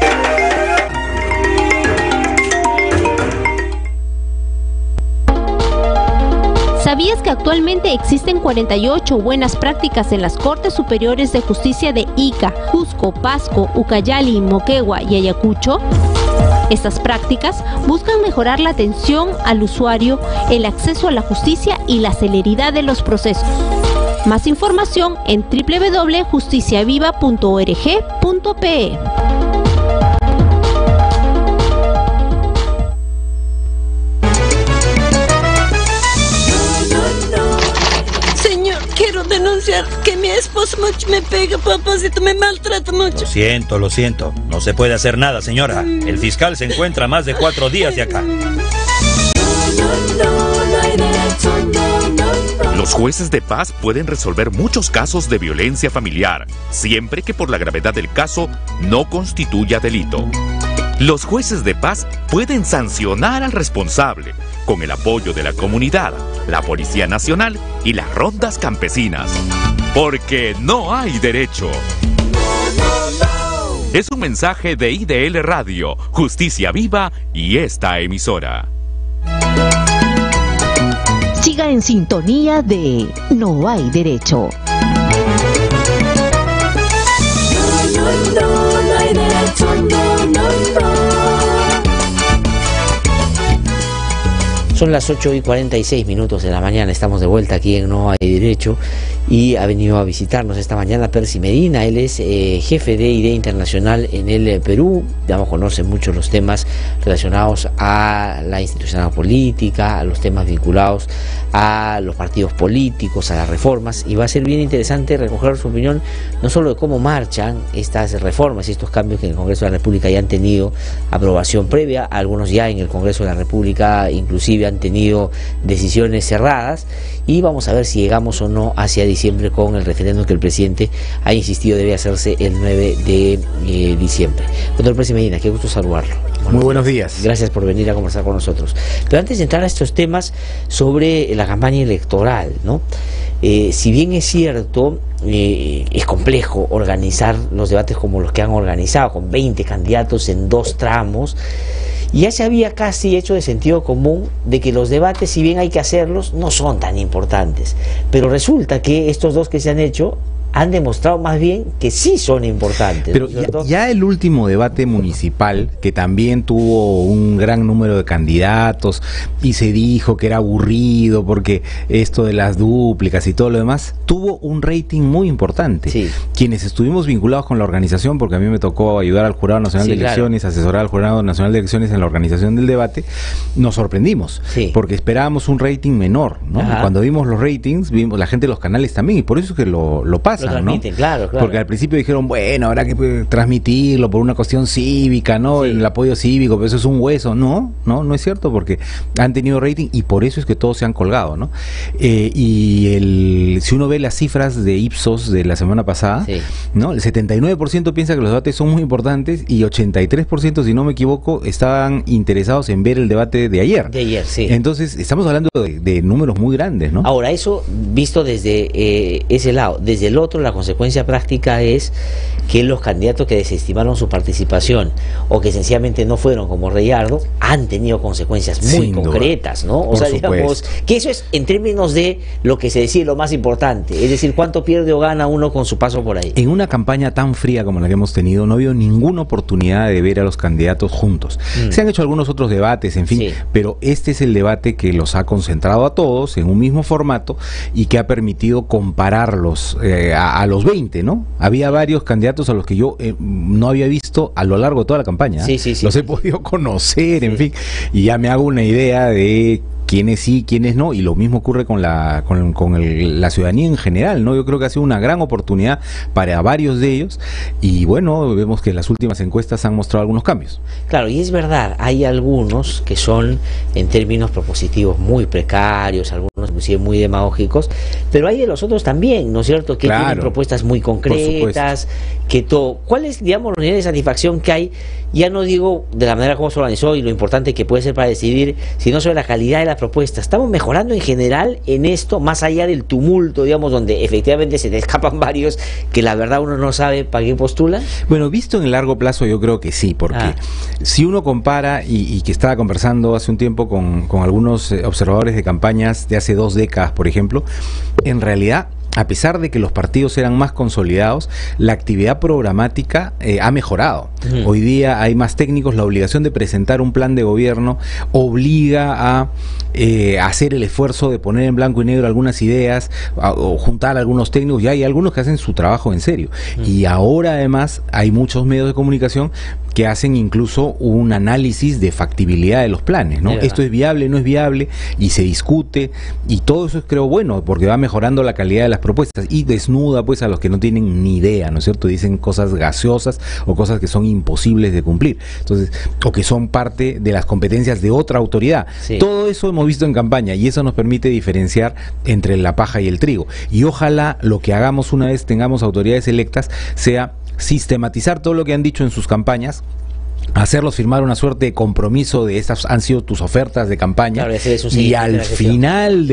¿Sabías que actualmente existen 48 buenas prácticas en las Cortes Superiores de Justicia de Ica, Cusco, Pasco, Ucayali, Moquegua y Ayacucho? Estas prácticas buscan mejorar la atención al usuario, el acceso a la justicia y la celeridad de los procesos. Más información en www.justiciaviva.org.pe. Quiero denunciar que mi esposo mucho me pega, papacito, me maltrata mucho. Lo siento. No se puede hacer nada, señora. El fiscal se encuentra más de 4 días de acá. Los jueces de paz pueden resolver muchos casos de violencia familiar, siempre que por la gravedad del caso no constituya delito. Los jueces de paz pueden sancionar al responsable, con el apoyo de la comunidad, la Policía Nacional y las rondas campesinas. Porque no hay derecho. Es un mensaje de IDL Radio, Justicia Viva y esta emisora. Siga en sintonía de No Hay Derecho. No hay derecho, no. Son las 8:46 de la mañana, estamos de vuelta aquí en No Hay Derecho y ha venido a visitarnos esta mañana Percy Medina. Él es jefe de IDEA Internacional en el Perú. Digamos, conoce mucho los temas relacionados a la institucionalidad política, a los temas vinculados a los partidos políticos, a las reformas, y va a ser bien interesante recoger su opinión no solo de cómo marchan estas reformas y estos cambios que en el Congreso de la República ya han tenido aprobación previa, algunos ya en el Congreso de la República inclusive han tenido decisiones cerradas, y vamos a ver si llegamos o no hacia diciembre con el referéndum que el presidente ha insistido debe hacerse el 9 de diciembre. Doctor Percy Medina, qué gusto saludarlo. Muy buenos días. Gracias por venir a conversar con nosotros. Pero antes de entrar a estos temas sobre la campaña electoral, ¿no? Si bien es cierto, es complejo organizar los debates como los que han organizado, con 20 candidatos en 2 tramos, ya se había casi hecho de sentido común de que los debates, si bien hay que hacerlos, no son tan importantes. Pero resulta que estos 2 que se han hecho han demostrado más bien que sí son importantes. Pero ya el último debate municipal, que también tuvo un gran número de candidatos y se dijo que era aburrido porque esto de las dúplicas y todo lo demás, tuvo un rating muy importante. Sí. Quienes estuvimos vinculados con la organización, porque a mí me tocó ayudar al Jurado Nacional de Elecciones, asesorar al Jurado Nacional de Elecciones en la organización del debate, nos sorprendimos, porque esperábamos un rating menor, ¿no? Cuando vimos los ratings, vimos la gente de los canales también, y por eso es que lo pasa. Transmiten, ¿no? Claro. Porque al principio dijeron, bueno, habrá que transmitirlo por una cuestión cívica, ¿no? El apoyo cívico, pero eso es un hueso. No es cierto, porque han tenido rating y por eso es que todos se han colgado, ¿no? Si uno ve las cifras de Ipsos de la semana pasada, ¿no? El 79% piensa que los debates son muy importantes y 83%, si no me equivoco, estaban interesados en ver el debate de ayer. Entonces, estamos hablando de números muy grandes, ¿no? Ahora, eso visto desde ese lado. Desde el otro, la consecuencia práctica es que los candidatos que desestimaron su participación o que sencillamente no fueron, como Reyardo, han tenido consecuencias muy concretas, ¿no? O sea, digamos, que eso es en términos de lo que se decide lo más importante, es decir, cuánto pierde o gana uno con su paso por ahí. En una campaña tan fría como la que hemos tenido, no ha habido ninguna oportunidad de ver a los candidatos juntos. Se han hecho algunos otros debates, en fin, pero este es el debate que los ha concentrado a todos en un mismo formato y que ha permitido compararlos a los 20, ¿no? Había varios candidatos a los que yo no había visto a lo largo de toda la campaña. Los he podido conocer, en fin, y ya me hago una idea de quiénes sí, quiénes no, y lo mismo ocurre con la ciudadanía en general, ¿no? Yo creo que ha sido una gran oportunidad para varios de ellos, y bueno, vemos que las últimas encuestas han mostrado algunos cambios. Claro, y es verdad, hay algunos que son en términos propositivos muy precarios, algunos inclusive muy demagógicos, pero hay de los otros también, ¿no es cierto?, que tienen propuestas muy concretas, que todo. ¿Cuál es, digamos, la unidad de satisfacción que hay? Ya no digo de la manera como se organizó y lo importante que puede ser para decidir, sino sobre la calidad de la propuesta. ¿Estamos mejorando en general en esto, más allá del tumulto, digamos, donde efectivamente se te escapan varios que la verdad uno no sabe para qué postula? Bueno, visto en el largo plazo yo creo que sí, porque si uno compara, y que estaba conversando hace un tiempo con algunos observadores de campañas de hace 2 décadas, por ejemplo, en realidad, a pesar de que los partidos eran más consolidados, la actividad programática ha mejorado. Hoy día hay más técnicos, la obligación de presentar un plan de gobierno obliga a hacer el esfuerzo de poner en blanco y negro algunas ideas, o juntar a algunos técnicos, y hay algunos que hacen su trabajo en serio. Y ahora además hay muchos medios de comunicación que hacen incluso un análisis de factibilidad de los planes, ¿no? Esto es viable, no es viable, y se discute, y todo eso es, creo, bueno, porque va mejorando la calidad de las propuestas y desnuda pues a los que no tienen ni idea, ¿no es cierto? Dicen cosas gaseosas o cosas que son imposibles de cumplir, entonces, o que son parte de las competencias de otra autoridad. Todo eso hemos visto en campaña, y eso nos permite diferenciar entre la paja y el trigo, y ojalá lo que hagamos una vez tengamos autoridades electas sea sistematizar todo lo que han dicho en sus campañas, hacerlos firmar una suerte de compromiso de estas han sido tus ofertas de campaña, y al final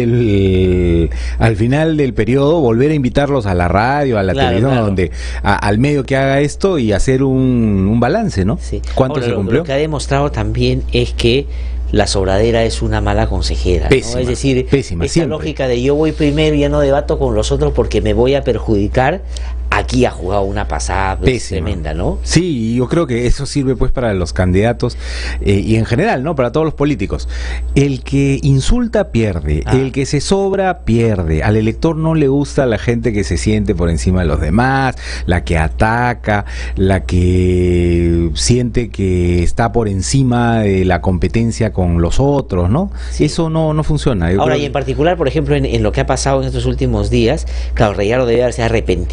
del periodo volver a invitarlos a la radio, a la televisión, donde al medio que haga esto, y hacer un balance, ¿no? ¿Cuánto se cumplió? Lo que ha demostrado también es que la sobradera es una mala consejera, pésima, ¿no? Es decir, pésima, esta lógica de yo voy primero y ya no debato con los otros porque me voy a perjudicar, aquí ha jugado una pasada tremenda, ¿no? Sí, yo creo que eso sirve pues para los candidatos y en general, ¿no? Para todos los políticos. El que insulta pierde, el que se sobra pierde. Al elector no le gusta la gente que se siente por encima de los demás, la que ataca, la que siente que está por encima de la competencia con los otros, ¿no? Eso no funciona. Ahora, y en particular, por ejemplo, en lo que ha pasado en estos últimos días, claro, Reyardo debe haberse arrepentido de no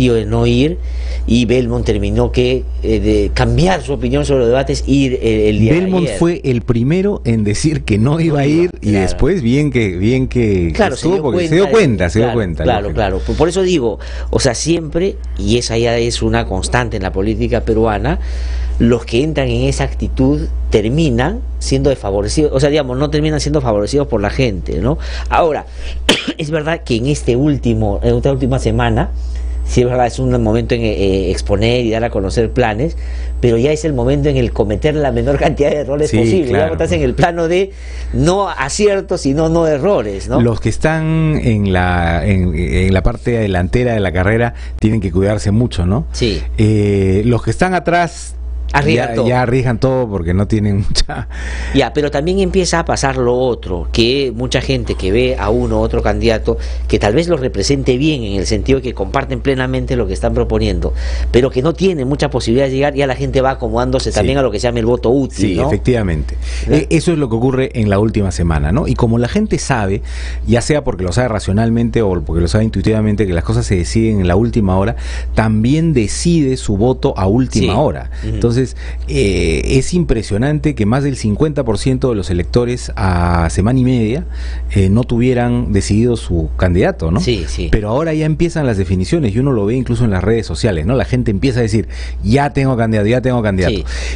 ir, y Belmont terminó de cambiar su opinión sobre los debates, ir el día Belmont de ayer. fue el primero en decir que no iba a ir, y claro. Después bien que claro, estuvo, porque se dio cuenta. Claro. Por eso digo, o sea, siempre, y esa ya es una constante en la política peruana, los que entran en esa actitud terminan siendo desfavorecidos, o sea, digamos, no terminan siendo favorecidos por la gente, ¿no? Ahora, es verdad que en esta última semana, sí, es verdad, es un momento en exponer y dar a conocer planes, pero ya es el momento en el cometer la menor cantidad de errores posible. Claro. Ya estás en el plano de no aciertos, sino no errores, ¿no? Los que están en la parte delantera de la carrera tienen que cuidarse mucho, ¿no? Sí. Los que están atrás ya arriesgan todo porque no tienen mucha... Ya, pero también empieza a pasar lo otro, que mucha gente que ve a uno u otro candidato, que tal vez lo represente bien en el sentido de que comparten plenamente lo que están proponiendo, pero que no tiene mucha posibilidad de llegar, ya la gente va acomodándose también a lo que se llama el voto útil, Sí, ¿no? Efectivamente. Eso es lo que ocurre en la última semana, ¿no? Y como la gente sabe, ya sea porque lo sabe racionalmente o porque lo sabe intuitivamente, que las cosas se deciden en la última hora, también decide su voto a última hora. Entonces, es impresionante que más del 50% de los electores a semana y media no tuvieran decidido su candidato, ¿no? Sí. Pero ahora ya empiezan las definiciones y uno lo ve incluso en las redes sociales, ¿no? La gente empieza a decir, ya tengo candidato.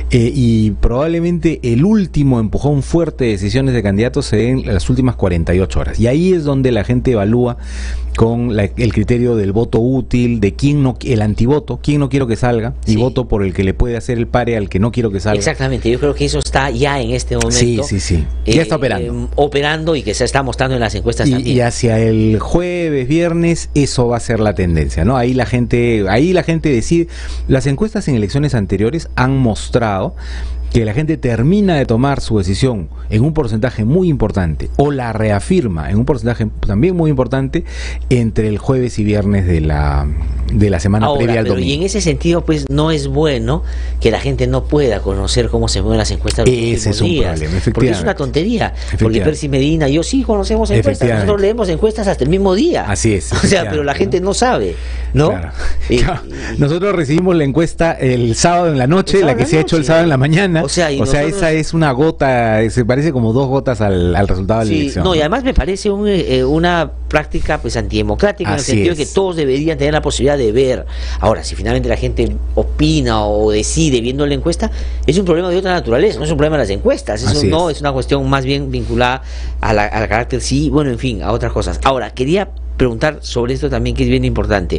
Y probablemente el último empujón fuerte de decisiones de candidatos se den en las últimas 48 horas. Y ahí es donde la gente evalúa con el criterio del voto útil, de el antivoto, quién no quiero que salga, y voto por el que le puede hacer el pare al que no quiero que salga. Exactamente, yo creo que eso está ya en este momento. Sí. Ya está operando. Operando, y que se está mostrando en las encuestas también. Y hacia el jueves, viernes, eso va a ser la tendencia, ¿no? Ahí la gente decide. Las encuestas en elecciones anteriores han mostrado que la gente termina de tomar su decisión en un porcentaje muy importante, o la reafirma en un porcentaje también muy importante, entre el jueves y viernes de la semana previa al domingo. Y en ese sentido, pues, no es bueno que la gente no pueda conocer cómo se mueven las encuestas los últimos días. Problema, porque es una tontería. Porque Percy Medina, yo sí conocemos encuestas, nosotros leemos encuestas hasta el mismo día. Así es. O sea, pero la gente no sabe, ¿no? Claro. Nosotros recibimos la encuesta el sábado en la noche, la que se ha hecho el sábado en la mañana. O sea, esa es una gota, se parece como 2 gotas al resultado de la elección. No, y además me parece una práctica pues antidemocrática, en el sentido de que todos deberían tener la posibilidad de ver. Ahora, si finalmente la gente opina o decide viendo la encuesta, es un problema de otra naturaleza, no es un problema de las encuestas, eso es una cuestión más bien vinculada al carácter, en fin, a otras cosas. Ahora, quería preguntar sobre esto también, que es bien importante,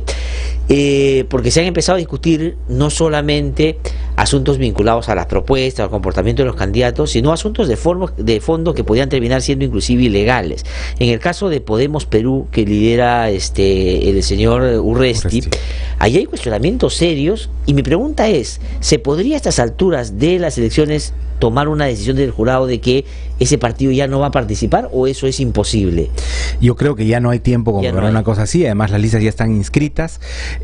porque se han empezado a discutir no solamente asuntos vinculados a las propuestas, al comportamiento de los candidatos, sino asuntos de fondo que podían terminar siendo inclusive ilegales. En el caso de Podemos Perú, que lidera el señor Urresti, ahí hay cuestionamientos serios, y mi pregunta es, ¿se podría a estas alturas de las elecciones tomar una decisión del jurado de que ese partido ya no va a participar, o eso es imposible? Yo creo que ya no hay tiempo como para una cosa así. Además, las listas ya están inscritas.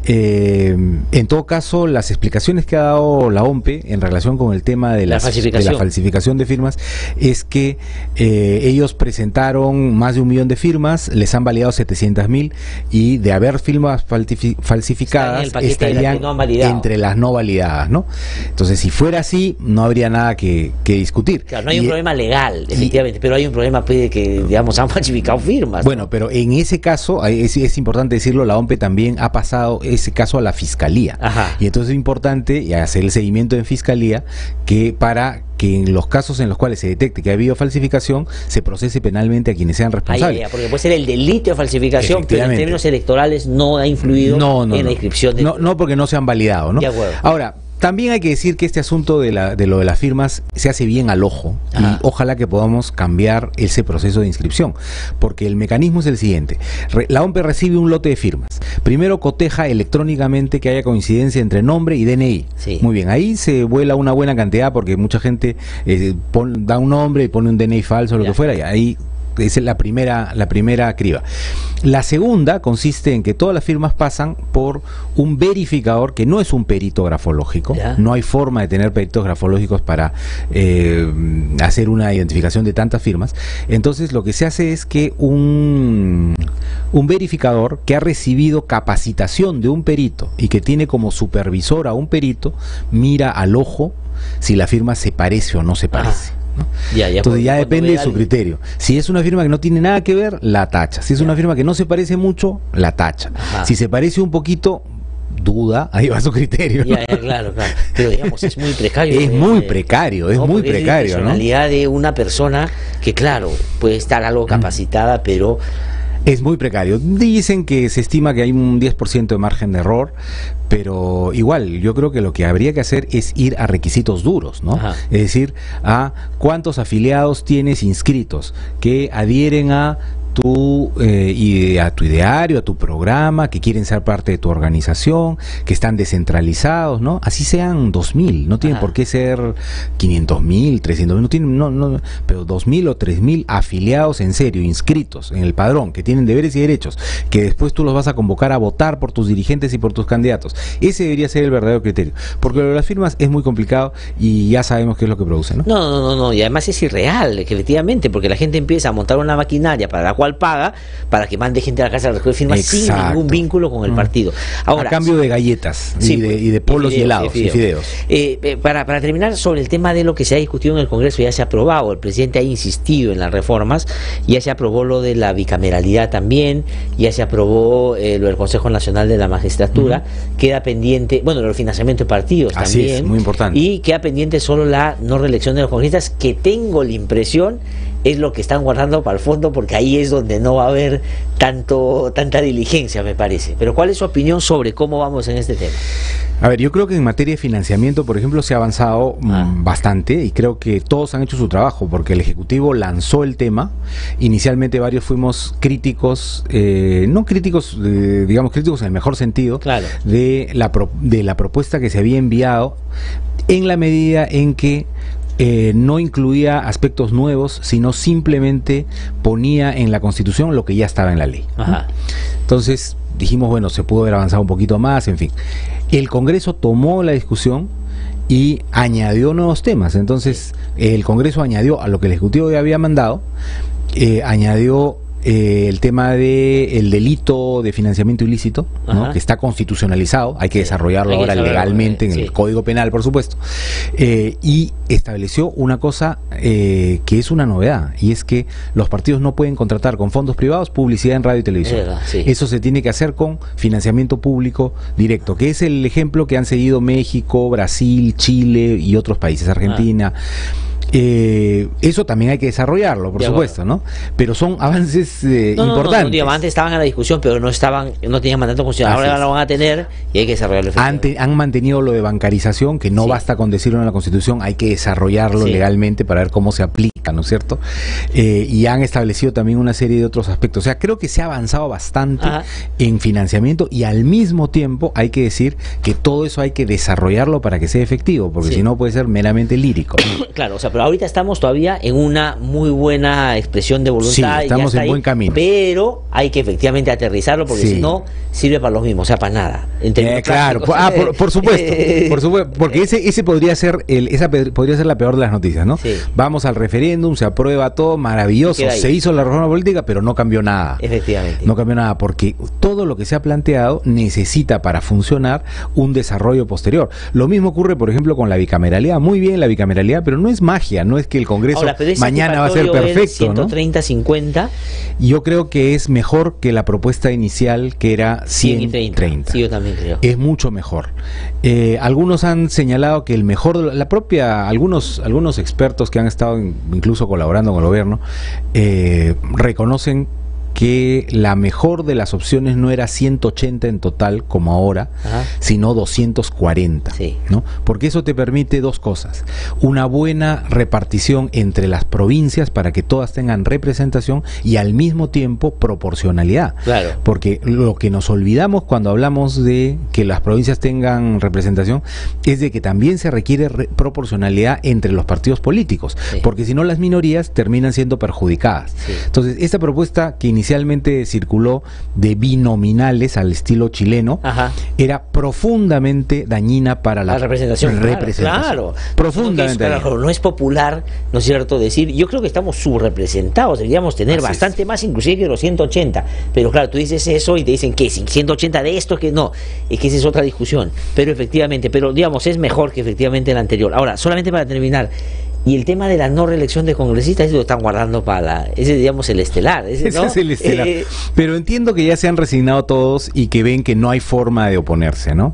En todo caso, las explicaciones que ha dado la OMPE en relación con el tema de la falsificación de firmas es que ellos presentaron más de 1 millón de firmas, les han validado 700.000, y de haber firmas falsificadas estarían entre las no validadas, ¿no? Entonces, si fuera así, no habría nada que discutir. Claro, no hay un problema legal, efectivamente, pero hay un problema de que, digamos, han falsificado firmas. Bueno, pero en ese caso, es importante decirlo, la OMPE también ha pasado ese caso a la Fiscalía. Y entonces es importante hacer el seguimiento en Fiscalía, para que en los casos en los cuales se detecte que ha habido falsificación, se procese penalmente a quienes sean responsables. Porque puede ser el delito de falsificación, pero en términos electorales no ha influido en la inscripción. No, porque no se han validado, ¿no? Ahora, también hay que decir que este asunto de lo de las firmas se hace bien al ojo, y ojalá que podamos cambiar ese proceso de inscripción, porque el mecanismo es el siguiente: la OMPE recibe un lote de firmas, primero coteja electrónicamente que haya coincidencia entre nombre y DNI. Muy bien, ahí se vuela una buena cantidad, porque mucha gente da un nombre y pone un DNI falso o lo que fuera, y ahí Esa es la primera criba. La segunda consiste en que todas las firmas pasan por un verificador que no es un perito grafológico. No hay forma de tener peritos grafológicos para hacer una identificación de tantas firmas. Entonces lo que se hace es que un verificador que ha recibido capacitación de un perito y que tiene como supervisor a un perito, mira al ojo si la firma se parece o no se parece. ¿no? Entonces ya depende de su criterio. Si es una firma que no tiene nada que ver, la tacha. Si es una firma que no se parece mucho, la tacha. Si se parece un poquito, duda, ahí va su criterio. Claro. Pero digamos, es muy precario. Es muy precario, es muy precario, ¿no? La personalidad de una persona que, claro, puede estar algo capacitada, pero... Es muy precario. Dicen que se estima que hay un 10% de margen de error, pero igual, yo creo que lo que habría que hacer es ir a requisitos duros, ¿no? Es decir, a cuántos afiliados tienes inscritos que adhieren a tu ideario, a tu programa, que quieren ser parte de tu organización, que están descentralizados, ¿no? Así sean 2.000, no tienen por qué ser 500.000, 300.000, no tienen, pero 2.000 o 3.000 afiliados en serio, inscritos en el padrón, que tienen deberes y derechos, que después tú los vas a convocar a votar por tus dirigentes y por tus candidatos. Ese debería ser el verdadero criterio, porque lo de las firmas es muy complicado y ya sabemos qué es lo que produce, ¿no? No, y además es irreal, efectivamente, porque la gente empieza a montar una maquinaria para la cual paga para que mande gente a la casa a recoger firmas sin ningún vínculo con el partido. Ahora, a cambio de galletas y de polos y helados y fideos. Para terminar, sobre el tema de lo que se ha discutido en el Congreso, ya se ha aprobado, el presidente ha insistido en las reformas, ya se aprobó lo de la bicameralidad también, ya se aprobó lo del Consejo Nacional de la Magistratura, queda pendiente, bueno, el financiamiento de partidos Así también, es, muy importante. Y queda pendiente solo la no reelección de los congresistas, que tengo la impresión es lo que están guardando para el fondo, porque ahí es donde no va a haber tanta diligencia, me parece. Pero ¿cuál es su opinión sobre cómo vamos en este tema? A ver, yo creo que en materia de financiamiento, por ejemplo, se ha avanzado bastante, y creo que todos han hecho su trabajo, porque el Ejecutivo lanzó el tema. Inicialmente varios fuimos críticos, no críticos, digamos críticos en el mejor sentido, de la propuesta que se había enviado, en la medida en que no incluía aspectos nuevos, sino simplemente ponía en la Constitución lo que ya estaba en la ley. Entonces dijimos, bueno, se pudo haber avanzado un poquito más, en fin. El Congreso tomó la discusión y añadió nuevos temas. Entonces el Congreso añadió a lo que el Ejecutivo ya había mandado, añadió el tema del delito de financiamiento ilícito, ¿no? Que está constitucionalizado, hay que desarrollarlo ahora legalmente en el Código Penal, por supuesto, y estableció una cosa que es una novedad, y es que los partidos no pueden contratar con fondos privados publicidad en radio y televisión. Eso se tiene que hacer con financiamiento público directo, que es el ejemplo que han seguido México, Brasil, Chile y otros países, Argentina. Eso también hay que desarrollarlo, por supuesto, ¿no? Pero son avances importantes. No, antes estaban a la discusión, pero no tenían mandato constitucional. Ahora lo van a tener y hay que desarrollarlo. Han mantenido lo de bancarización, que no basta con decirlo en la Constitución, hay que desarrollarlo legalmente para ver cómo se aplica, ¿no es cierto? Y han establecido también una serie de otros aspectos. O sea, creo que se ha avanzado bastante en financiamiento, y al mismo tiempo hay que decir que todo eso hay que desarrollarlo para que sea efectivo, porque si no puede ser meramente lírico, ¿no? Claro, o sea, pero ahorita estamos todavía en una muy buena expresión de voluntad. Sí, estamos en buen camino. Pero hay que efectivamente aterrizarlo, porque si no, sirve para los mismos, o sea, para nada. Claro, por supuesto, porque ese podría ser esa podría ser la peor de las noticias, ¿no? Vamos al referéndum, se aprueba todo, maravilloso, se hizo la reforma política, pero no cambió nada. Efectivamente. No cambió nada, porque todo lo que se ha planteado necesita para funcionar un desarrollo posterior. Lo mismo ocurre, por ejemplo, con la bicameralidad. Muy bien la bicameralidad, pero no es magia, no es que el Congreso mañana va a ser perfecto, 130-50. Yo creo que es mejor que la propuesta inicial, que era 130. Sí, yo también creo. Es mucho mejor. Algunos han señalado que el mejor, algunos expertos que han estado incluso colaborando con el gobierno, reconocen que la mejor de las opciones no era 180 en total como ahora, sino 240, ¿no? Porque eso te permite dos cosas: una buena repartición entre las provincias para que todas tengan representación y al mismo tiempo proporcionalidad. Claro. Porque lo que nos olvidamos cuando hablamos de que las provincias tengan representación es de que también se requiere proporcionalidad entre los partidos políticos, porque si no las minorías terminan siendo perjudicadas. Entonces, esta propuesta que inicialmente circuló de binominales al estilo chileno era profundamente dañina para la representación. Claro. Profundamente. Claro, no es popular, ¿no es cierto?, decir, yo creo que estamos subrepresentados, deberíamos tener bastante más inclusive que los 180, pero claro, tú dices eso y te dicen que 180 de esto, que no, es que esa es otra discusión, pero efectivamente, pero digamos, es mejor que efectivamente el anterior. Ahora, solamente para terminar, y el tema de la no reelección de congresistas, eso lo están guardando para ese, digamos, el estelar. Ese es el estelar. Pero entiendo que ya se han resignado todos y que ven que no hay forma de oponerse, ¿no?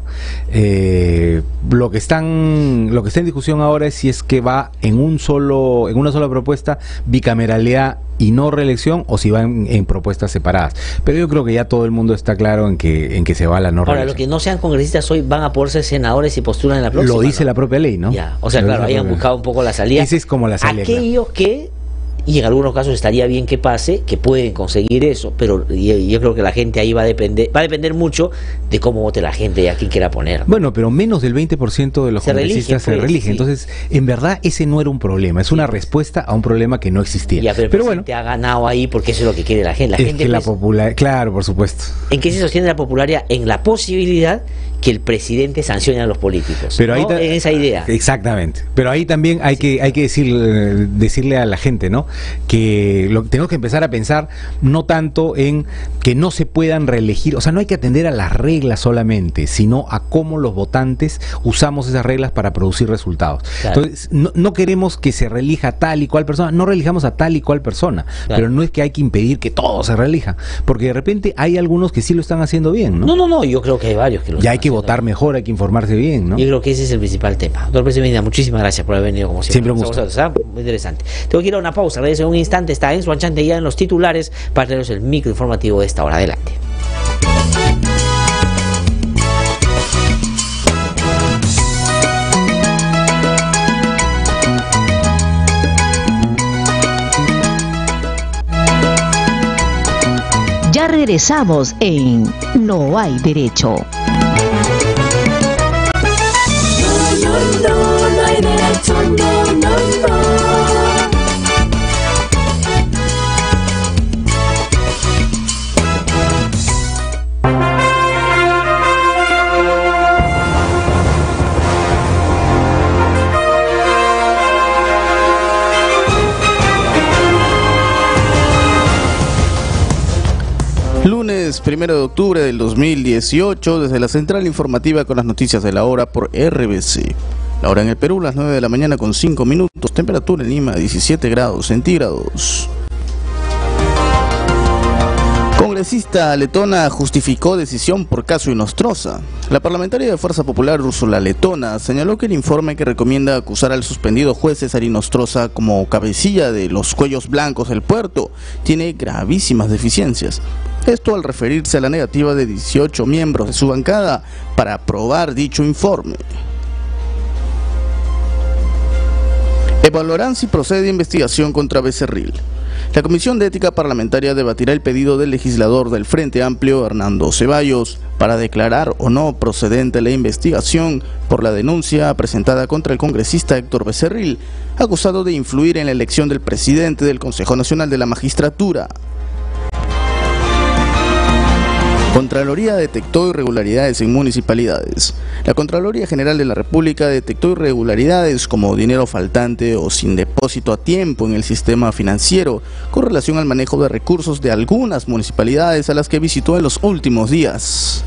Lo que está en discusión ahora es si es que va en una sola propuesta, bicameralidad y no reelección, o si van en propuestas separadas. Pero yo creo que ya todo el mundo está claro en que se va a la no reelección. Ahora, los que no sean congresistas hoy van a poder ser senadores y postulan en la próxima. Lo dice la propia ley, ¿no? Ya. O sea, claro, ahí han buscado un poco la salida. Esa es como la salida. Aquellos que, y en algunos casos estaría bien que pase, que pueden conseguir eso, pero yo creo que la gente ahí va a depender mucho de cómo vote la gente y a quién quiera poner. Bueno, pero menos del 20% de los congresistas se religen. Entonces, en verdad, ese no era un problema, es una respuesta a un problema que no existía. Ya, pero bueno, te ha ganado ahí porque eso es lo que quiere la gente. Claro, por supuesto. ¿En qué se sostiene la popularidad? En la posibilidad que el presidente sancione a los políticos. Pero ahí en esa idea. Exactamente. Pero ahí también hay que decirle a la gente, ¿no?, que tenemos que empezar a pensar no tanto en que no se puedan reelegir, o sea, no hay que atender a las reglas solamente, sino a cómo los votantes usamos esas reglas para producir resultados. Claro. Entonces, no queremos que se reelija tal y cual persona, no reelijamos a tal y cual persona, pero no es que hay que impedir que todo se reelija, porque de repente hay algunos que sí lo están haciendo bien, ¿no? No, yo creo que hay varios que lo ya hay que votar mejor, hay que informarse bien, ¿no? Yo creo que ese es el principal tema. Doctor Presidente, muchísimas gracias por haber venido como siempre. Siempre un gusto. Muy interesante. Tengo que ir a una pausa, regreso en un instante, está Enzo Anchante ya en los titulares para tenernos el micro informativo de esta hora. Adelante. Ya regresamos en No hay derecho. No hay derecho, no. Lunes 1 de octubre del 2018, desde la central informativa con las noticias de la hora por RBC. La hora en el Perú, las 9 de la mañana con 5 minutos, temperatura en Lima 17 grados centígrados. Congresista letona justificó decisión por caso Inostroza. La parlamentaria de Fuerza Popular Úrsula Letona señaló que el informe que recomienda acusar al suspendido juez César Inostroza como cabecilla de los cuellos blancos del puerto tiene gravísimas deficiencias. Esto al referirse a la negativa de 18 miembros de su bancada para aprobar dicho informe. Evaluarán si procede investigación contra Becerril. La Comisión de Ética Parlamentaria debatirá el pedido del legislador del Frente Amplio, Hernando Ceballos, para declarar o no procedente la investigación por la denuncia presentada contra el congresista Héctor Becerril, acusado de influir en la elección del presidente del Consejo Nacional de la Magistratura. Contraloría detectó irregularidades en municipalidades. La Contraloría General de la República detectó irregularidades como dinero faltante o sin depósito a tiempo en el sistema financiero con relación al manejo de recursos de algunas municipalidades a las que visitó en los últimos días.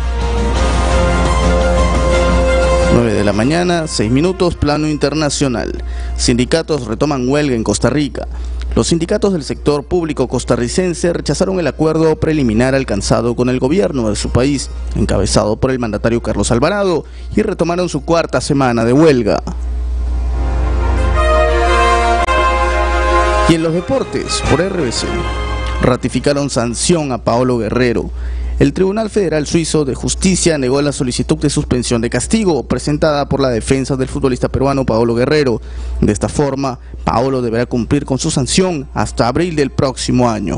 9 de la mañana, 6 minutos, plano internacional. Sindicatos retoman huelga en Costa Rica. Los sindicatos del sector público costarricense rechazaron el acuerdo preliminar alcanzado con el gobierno de su país, encabezado por el mandatario Carlos Alvarado, y retomaron su cuarta semana de huelga. Y en los deportes, por RBC. ratificaron sanción a Paolo Guerrero. El Tribunal Federal Suizo de Justicia negó la solicitud de suspensión de castigo presentada por la defensa del futbolista peruano Paolo Guerrero. De esta forma, Paolo deberá cumplir con su sanción hasta abril del próximo año.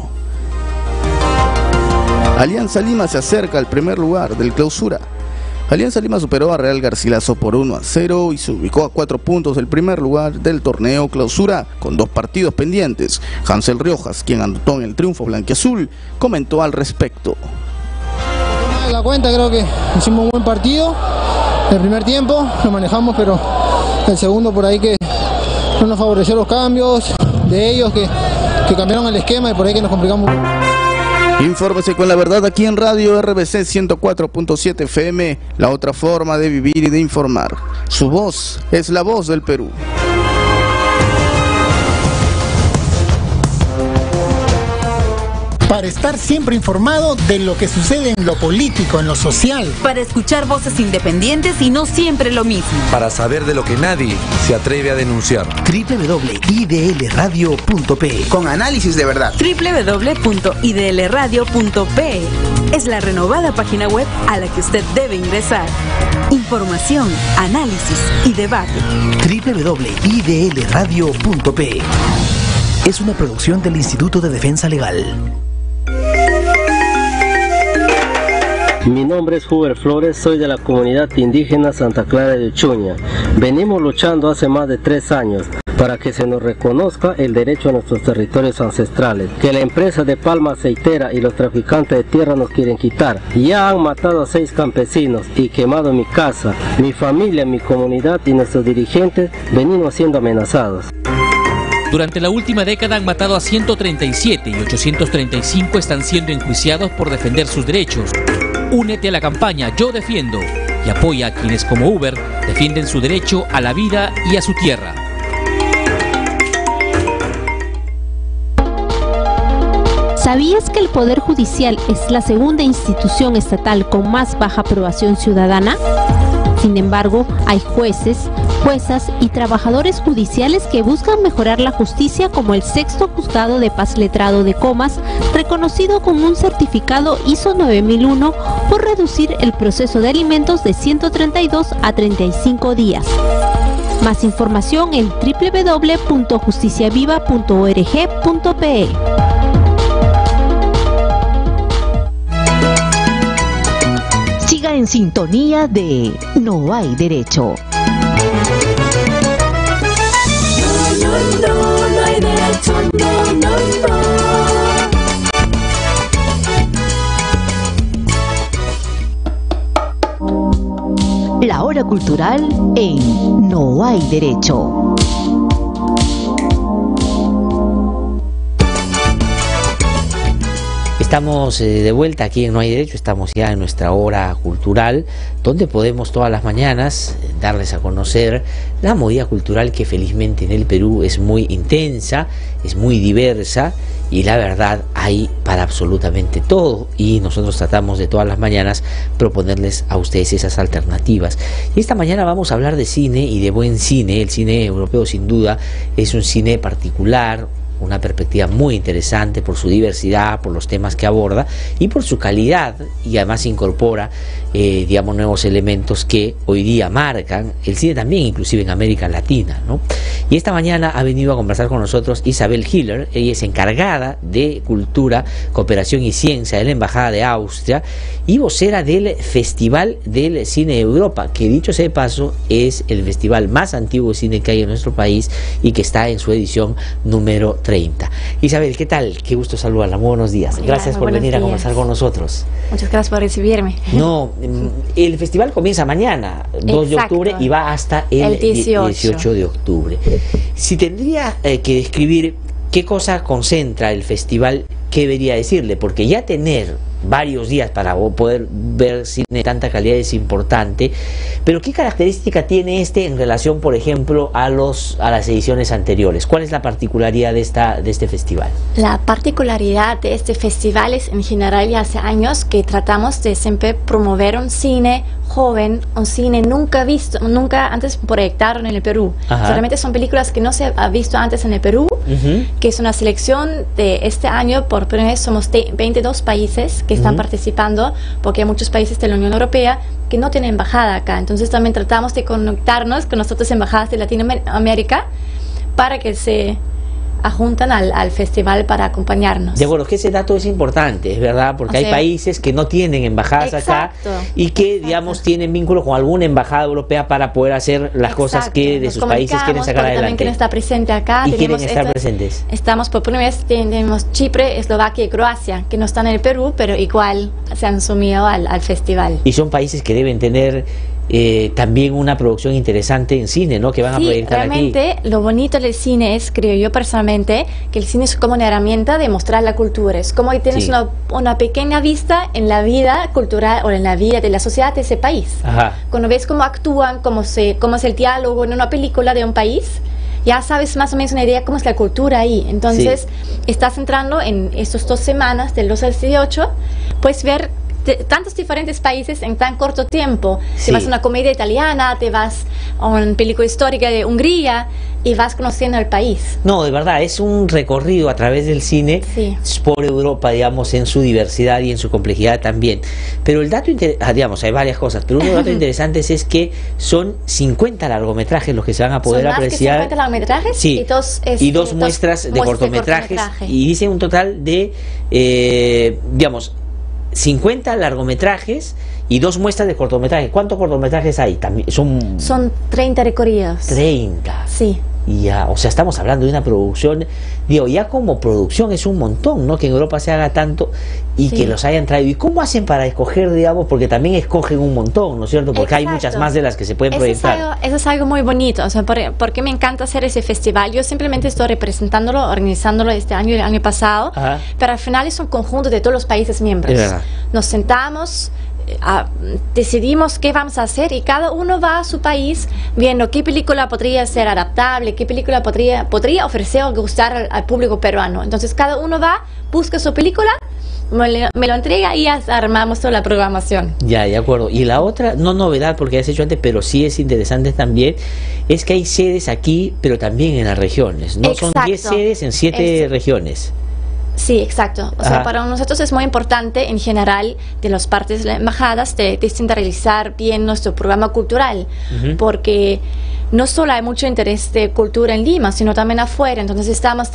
Alianza Lima se acerca al primer lugar del Clausura. Alianza Lima superó a Real Garcilaso por 1-0 y se ubicó a 4 puntos del primer lugar del torneo Clausura, con 2 partidos pendientes. Hansel Riojas, quien anotó en el triunfo blanquiazul, comentó al respecto. La cuenta, creo que hicimos un buen partido. El primer tiempo lo manejamos, pero el segundo por ahí que no nos favoreció los cambios de ellos que cambiaron el esquema y por ahí que nos complicamos. Infórmese con la verdad aquí en Radio RBC 104.7 FM, la otra forma de vivir y de informar. Su voz es la voz del Perú. Para estar siempre informado de lo que sucede en lo político, en lo social. Para escuchar voces independientes y no siempre lo mismo. Para saber de lo que nadie se atreve a denunciar. www.idlradio.pe Con análisis de verdad. www.idlradio.pe es la renovada página web a la que usted debe ingresar. Información, análisis y debate. www.idlradio.pe es una producción del Instituto de Defensa Legal. Mi nombre es Huber Flores, soy de la comunidad indígena Santa Clara de Uchuña. Venimos luchando hace más de 3 años para que se nos reconozca el derecho a nuestros territorios ancestrales, que la empresa de palma aceitera y los traficantes de tierra nos quieren quitar. Ya han matado a 6 campesinos y quemado mi casa, mi familia, mi comunidad y nuestros dirigentes venimos siendo amenazados. Durante la última década han matado a 137 y 835 están siendo enjuiciados por defender sus derechos. Únete a la campaña Yo Defiendo y apoya a quienes como Uber defienden su derecho a la vida y a su tierra. ¿Sabías que el Poder Judicial es la segunda institución estatal con más baja aprobación ciudadana? Sin embargo, hay jueces, juezas y trabajadores judiciales que buscan mejorar la justicia, como el 6º Juzgado de Paz Letrado de Comas, reconocido con un certificado ISO 9001 por reducir el proceso de alimentos de 132 a 35 días. Más información en www.justiciaviva.org.pe. Siga en sintonía de No hay derecho. No hay derecho, no. La hora cultural en No hay derecho. Estamos de vuelta aquí en No hay derecho, estamos ya en nuestra hora cultural, donde podemos todas las mañanas darles a conocer la movida cultural que felizmente en el Perú es muy intensa, es muy diversa y la verdad hay para absolutamente todo, y nosotros tratamos de todas las mañanas proponerles a ustedes esas alternativas. Y esta mañana vamos a hablar de cine y de buen cine. El cine europeo sin duda es un cine particular, una perspectiva muy interesante por su diversidad, por los temas que aborda y por su calidad, y además incorpora digamos nuevos elementos que hoy día marcan el cine también, inclusive en América Latina, ¿no? Y esta mañana ha venido a conversar con nosotros Isabel Hiller. Ella es encargada de Cultura, Cooperación y Ciencia de la Embajada de Austria y vocera del Festival del Cine de Europa, que dicho sea de paso es el festival más antiguo de cine que hay en nuestro país y que está en su edición número 30. Isabel, ¿qué tal? Qué gusto saludarla. Muy buenos días. Gracias por venir a conversar con nosotros. Muchas gracias por recibirme. No, el festival comienza mañana, 2 de octubre, y va hasta el 18 de octubre. Si tendría que describir qué cosa concentra el festival, ¿qué debería decirle? Porque ya tener varios días para poder ver cine de tanta calidad es importante, pero ¿qué característica tiene en relación, por ejemplo, a las ediciones anteriores? ¿Cuál es la particularidad de este festival? La particularidad de este festival es, en general, ya hace años que tratamos de siempre promover un cine joven, un cine nunca visto, nunca antes proyectaron en el Perú. Solamente son películas que no se ha visto antes en el Perú, que es una selección de este año. Por primera vez somos 22 países que están participando, porque hay muchos países de la Unión Europea que no tienen embajada acá. Entonces también tratamos de conectarnos con las otras embajadas de Latinoamérica para que se ajuntan al festival para acompañarnos. De acuerdo, que ese dato es importante, es verdad, porque hay países que no tienen embajadas acá y que, digamos, tienen vínculos con alguna embajada europea para poder hacer las cosas que de sus países quieren sacar adelante. También quieren estar presente acá. Y quieren estar presentes. Estamos por primera vez, tenemos Chipre, Eslovaquia y Croacia, que no están en el Perú, pero igual se han sumido al festival. Y son países que deben tener también una producción interesante en cine, ¿no? Que van a proyectar realmente, aquí. Lo bonito del cine es, creo yo personalmente, que el cine es como una herramienta de mostrar la cultura. Es como que tienes una pequeña vista en la vida cultural o en la vida de la sociedad de ese país. Cuando ves cómo actúan, cómo es el diálogo en una película de un país, ya sabes más o menos una idea cómo es la cultura ahí. Entonces, estás entrando en estas 2 semanas, del 2 al 18, puedes ver tantos diferentes países en tan corto tiempo. Te vas a una comedia italiana, te vas a una película histórica de Hungría y vas conociendo el país. No, de verdad, es un recorrido a través del cine por Europa, digamos, en su diversidad y en su complejidad también. Pero el dato, digamos, hay varias cosas, pero uno de los datos interesantes es que son 50 largometrajes los que se van a poder apreciar. ¿Son más que 50 largometrajes? Y dos muestras de cortometrajes. Y dice un total de, digamos, 50 largometrajes y 2 muestras de cortometrajes. ¿Cuántos cortometrajes hay? También son 30 recorridos. 30. Sí. Ya, o sea, estamos hablando de una producción, digo, ya como producción es un montón, ¿no? Que en Europa se haga tanto y que los hayan traído. ¿Y cómo hacen para escoger, digamos? Porque también escogen un montón, ¿no es cierto? Porque hay muchas más de las que se pueden proyectar. Eso es algo muy bonito, o sea, porque me encanta hacer ese festival. Yo simplemente estoy representándolo, organizándolo este año y el año pasado, pero al final es un conjunto de todos los países miembros. Nos sentamos, decidimos qué vamos a hacer y cada uno va a su país viendo qué película podría ser adaptable, qué película podría ofrecer o gustar al público peruano. Entonces cada uno va, busca su película, me lo entrega y ya armamos toda la programación. Ya, de acuerdo. Y la otra, no novedad porque has hecho antes, pero sí es interesante también, es que hay sedes aquí, pero también en las regiones, ¿no? Son 10 sedes en 7 regiones. Sí, exacto. O sea, para nosotros es muy importante en general de las partes de las embajadas de descentralizar bien nuestro programa cultural, porque no solo hay mucho interés de cultura en Lima, sino también afuera. Entonces estamos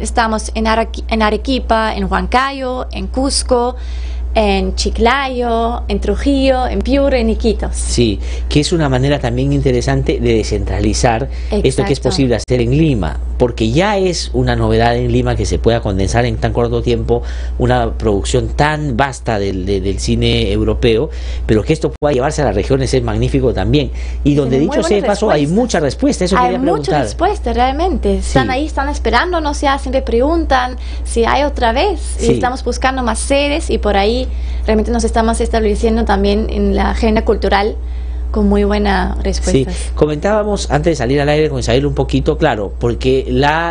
en Arequipa, en Huancayo, en Cusco, en Chiclayo, en Trujillo, en Piura, en Iquitos. Sí, que es una manera también interesante de descentralizar esto que es posible hacer en Lima, porque ya es una novedad en Lima que se pueda condensar en tan corto tiempo una producción tan vasta del cine europeo, pero que esto pueda llevarse a las regiones es magnífico también. Y donde, dicho sea de paso, hay mucha respuesta. Eso hay mucha respuesta, realmente. Están ahí, están esperándonos, ya siempre preguntan si hay otra vez. Y estamos buscando más sedes y por ahí realmente nos estamos estableciendo también en la agenda cultural con muy buena respuesta. Sí, comentábamos antes de salir al aire con Isabel un poquito, claro, porque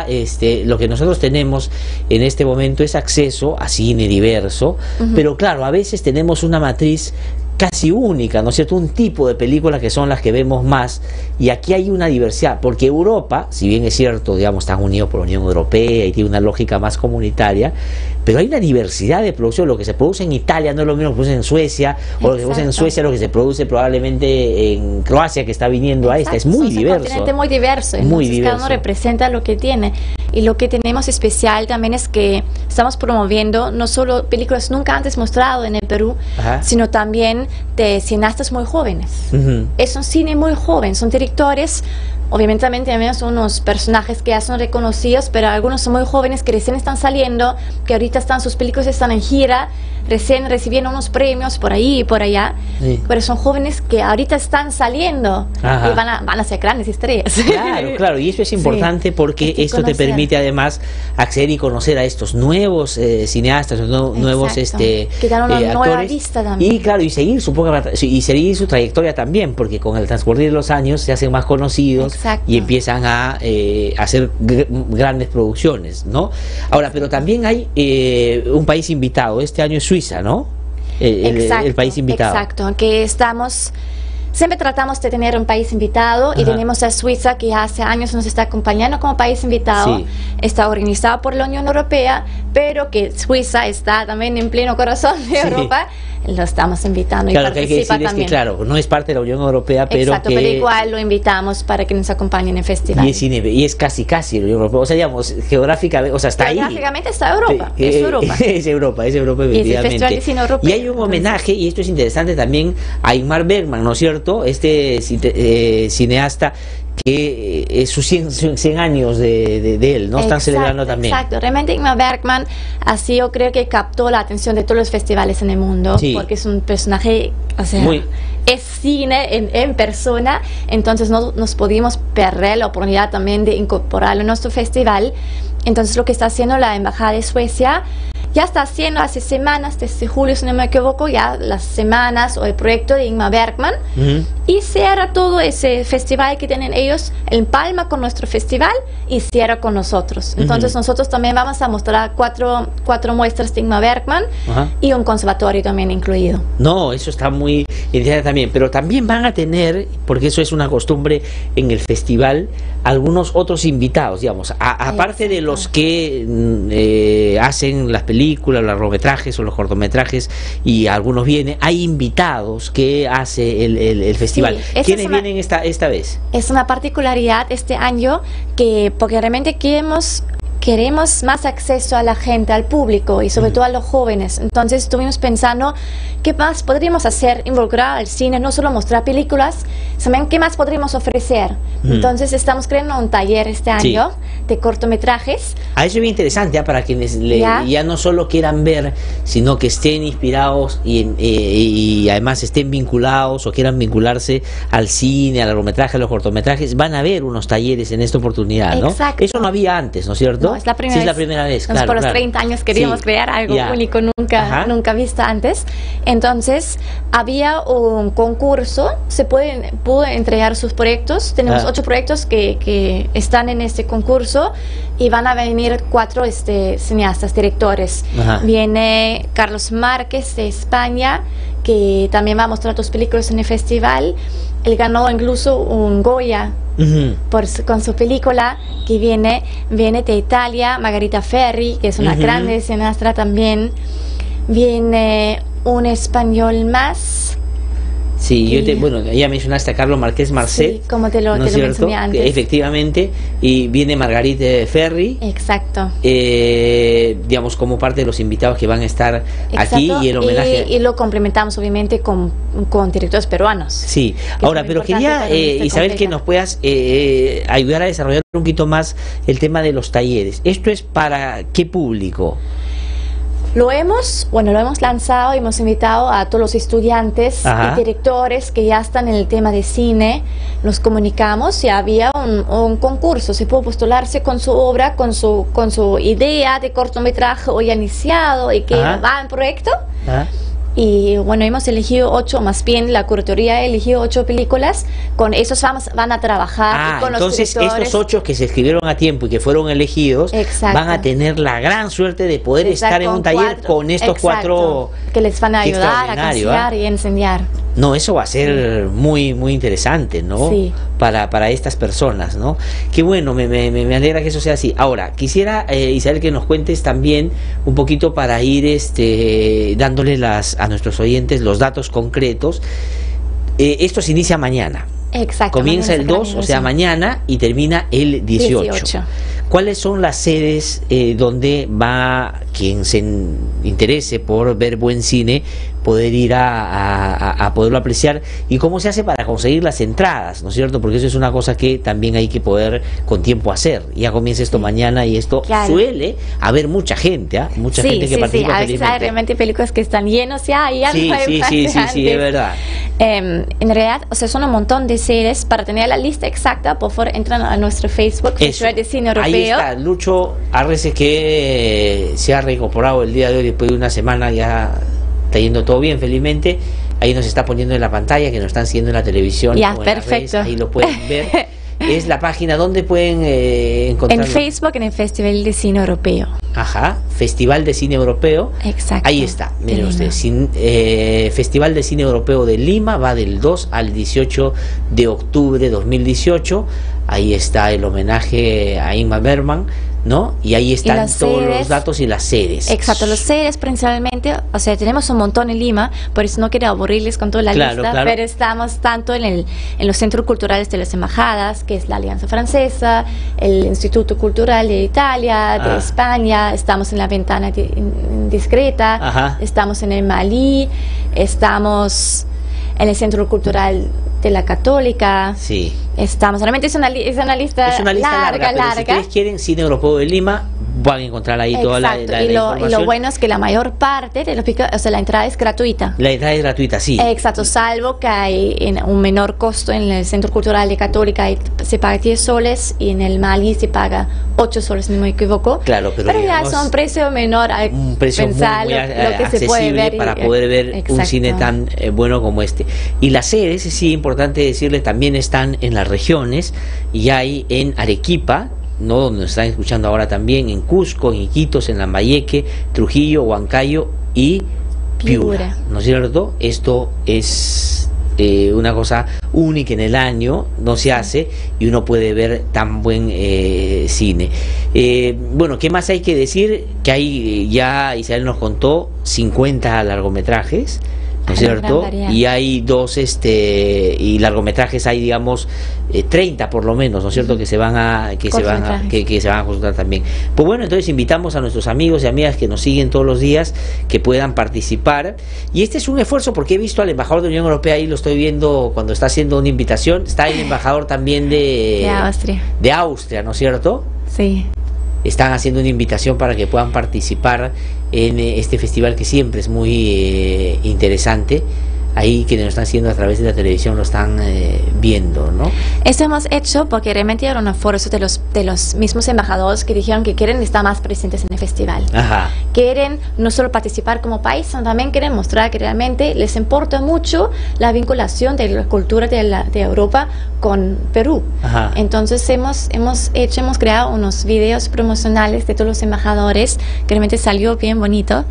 lo que nosotros tenemos en este momento es acceso a cine diverso, pero claro, a veces tenemos una matriz casi única, ¿no es cierto? Un tipo de películas que son las que vemos más, y aquí hay una diversidad, porque Europa, si bien es cierto, digamos, están unidos por la Unión Europea y tiene una lógica más comunitaria, pero hay una diversidad de producción. Lo que se produce en Italia no es lo mismo que se produce en Suecia, o lo que se produce en Suecia, lo que se produce probablemente en Croacia, que está viniendo a esta, es muy diverso. Es un continente muy diverso, cada uno representa lo que tiene. Y lo que tenemos especial también es que estamos promoviendo no solo películas nunca antes mostradas en el Perú, sino también de cineastas muy jóvenes. Es un cine muy joven, son directores, obviamente también tenemos unos personajes que ya son reconocidos, pero algunos son muy jóvenes que recién están saliendo, que ahorita sus películas están en gira, recién recibieron unos premios por ahí y por allá, pero son jóvenes que ahorita están saliendo y van a ser grandes estrellas. Claro, y eso es importante porque esto te permite además acceder y conocer a estos nuevos cineastas, nuevos que dan una nueva vista también. Y claro, y seguir su trayectoria también, porque con el transcurrir de los años se hacen más conocidos y empiezan a hacer grandes producciones, ¿no? Ahora, pero también hay un país invitado, este año es Suiza, ¿no? el país invitado. Exacto, que siempre tratamos de tener un país invitado y tenemos a Suiza, que ya hace años nos está acompañando como país invitado. Sí. Está organizado por la Unión Europea, pero que Suiza está también en pleno corazón de Europa. Lo estamos invitando y claro, participa que hay que decir también. Es que, claro, no es parte de la Unión Europea, pero exacto, pero igual lo invitamos para que nos acompañen en el festival. Y es casi la Unión Europea. O sea, digamos, geográficamente, o sea, está ahí. Geográficamente está Europa. Es Europa. Es Europa, efectivamente. Y es el Festival de Cine Europeo. Y hay un homenaje, y esto es interesante también, a Ingmar Bergman, ¿no es cierto? Cineasta que es sus 100 años de él, ¿no? Están celebrando también. Exacto, realmente Ingmar Bergman así yo creo que captó la atención de todos los festivales en el mundo, porque es un personaje, o sea, es cine en persona, entonces no nos pudimos perder la oportunidad también de incorporarlo en nuestro festival. Entonces lo que está haciendo la Embajada de Suecia, ya está haciendo hace semanas, desde julio si no me equivoco, ya las semanas o el proyecto de Ingmar Bergman, y cierra todo ese festival que tienen ellos en Palma con nuestro festival y cierra con nosotros. Entonces nosotros también vamos a mostrar cuatro muestras de Ingmar Bergman y un conservatorio también incluido. No, eso está muy interesante también, pero también van a tener, porque eso es una costumbre en el festival, algunos otros invitados, digamos, aparte de los que hacen las películas, los largometrajes o los cortometrajes, y algunos vienen, hay invitados que hace el festival. Sí, ¿quiénes vienen esta vez? Es una particularidad este año porque realmente queremos más acceso a la gente, al público y sobre todo a los jóvenes. Entonces estuvimos pensando qué más podríamos hacer, involucrar al cine, no solo mostrar películas, también qué más podríamos ofrecer. Entonces estamos creando un taller este año de cortometrajes. Eso es bien interesante, para quienes ya no solo quieran ver, sino que estén inspirados y además estén vinculados o quieran vincularse al cine, al largometraje, a los cortometrajes, van a ver unos talleres en esta oportunidad, ¿no? Exacto. Eso no había antes, ¿no es cierto? No, es la primera vez. Es la primera vez, claro. Por los 30 años queríamos crear algo único, nunca visto antes. Entonces, había un concurso, pudo entregar sus proyectos. Tenemos 8 proyectos que están en este concurso y van a venir 4 cineastas, directores. Viene Carlos Márquez de España, que también va a mostrar 2 películas en el festival. Él ganó incluso un Goya con su película, que viene de Italia. Margarita Ferri, que es una grande cineasta también. Viene un español más. Sí, ya mencionaste a Carlos Márquez Marcet. Sí, como te lo mencioné antes. Efectivamente, y viene Margarita Ferri. Exacto. Digamos, como parte de los invitados que van a estar aquí, y el homenaje. Y lo complementamos, obviamente, con directores peruanos. Sí, ahora, pero quería, Isabel, que nos puedas ayudar a desarrollar un poquito más el tema de los talleres. ¿Esto es para qué público? Lo hemos lanzado y hemos invitado a todos los estudiantes y directores que ya están en el tema de cine. Nos comunicamos y había un concurso. Se puede postularse con su obra, con su idea de cortometraje o ya iniciado y que va en proyecto. Y hemos elegido 8, más bien la curatoría ha elegido 8 películas. Con esos van a trabajar con entonces los directores. Estos 8 que se escribieron a tiempo y que fueron elegidos van a tener la gran suerte de poder estar en un taller con estos 4 que les van a ayudar a cancelar y enseñar. No, eso va a ser muy muy interesante, ¿no? Sí. Para estas personas, ¿no? Qué bueno, me alegra que eso sea así. Ahora, quisiera, Isabel, que nos cuentes también un poquito para ir dándole a nuestros oyentes los datos concretos. Esto se inicia mañana. Exacto. Comienza el 2, o sea, mañana, y termina el 18. ¿Cuáles son las sedes donde va quien se interese por ver buen cine poder ir a poderlo apreciar, y cómo se hace para conseguir las entradas, ¿no es cierto? Porque eso es una cosa que también hay que poder con tiempo hacer. Ya comienza esto mañana y esto suele haber mucha gente, mucha gente que participa. A veces hay realmente películas que están llenos ya y ya no hay sí, es verdad. En realidad, son un montón de sedes. Para tener la lista exacta, por favor, entran a nuestro Facebook, Festival de Cine Europeo. Ahí está, Lucho Arrece, que se ha reincorporado el día de hoy después de una semana, ya está yendo todo bien, felizmente. Ahí nos está poniendo en la pantalla, que nos están siguiendo en la televisión. Ya, perfecto. Ahí lo pueden ver. Es la página donde pueden encontrar. En Facebook, en el Festival de Cine Europeo. Ajá, Festival de Cine Europeo. Exacto. Ahí está, miren ustedes, Festival de Cine Europeo de Lima, va del 2 al 18 de octubre de 2018. Ahí está el homenaje a Ingmar Bergman, ¿no? Y ahí están todos los datos y las sedes. Exacto, las sedes principalmente, o sea, tenemos un montón en Lima, por eso no quiero aburrirles con toda la lista, pero estamos tanto en los centros culturales de las embajadas, que es la Alianza Francesa, el Instituto Cultural de Italia, de España, estamos en la Ventana Discreta, estamos en el Malí, estamos en el Centro Cultural de la Católica. Sí. Estamos, realmente es una lista larga. Pero si ustedes quieren Cine Europeo de Lima, van a encontrar ahí toda la información. Y lo bueno es que la mayor parte de la entrada es gratuita. La entrada es gratuita, sí. Exacto, salvo que hay un menor costo en el Centro Cultural de Católica, se paga 10 soles y en el Mali se paga 8 soles, si no me equivoco. Claro, pero ya es un precio menor al un precio pensar muy lo que se puede ver para poder ver un cine tan bueno como este. Y las sedes, sí, importante decirles, también están en las regiones, y hay en Arequipa, ¿no?, donde nos están escuchando ahora también, en Cusco, en Iquitos, en Lambayeque, Trujillo, Huancayo y Piura, ¿no es cierto? Esto es una cosa única en el año, no se hace, y uno puede ver tan buen cine. Bueno, ¿qué más hay que decir? Que hay, ya Isabel nos contó, 50 largometrajes, ¿no es cierto? Y hay dos y largometrajes hay, digamos, 30 por lo menos, ¿no es cierto? Que se van a consultar también. Pues bueno, entonces invitamos a nuestros amigos y amigas que nos siguen todos los días, que puedan participar. Y este es un esfuerzo, porque he visto al embajador de la Unión Europea, ahí lo estoy viendo cuando está haciendo una invitación. Está el embajador también de Austria, ¿no es cierto? Sí. Están haciendo una invitación para que puedan participar en este festival, que siempre es muy interesante. Ahí quienes lo están haciendo a través de la televisión lo están viendo, ¿no? Esto hemos hecho porque realmente era un esfuerzo de los mismos embajadores que dijeron que quieren estar más presentes en el festival. Quieren no solo participar como país, sino también quieren mostrar que realmente les importa mucho la vinculación de la cultura de Europa con Perú. Entonces hemos creado unos videos promocionales de todos los embajadores, que realmente salió bien bonito,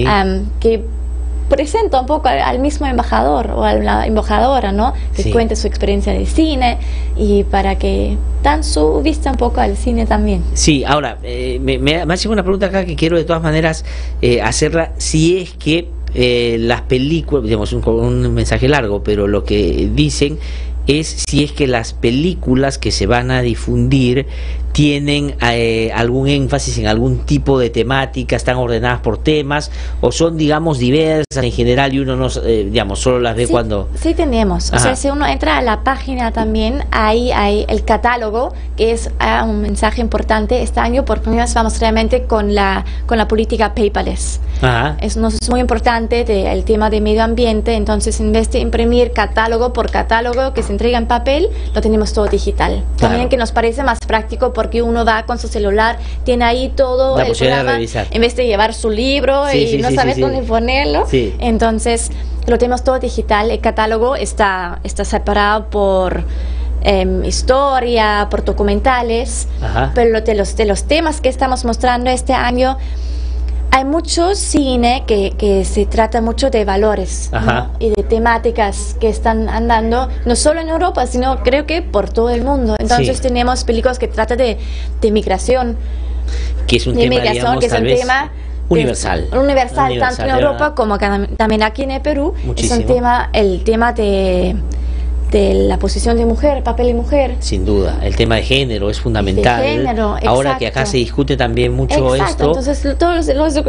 que presenta un poco al mismo embajador o a la embajadora, ¿no? Que cuente su experiencia de cine, y para que dan su vista un poco al cine también. Sí, ahora, me hace una pregunta acá que quiero de todas maneras hacerla, si es que las películas, digamos, un mensaje largo, pero lo que dicen es si es que las películas que se van a difundir tienen algún énfasis en algún tipo de temática, están ordenadas por temas, o son, digamos, diversas en general, y uno no, digamos, solo las ve cuando... Sí tenemos, o sea, si uno entra a la página también, ahí hay el catálogo, que es un mensaje importante. Este año por primera vez vamos realmente con la política paperless. Es muy importante el tema de medio ambiente, entonces en vez de imprimir catálogo por catálogo que se entrega en papel, lo tenemos todo digital. También, que nos parece más práctico, porque uno va con su celular, tiene ahí todo el programa, en vez de llevar su libro y no saber dónde ponerlo. Entonces lo tenemos todo digital. El catálogo está separado por historia, por documentales, pero de los temas que estamos mostrando este año, hay mucho cine que se trata mucho de valores, ¿no? Y de temáticas que están andando no solo en Europa, sino creo que por todo el mundo. Entonces tenemos películas que tratan de migración, que es un tema, digamos, que es un tema universal, tanto en Europa como también aquí en el Perú. Muchísimo. Es un tema, el tema de la posición de mujer, papel de mujer. Sin duda, el tema de género es fundamental. De género, ahora que acá se discute también mucho esto. Entonces todos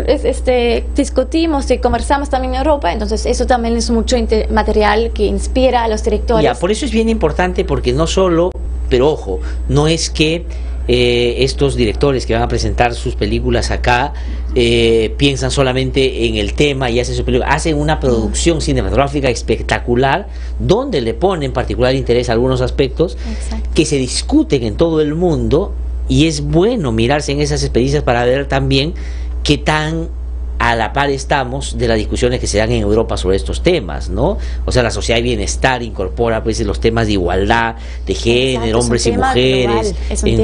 discutimos y conversamos también en Europa, entonces eso también es mucho material que inspira a los directores. Por eso es bien importante, porque no solo, pero ojo, no es que estos directores que van a presentar sus películas acá piensan solamente en el tema y hacen su película, hacen una producción cinematográfica espectacular, donde le ponen particular interés a algunos aspectos que se discuten en todo el mundo, y es bueno mirarse en esas experiencias para ver también qué tan a la par estamos de las discusiones que se dan en Europa sobre estos temas, ¿no? O sea, la sociedad de bienestar incorpora, pues, los temas de igualdad, de género, hombres y mujeres. Global. Es un tema que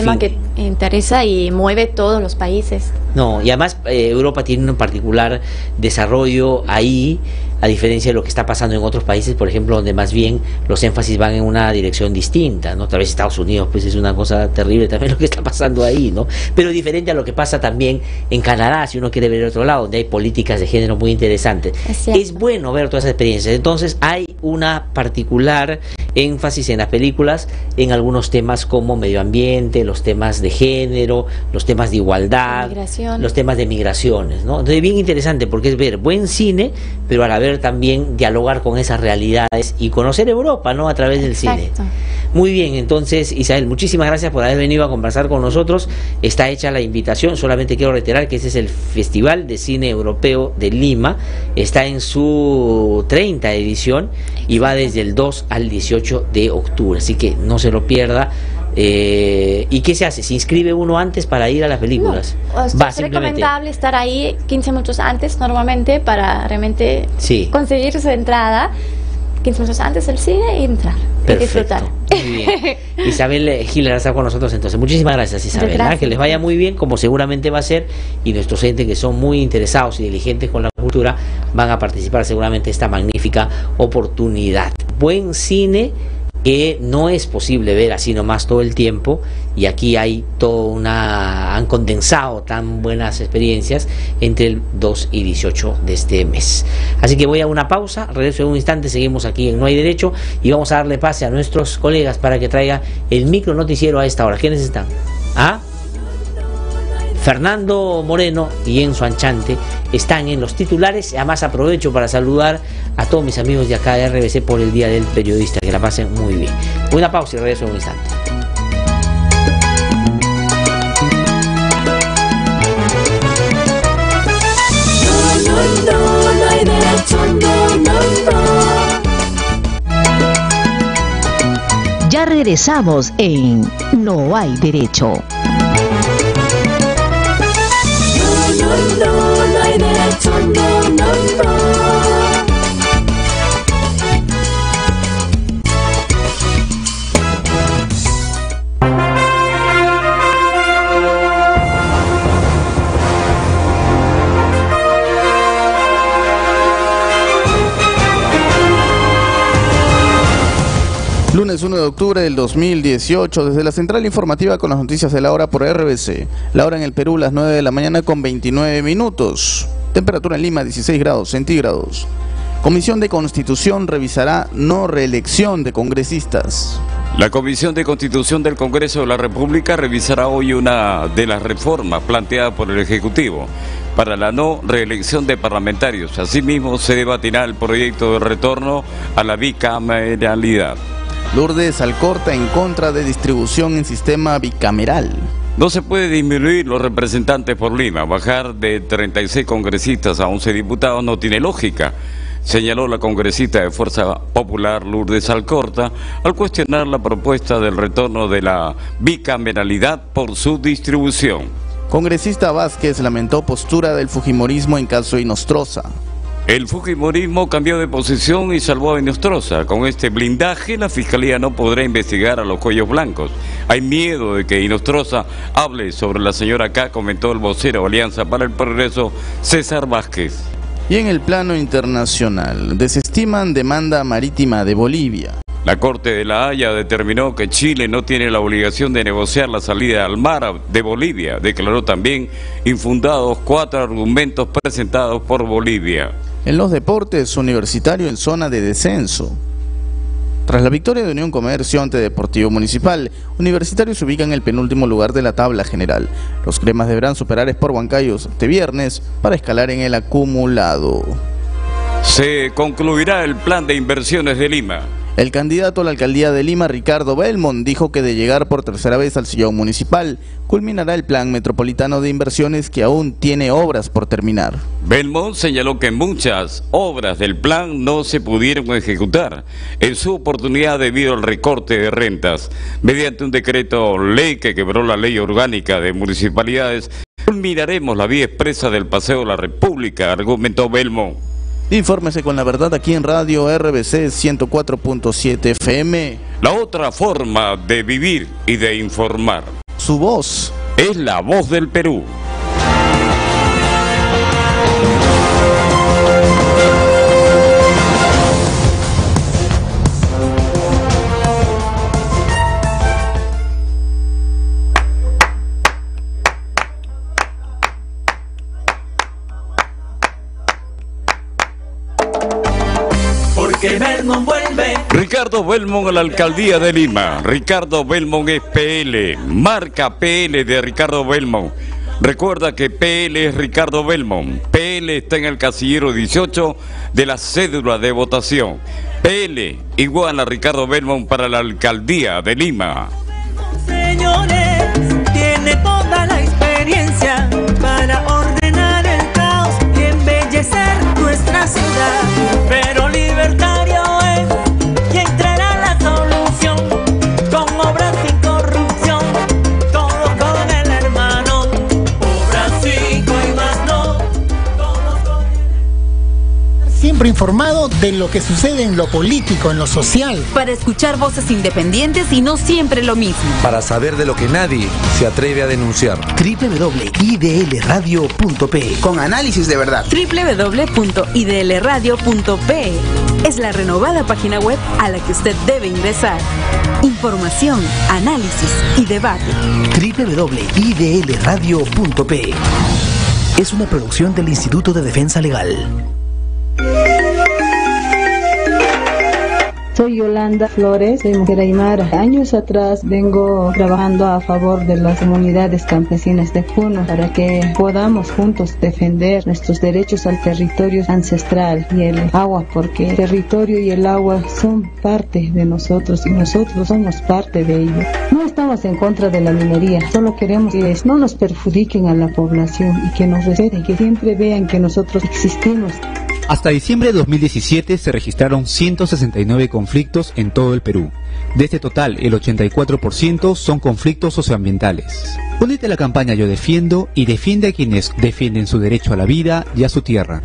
interesa y mueve todos los países. No, y además Europa tiene un particular desarrollo ahí, a diferencia de lo que está pasando en otros países, por ejemplo, donde más bien los énfasis van en una dirección distinta, ¿no? Tal vez Estados Unidos, pues es una cosa terrible también lo que está pasando ahí, ¿no? Pero diferente a lo que pasa también en Canadá, si uno quiere ver el otro lado, donde hay políticas de género muy interesantes. Es bueno ver todas esas experiencias. Entonces hay una particular énfasis en las películas en algunos temas como medio ambiente, los temas de género, los temas de igualdad, los temas de migraciones, ¿no? Entonces bien interesante porque es ver buen cine, pero a la vez también dialogar con esas realidades y conocer Europa, ¿no? A través del cine. Muy bien, entonces Isabel, muchísimas gracias por haber venido a conversar con nosotros. Está hecha la invitación, solamente quiero reiterar que este es el Festival de Cine Europeo de Lima, está en su 30ª edición y va desde el 2 al 18 de octubre, así que no se lo pierda. ¿Y qué se hace? ¿Se inscribe uno antes para ir a las películas? No, es recomendable estar ahí 15 minutos antes normalmente para realmente conseguir su entrada. 15 minutos antes del cine y entrar y disfrutar. Muy bien. Isabel Giller está con nosotros entonces. Muchísimas gracias, Isabel. Gracias. Que les vaya muy bien, como seguramente va a ser, y nuestros entes que son muy interesados y diligentes con la cultura van a participar seguramente en esta magnífica oportunidad. Buen cine que no es posible ver así nomás todo el tiempo, y aquí hay han condensado tan buenas experiencias entre el 2 y 18 de este mes. Así que voy a una pausa, regreso en un instante, seguimos aquí en No Hay Derecho y vamos a darle pase a nuestros colegas para que traiga el micro noticiero a esta hora. ¿Quiénes están? Fernando Moreno y Enzo Anchante están en los titulares. Además aprovecho para saludar a todos mis amigos de acá de RBC por el Día del Periodista, que la pasen muy bien. Una pausa y regreso en un instante. No hay derecho, Ya regresamos en No Hay Derecho. No hay derecho, no. Lunes 1 de octubre del 2018, desde la central informativa con las noticias de la hora por RBC. La hora en el Perú, las 9 de la mañana con 29 minutos. Temperatura en Lima, 16 grados centígrados. Comisión de Constitución revisará no reelección de congresistas. La Comisión de Constitución del Congreso de la República revisará hoy una de las reformas planteadas por el Ejecutivo para la no reelección de parlamentarios. Asimismo, se debatirá el proyecto de retorno a la bicameralidad. Lourdes Alcorta en contra de distribución en sistema bicameral. No se puede disminuir los representantes por Lima. Bajar de 36 congresistas a 11 diputados no tiene lógica, señaló la congresista de Fuerza Popular Lourdes Alcorta al cuestionar la propuesta del retorno de la bicameralidad por su distribución. Congresista Vázquez lamentó postura del fujimorismo en caso Inostroza. El fujimorismo cambió de posición y salvó a Inostroza. Con este blindaje, la Fiscalía no podrá investigar a los cuellos blancos. Hay miedo de que Inostroza hable sobre la señora K, comentó el vocero Alianza para el Progreso, César Vázquez. Y en el plano internacional, desestiman demanda marítima de Bolivia. La Corte de La Haya determinó que Chile no tiene la obligación de negociar la salida al mar de Bolivia. Declaró también infundados 4 argumentos presentados por Bolivia. En los deportes, Universitario en zona de descenso. Tras la victoria de Unión Comercio ante Deportivo Municipal, Universitario se ubica en el penúltimo lugar de la tabla general. Los cremas deberán superar Sport Huancayos este viernes para escalar en el acumulado. Se concluirá el plan de inversiones de Lima. El candidato a la alcaldía de Lima, Ricardo Belmont, dijo que de llegar por tercera vez al sillón municipal, culminará el plan metropolitano de inversiones que aún tiene obras por terminar. Belmont señaló que muchas obras del plan no se pudieron ejecutar en su oportunidad debido al recorte de rentas. Mediante un decreto ley que quebró la ley orgánica de municipalidades, culminaremos la vía expresa del Paseo de la República, argumentó Belmont. Infórmese con la verdad aquí en Radio RBC 104.7 FM. La otra forma de vivir y de informar. Su voz es la voz del Perú. Porque Belmont vuelve. Ricardo Belmont a la alcaldía de Lima. Ricardo Belmont es PL, marca PL de Ricardo Belmont. Recuerda que PL es Ricardo Belmont. PL está en el casillero 18 de la cédula de votación. PL igual a Ricardo Belmont para la alcaldía de Lima. Señores, tiene toda la experiencia para ordenar el caos y embellecer nuestra ciudad. Pero libertario es quien traerá la solución, con obras sin corrupción, todo con el hermano. Obras sí, no hay más no. Siempre informado de lo que sucede en lo político, en lo social. Para escuchar voces independientes y no siempre lo mismo. Para saber de lo que nadie se atreve a denunciar. www.idlradio.pe Con análisis de verdad. www.idlradio.pe es la renovada página web a la que usted debe ingresar. Información, análisis y debate. www.idlradio.pe es una producción del Instituto de Defensa Legal. Soy Yolanda Flores de Mujer Aymara. Años atrás vengo trabajando a favor de las comunidades campesinas de Puno para que podamos juntos defender nuestros derechos al territorio ancestral y el agua, porque el territorio y el agua son parte de nosotros y nosotros somos parte de ello. No estamos en contra de la minería, solo queremos que no nos perjudiquen a la población y que nos respeten, que siempre vean que nosotros existimos. Hasta diciembre de 2017 se registraron 169 conflictos en todo el Perú. De este total, el 84% son conflictos socioambientales. Únete a la campaña Yo Defiendo y defiende a quienes defienden su derecho a la vida y a su tierra.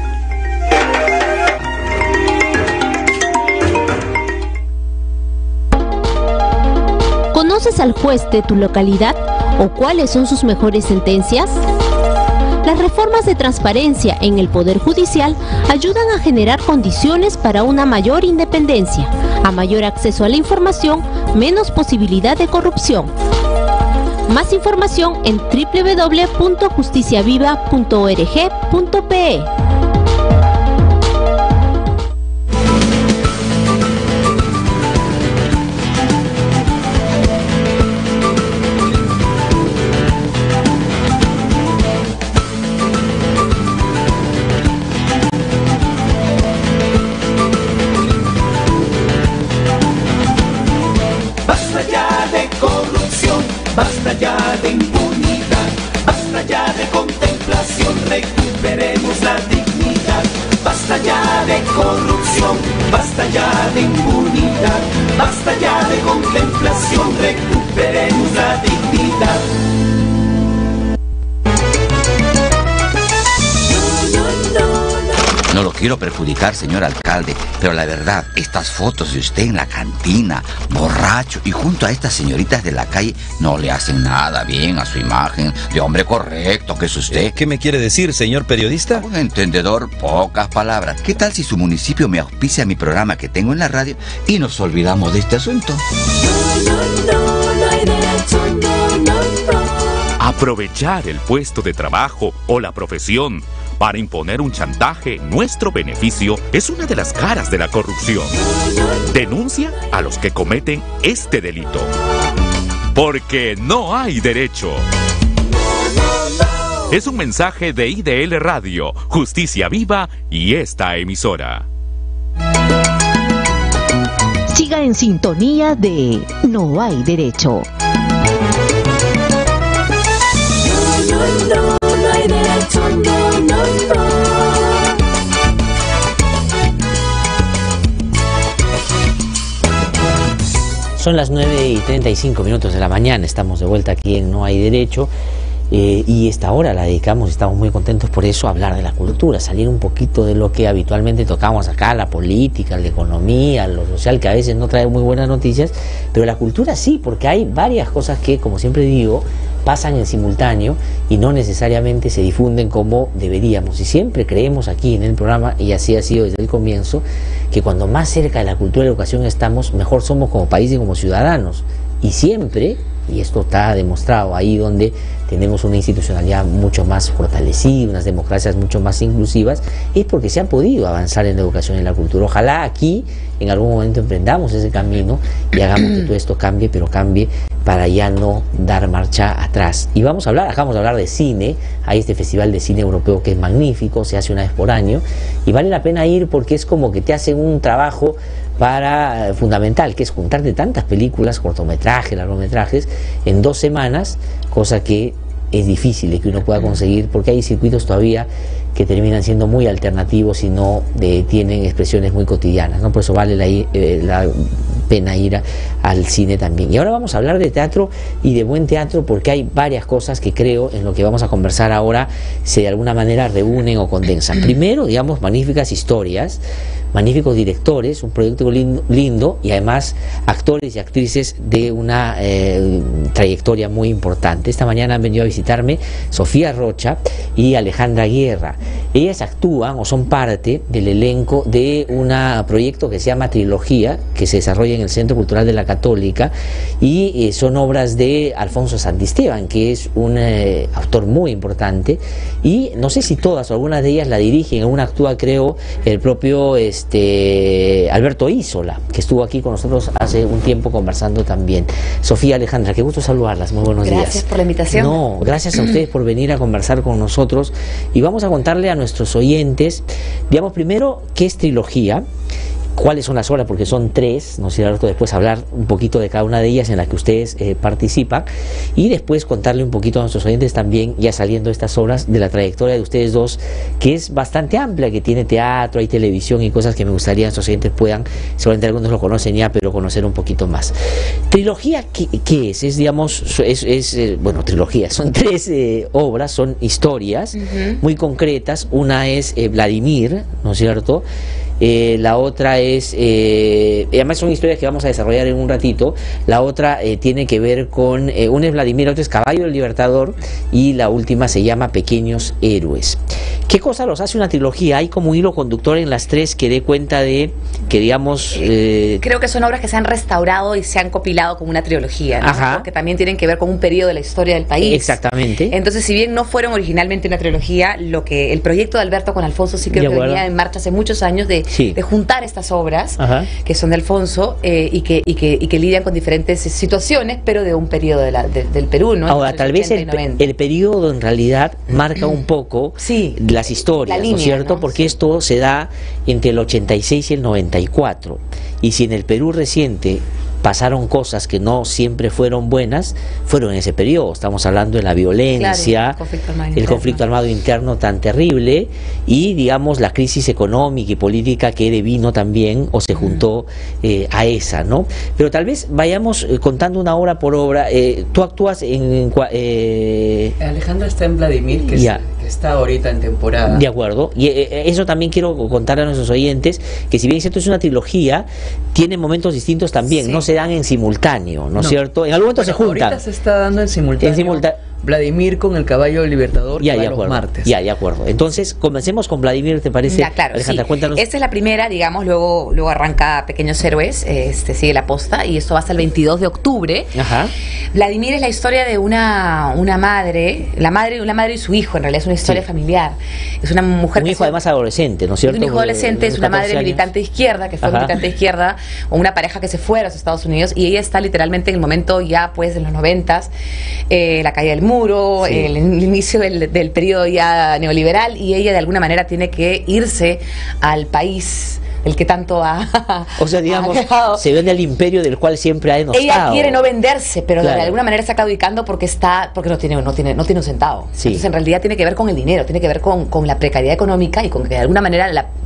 ¿Conoces al juez de tu localidad o cuáles son sus mejores sentencias? Las reformas de transparencia en el Poder Judicial ayudan a generar condiciones para una mayor independencia, a mayor acceso a la información, menos posibilidad de corrupción. Más información en www.justiciaviva.org.pe. Basta ya de impunidad, basta ya de contemplación, recuperemos la dignidad. Basta ya de corrupción, basta ya de impunidad, basta ya de contemplación, recuperemos la dignidad. No lo quiero perjudicar, señor alcalde, pero la verdad, estas fotos de usted en la cantina, borracho y junto a estas señoritas de la calle, no le hacen nada bien a su imagen de hombre correcto que es usted. ¿Qué me quiere decir, señor periodista? Un entendedor, pocas palabras. ¿Qué tal si su municipio me auspicia mi programa que tengo en la radio y nos olvidamos de este asunto? Aprovechar el puesto de trabajo o la profesión para imponer un chantaje en nuestro beneficio es una de las caras de la corrupción. Denuncia a los que cometen este delito. Porque no hay derecho. Es un mensaje de IDL Radio, Justicia Viva y esta emisora. Siga en sintonía de No hay derecho. No hay derecho, no. Son las 9:35 de la mañana, estamos de vuelta aquí en No hay derecho. y esta hora la dedicamos, estamos muy contentos por eso, a hablar de la cultura, salir un poquito de lo que habitualmente tocamos acá, la política, la economía, lo social, que a veces no trae muy buenas noticias, pero la cultura sí, porque hay varias cosas que, como siempre digo, pasan en simultáneo y no necesariamente se difunden como deberíamos. Y siempre creemos aquí en el programa, y así ha sido desde el comienzo, que cuando más cerca de la cultura y la educación estamos, mejor somos como país y como ciudadanos. Y siempre, y esto está demostrado, ahí donde tenemos una institucionalidad mucho más fortalecida, unas democracias mucho más inclusivas, es porque se ha podido avanzar en la educación y en la cultura. Ojalá aquí en algún momento emprendamos ese camino y hagamos que todo esto cambie, pero cambie para ya no dar marcha atrás. Y vamos a hablar de cine. Hay este festival de cine europeo que es magnífico, se hace una vez por año y vale la pena ir porque es como que te hacen un trabajo fundamental, que es juntarte tantas películas, cortometrajes, largometrajes, en 2 semanas, cosa que es difícil de que uno pueda conseguir, porque hay circuitos todavía que terminan siendo muy alternativos y no tienen expresiones muy cotidianas, ¿no? Por eso vale la pena ir al cine también. Y ahora vamos a hablar de teatro y de buen teatro, porque hay varias cosas que creo en lo que vamos a conversar ahora se de alguna manera reúnen o condensan. Primero, digamos, magníficas historias, magníficos directores, un proyecto lindo y además actores y actrices de una trayectoria muy importante. Esta mañana han venido a visitarme Sofía Rocha y Alejandra Guerra. Ellas actúan o son parte del elenco de un proyecto que se llama Trilogía, que se desarrolla en el Centro Cultural de la Católica, y son obras de Alfonso Santisteban, que es un autor muy importante, y no sé si todas o algunas de ellas la dirigen. En una actúa, creo, el propio Alberto Isola, que estuvo aquí con nosotros hace un tiempo conversando también. Sofía, Alejandra, qué gusto saludarlas, muy buenos días. Gracias por la invitación. No, gracias a ustedes por venir a conversar con nosotros, y vamos a contarle a nuestros oyentes, digamos, primero, qué es Trilogía, cuáles son las obras, porque son 3, ¿no es cierto? Después hablar un poquito de cada una de ellas en las que ustedes participan, y después contarle un poquito a nuestros oyentes también, ya saliendo estas obras, de la trayectoria de ustedes dos, que es bastante amplia, que tiene teatro, hay televisión y cosas que me gustaría que nuestros oyentes puedan, seguramente algunos lo conocen ya, pero conocer un poquito más. Trilogía, ¿qué es? Es, digamos, bueno, trilogía, son 3 obras, son historias muy concretas. Una es Vladimir, ¿no es cierto? La otra es, además son historias que vamos a desarrollar en un ratito. La otra tiene que ver con, una es Vladimir, otra es Caballo del Libertador, y la última se llama Pequeños Héroes. ¿Qué cosa los hace una trilogía? Hay como un hilo conductor en las 3 que dé cuenta de que, digamos... creo que son obras que se han restaurado y se han compilado como una trilogía, ¿no? Ajá. Porque también tienen que ver con un periodo de la historia del país. Exactamente. Entonces, si bien no fueron originalmente una trilogía, el proyecto de Alberto con Alfonso sí creo que venía en marcha hace muchos años de juntar estas obras, que son de Alfonso, y que lidian con diferentes situaciones, pero de un periodo del Perú, ¿no? Ahora, tal vez el periodo en realidad marca un poco las historias, ¿no es cierto? Porque esto se da entre el 86 y el 94. Y si en el Perú reciente pasaron cosas que no siempre fueron buenas, fueron en ese periodo. Estamos hablando de la violencia, el conflicto armado interno tan terrible, y, digamos, la crisis económica y política que devino también o se juntó a esa, ¿no? Pero tal vez vayamos contando una obra por obra. Tú actúas Alejandra está en Vladimir, que está ahorita en temporada. De acuerdo. Y eso también quiero contarle a nuestros oyentes, que si bien es cierto es una trilogía, tiene momentos distintos también, no se dan en simultáneo, ¿no es cierto? En algún momento se juntan. Ahorita se está dando en simultáneo. Vladimir con el Caballo del Libertador los martes. De acuerdo. Entonces, comencemos con Vladimir, ¿te parece? Ya, claro, Alejandra, cuéntanos. Esta es la primera, digamos, luego arranca Pequeños Héroes, sigue la posta, y esto va hasta el 22 de octubre. Ajá. Vladimir es la historia de una madre, la madre y su hijo, en realidad es una historia familiar. Es una mujer... Un hijo además adolescente, ¿no es cierto? Un hijo adolescente, es una madre militante de izquierda, que fue militante de izquierda, o una pareja que se fue a los Estados Unidos, y ella está literalmente en el momento ya, pues, de los 90s, la caída del muro, el inicio del periodo ya neoliberal, y ella de alguna manera tiene que irse al país el que tanto ha... O sea, digamos, se vende al imperio del cual siempre ha denostado. Ella quiere no venderse, pero de alguna manera está claudicando porque no tiene un centavo. Entonces, en realidad tiene que ver con el dinero, tiene que ver con la precariedad económica, y con que de alguna manera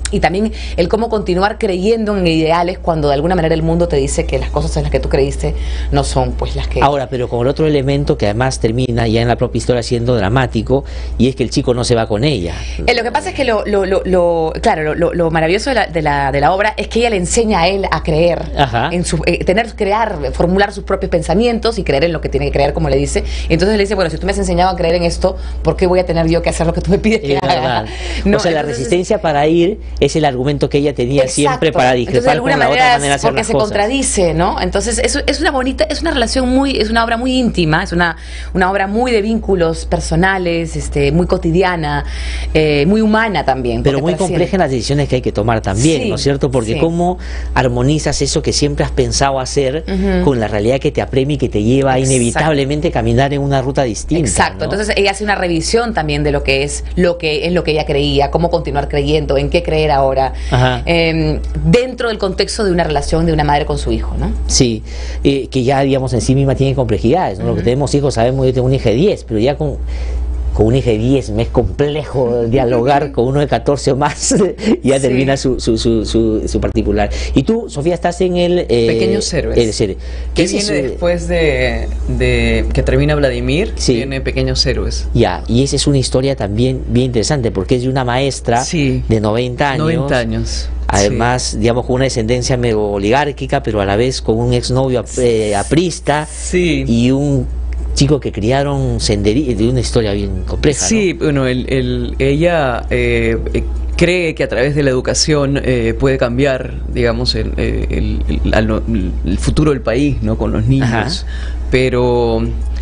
y también el cómo continuar creyendo en ideales cuando de alguna manera el mundo te dice que las cosas en las que tú creíste no son pues las que... Ahora, pero con el otro elemento que además termina ya en la propia historia siendo dramático, y es que el chico no se va con ella. Lo que pasa es que lo maravilloso de la obra es que ella le enseña a él a creer, en su, formular sus propios pensamientos y creer en lo que tiene que creer, como le dice. Y entonces le dice, bueno, si tú me has enseñado a creer en esto, ¿por qué voy a tener yo que hacer lo que tú me pides que haga? No, o sea, la resistencia para ir es el argumento que ella tenía siempre para discrepar con la otra manera de hacer porque las se cosas. Contradice, ¿no? Entonces es una relación es una obra muy íntima, es una obra muy de vínculos personales, muy cotidiana, muy humana también. Pero muy compleja en las decisiones que hay que tomar también, ¿no es cierto? Porque cómo armonizas eso que siempre has pensado hacer con la realidad que te apremia y que te lleva inevitablemente a caminar en una ruta distinta. Exacto, ¿no? Entonces ella hace una revisión también de lo que es lo que ella creía, cómo continuar creyendo, en qué creer ahora, dentro del contexto de una relación de una madre con su hijo, ¿no? Sí, que ya digamos en sí misma tiene complejidades, ¿no? Lo que tenemos hijos, sabemos, yo tengo un hijo de 10, pero ya con un hijo de 10 me es complejo dialogar con uno de 14 o más, ya termina su particular. Y tú, Sofía, estás en el Pequeños Héroes, que viene después de que termina Vladimir, viene Pequeños Héroes. Ya, y esa es una historia también bien interesante, porque es de una maestra de 90 años. Además, digamos, con una descendencia medio oligárquica, pero a la vez con un exnovio aprista y un chico que criaron de una historia bien compleja. Sí, ¿no? Bueno, ella cree que a través de la educación puede cambiar, digamos, el futuro del país, ¿no? Con los niños, pero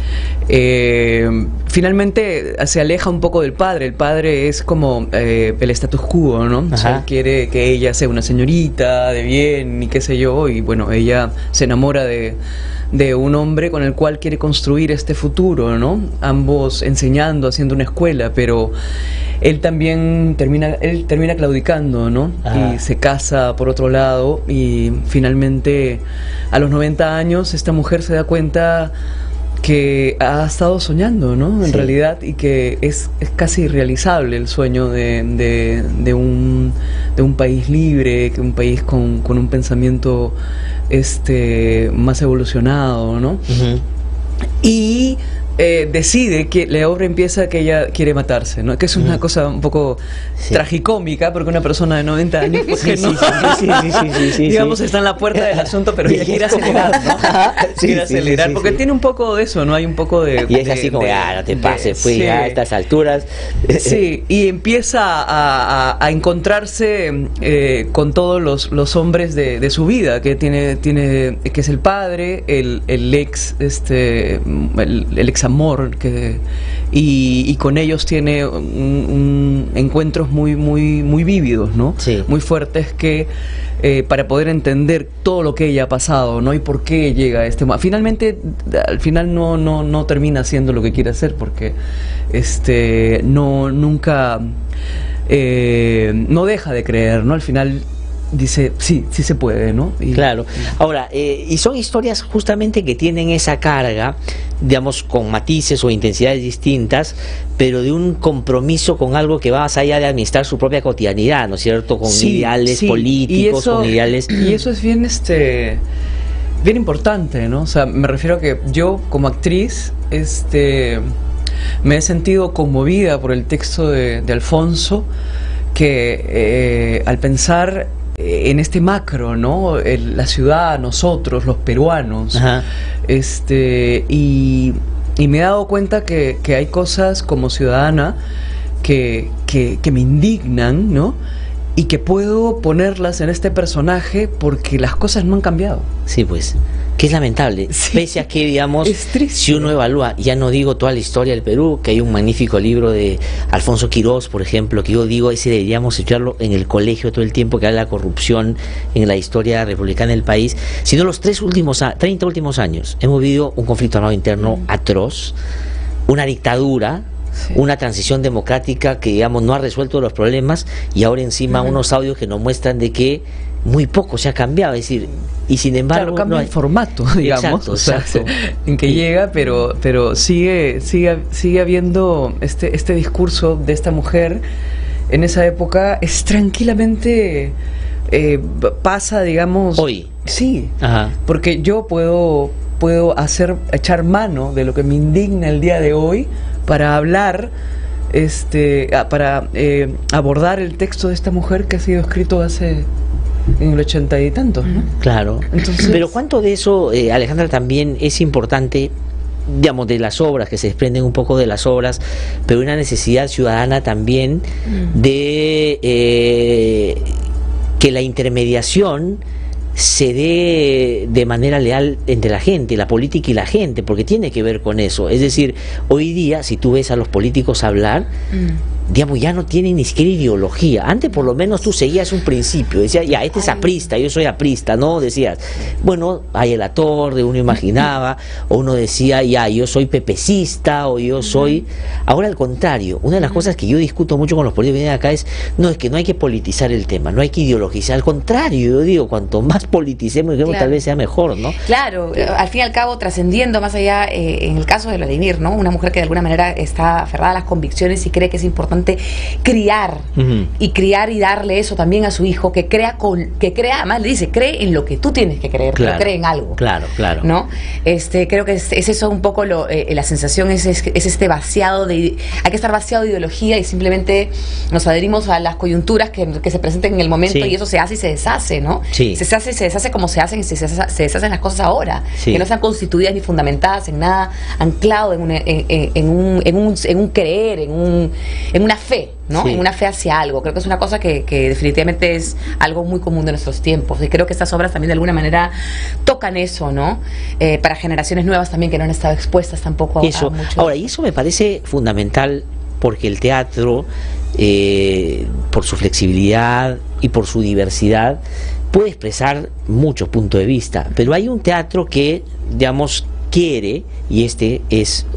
finalmente se aleja un poco del padre. El padre es como el status quo, ¿no? O sea, él quiere que ella sea una señorita de bien y qué sé yo, y bueno, ella se enamora de un hombre con el cual quiere construir este futuro, ¿no? Ambos enseñando, haciendo una escuela, pero él también termina claudicando, ¿no? Y se casa por otro lado, y finalmente a los 90 años esta mujer se da cuenta que ha estado soñando, ¿no? En realidad, y que es casi irrealizable el sueño de un país libre, un país con un pensamiento más evolucionado, ¿no? Y decide que la obra empieza que ella quiere matarse, ¿no? Que es una cosa un poco tragicómica, porque una persona de 90 años digamos está en la puerta del asunto, pero ella quiere acelerar, ¿no? Quiere acelerar, porque tiene un poco de eso, ¿no? Hay un poco de... Y es así como, no te pases, ya a estas alturas. Sí, y empieza a encontrarse con todos los hombres de su vida, que que es el padre, el ex amor, y con ellos tiene encuentros muy vívidos, ¿no? Muy fuertes, que para poder entender todo lo que ella ha pasado, ¿no? Y por qué llega a finalmente, al final no termina haciendo lo que quiere hacer, porque nunca no deja de creer, ¿no? Al final dice, sí se puede, ¿no? Claro. Ahora, y son historias justamente que tienen esa carga, digamos, con matices o intensidades distintas, pero de un compromiso con algo que va más allá de administrar su propia cotidianidad, ¿no es cierto? Con ideales políticos, con ideales... Y eso es bien, bien importante, ¿no? O sea, me refiero a que yo, como actriz, me he sentido conmovida por el texto de Alfonso, que al pensar en este macro, ¿no? La ciudad, nosotros, los peruanos, y me he dado cuenta que hay cosas como ciudadana que me indignan, ¿no? Y que puedo ponerlas en este personaje porque las cosas no han cambiado. Sí, pues, que es lamentable, pese a que, digamos, si uno evalúa, ya no digo toda la historia del Perú, que hay un magnífico libro de Alfonso Quirós, por ejemplo, que yo digo, ese deberíamos estudiarlo en el colegio todo el tiempo, que habla de la corrupción en la historia republicana del país, sino los 30 últimos años, hemos vivido un conflicto armado interno atroz, una dictadura, una transición democrática que, digamos, no ha resuelto los problemas, y ahora encima unos audios que nos muestran de que muy poco se ha cambiado, es decir, y sin embargo cambia el formato, digamos, exacto. En que llega, pero sigue habiendo este discurso de esta mujer en esa época es tranquilamente pasa, digamos... Hoy. Sí, Ajá. porque yo puedo echar mano de lo que me indigna el día de hoy para hablar, para abordar el texto de esta mujer que ha sido escrito en el 80 y tantos, ¿no? Claro. Entonces, pero ¿cuánto de eso, Alejandra, también es importante, digamos, de las obras, que se desprenden un poco de las obras, pero una necesidad ciudadana también de que la intermediación se dé de manera leal entre la gente, la política y la gente, porque tiene que ver con eso? Es decir, hoy día, si tú ves a los políticos hablar, digamos, ya no tienen ni siquiera ideología. Antes por lo menos tú seguías un principio, decías, ya, este es aprista, yo soy aprista, ¿no? Decías, bueno, hay el Torre, uno imaginaba, o uno decía, ya, yo soy pepecista, o yo soy... Ahora al contrario, una de las cosas que yo discuto mucho con los políticos que vienen acá es que no hay que politizar el tema, no hay que ideologizar, al contrario, yo digo, cuanto más politicemos, creo que tal vez sea mejor, ¿no? Claro, al fin y al cabo, trascendiendo más allá, en el caso de Vladimir, ¿no? Una mujer que de alguna manera está aferrada a las convicciones y cree que es importante criar y darle eso también a su hijo, que crea, además le dice, cree en lo que tú tienes que creer, pero cree en algo. Claro. ¿No? Creo que es eso un poco la sensación, es este vaciado hay que estar vaciado de ideología y simplemente nos adherimos a las coyunturas que se presenten en el momento, y eso se hace y se deshace, ¿no? Sí. Se deshace como se hacen, se deshacen las cosas ahora, que no están constituidas ni fundamentadas en nada, anclado en un creer, en una fe, ¿no? En una fe hacia algo. Creo que es una cosa que definitivamente es algo muy común de nuestros tiempos, y creo que estas obras también de alguna manera tocan eso, ¿no? Para generaciones nuevas también que no han estado expuestas tampoco a mucho. Ahora, y eso me parece fundamental, porque el teatro, por su flexibilidad y por su diversidad, puede expresar muchos puntos de vista, pero hay un teatro que, digamos, quiere, y este es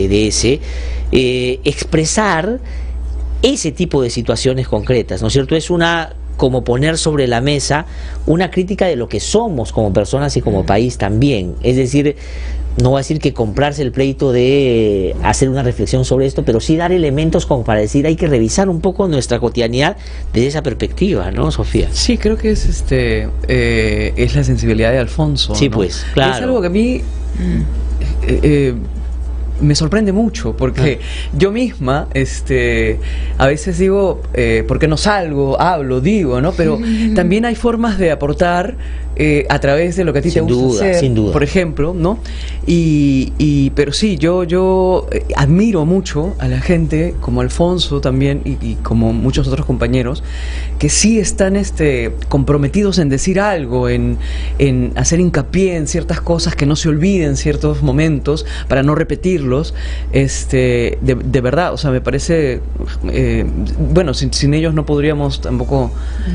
expresar ese tipo de situaciones concretas, ¿no es cierto? Es como poner sobre la mesa una crítica de lo que somos como personas y como país también. Es decir, no voy a decir que comprarse el pleito de hacer una reflexión sobre esto, pero sí dar elementos como para decir, hay que revisar un poco nuestra cotidianidad desde esa perspectiva, ¿no, Sofía? Sí, creo que es la sensibilidad de Alfonso, sí, ¿no? Pues, claro. Es algo que a mí me sorprende mucho, porque yo misma a veces digo, ¿por qué no hablo, digo, ¿no? Pero también hay formas de aportar a través de lo que a ti te gusta hacer, sin duda, por ejemplo, ¿no? Pero sí, yo admiro mucho a la gente como Alfonso también, y como muchos otros compañeros, que sí están comprometidos en decir algo, en hacer hincapié en ciertas cosas, que no se olviden ciertos momentos para no repetirlos. De verdad, o sea, me parece bueno, sin ellos no podríamos tampoco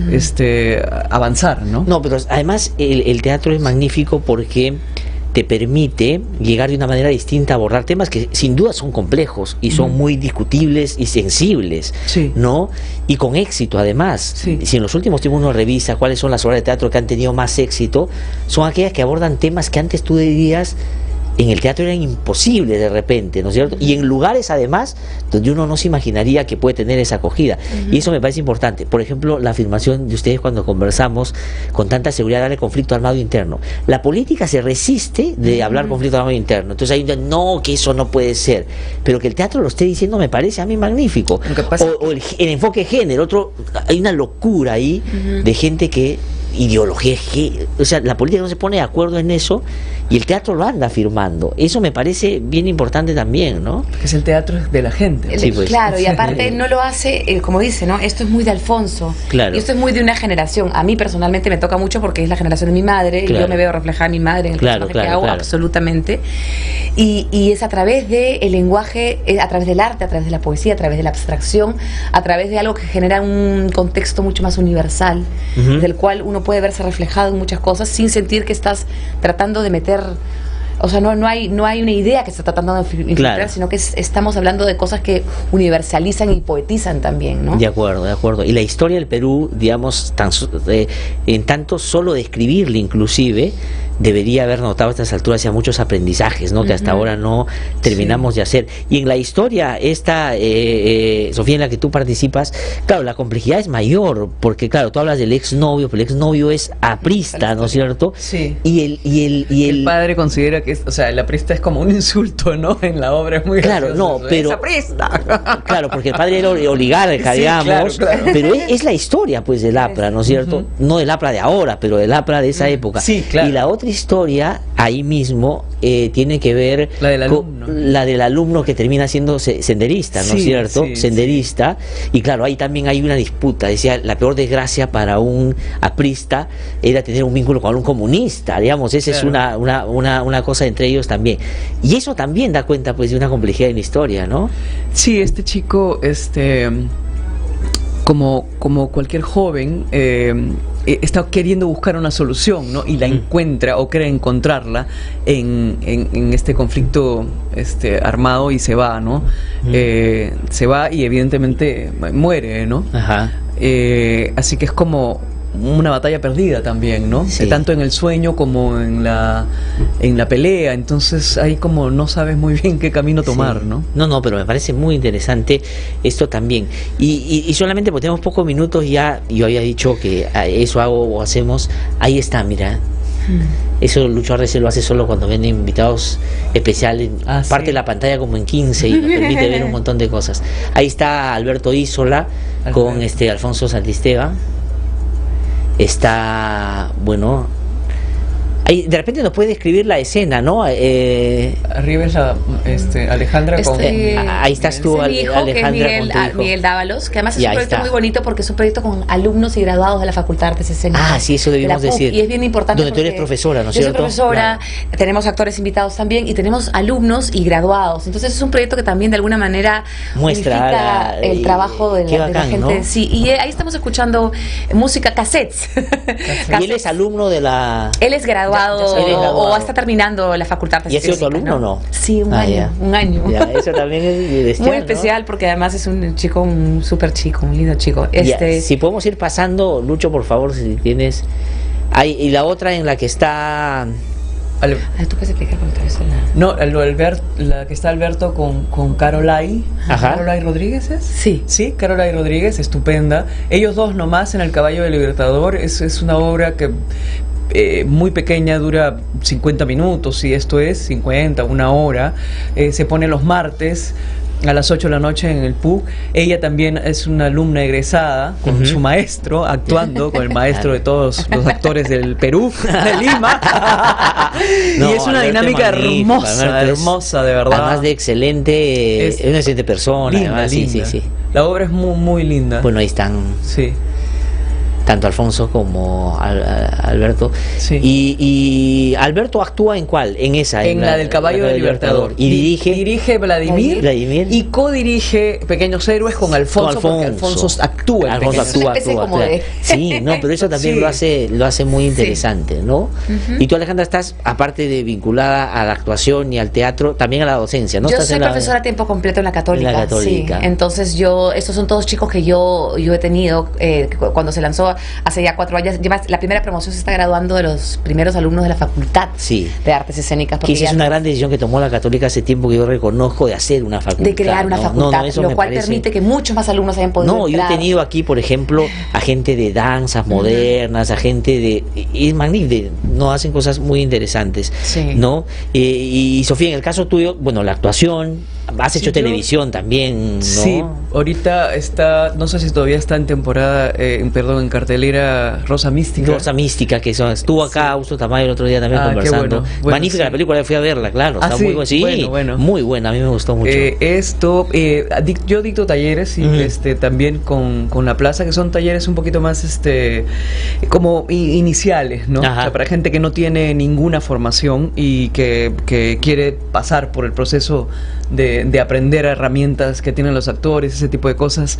avanzar, ¿no? No, pero además el teatro es magnífico porque te permite llegar de una manera distinta a abordar temas que sin duda son complejos y son muy discutibles y sensibles, ¿no? Y con éxito además. Si en los últimos tiempos uno revisa cuáles son las obras de teatro que han tenido más éxito, son aquellas que abordan temas que antes tú dirías en el teatro eran imposibles de repente, ¿no es cierto? Y en lugares además donde uno no se imaginaría que puede tener esa acogida. Y eso me parece importante. Por ejemplo, la afirmación de ustedes cuando conversamos con tanta seguridad del conflicto armado interno. La política se resiste de hablar conflicto armado interno. Entonces hay no, que eso no puede ser. Pero que el teatro lo esté diciendo me parece a mí magnífico. O el enfoque de género, hay una locura ahí de gente que ideología, o sea, la política no se pone de acuerdo en eso y el teatro lo anda afirmando. Eso me parece bien importante también, ¿no? Porque es el teatro de la gente. Sí, pues. Claro, y aparte no lo hace, como dice, ¿no? Esto es muy de Alfonso. Claro. Y esto es muy de una generación. A mí personalmente me toca mucho porque es la generación de mi madre, y yo me veo reflejada en mi madre, en el personaje que hago, absolutamente. Y es a través del lenguaje, a través del arte, a través de la poesía, a través de la abstracción, a través de algo que genera un contexto mucho más universal, del cual uno puede verse reflejado en muchas cosas sin sentir que estás tratando de meter, o sea, no hay una idea que se está tratando de infiltrar, sino que estamos hablando de cosas que universalizan y poetizan también, ¿no? De acuerdo. Y la historia del Perú, digamos, en tanto solo describirla inclusive, debería haber notado a estas alturas ya muchos aprendizajes, ¿no? Que hasta ahora no terminamos de hacer. Y en la historia esta, Sofía, en la que tú participas, claro, la complejidad es mayor, porque claro, tú hablas del exnovio, pero el exnovio es aprista, ¿no es cierto? Sí. Y el padre considera que, o sea, el aprista es como un insulto, ¿no? En la obra es muy claro, gracioso, no, pero ¡es aprista! Claro, porque el padre era oligarca, Sí, digamos, claro. pero es la historia, pues, del APRA, ¿no es cierto? No del APRA de ahora, pero del APRA de esa época. Sí, claro. Y la otra historia, ahí mismo, tiene que ver con la del alumno que termina siendo senderista, ¿no es cierto? Senderista. Y claro, ahí también hay una disputa. Decía, la peor desgracia para un aprista era tener un vínculo con un comunista, digamos. Esa es una cosa entre ellos también. Y eso también da cuenta, pues, de una complejidad en la historia, ¿no? Sí, este chico, como cualquier joven, está queriendo buscar una solución, ¿no? Y la encuentra o cree encontrarla en este conflicto armado y se va, ¿no? Se va y evidentemente muere, ¿no? Ajá. Así que es como una batalla perdida también, ¿no? Sí. Tanto en el sueño como en la pelea. Entonces ahí como no sabes muy bien qué camino tomar, ¿no? No, pero me parece muy interesante esto también. Y solamente porque tenemos pocos minutos ya, yo había dicho que eso hago o hacemos, ahí está, mira. Eso Lucho Arce lo hace solo cuando vienen invitados especiales, parte de la pantalla como en 15 y nos permite ver un montón de cosas. Ahí está Alberto Isola con Alfonso Santisteban. Está, bueno, ahí de repente nos puede describir la escena, ¿no? Arriba es Alejandra con... ahí estás tú, mi hijo, Alejandra, que es con tu hijo. Miguel Dávalos, que además es Y un ahí proyecto está. muy bonito porque es un proyecto con alumnos y graduados de la Facultad de Artes Escénicas. Ah, sí, eso debimos de la PUC, decir. Y es bien importante. Donde tú eres porque profesora, ¿no es yo cierto? soy profesora, tenemos actores invitados también y tenemos alumnos y graduados. Entonces es un proyecto que también de alguna manera muestra el trabajo de la bacán, gente. ¿no? Sí, y ahí estamos escuchando música, cassettes. Y él es alumno de la... Él es graduado, o está terminando la Facultad de ¿Y ha sido tu alumno o no? Sí, un año. Ya, eso también es bestial, muy especial, ¿no? Porque además es un chico, un súper chico, un lindo chico. Si podemos ir pasando, Lucho, por favor, si tienes... y la otra en la que está... ¿Tú puedes explicar por qué está No, la que está Alberto con Carolai. ¿Carolai Rodríguez es? Sí, Carolai Rodríguez, estupenda. Ellos dos nomás en El Caballo del Libertador. Es una obra que... muy pequeña, dura 50 minutos, y esto es 50, una hora. Se pone los martes a las 8 de la noche en el PUC. Ella también es una alumna egresada con su maestro, actuando con el maestro de todos los actores del Perú, de Lima. Y es una dinámica hermosa, de verdad. Además de excelente, es una excelente persona. Linda, además, linda. Sí. La obra es muy, muy linda. Bueno, ahí están. Sí. Tanto Alfonso como Alberto. Sí. Y Alberto actúa ¿en cuál? En esa. En la del Caballo del Libertador. Y dirige Vladimir y codirige Pequeños Héroes con Alfonso, porque Alfonso actúa. Sí, no, pero eso también lo hace muy interesante, ¿no? Y tú, Alejandra, estás, aparte de vinculada a la actuación y al teatro, también a la docencia, ¿no? Yo soy profesora a tiempo completo en la Católica. Sí. Entonces estos son todos chicos que yo he tenido cuando se lanzó hace ya 4 años. La primera promoción se está graduando de los primeros alumnos de la Facultad de Artes Escénicas. Que esa es una gran decisión que tomó la Católica hace tiempo, que yo reconozco, de hacer una facultad. De crear una facultad, lo cual permite que muchos más alumnos hayan podido entrar. Yo he tenido aquí, por ejemplo, a gente de danzas modernas, a gente de... Es magnífico, no hacen cosas muy interesantes, ¿no? Y Sofía, en el caso tuyo, bueno, la actuación, has hecho televisión también, ¿no? Sí, ahorita está, no sé si todavía está en temporada, en cartelera Rosa Mística. Rosa Mística, que estuvo acá Augusto Tamayo el otro día también conversando. Bueno, magnífica la película, fui a verla, claro. Está muy buena. Sí, muy buena, a mí me gustó mucho. Yo dicto talleres y también con La Plaza, que son talleres un poquito más como iniciales, ¿no? O sea, para gente que no tiene ninguna formación y que quiere pasar por el proceso de aprender herramientas que tienen los actores, ese tipo de cosas.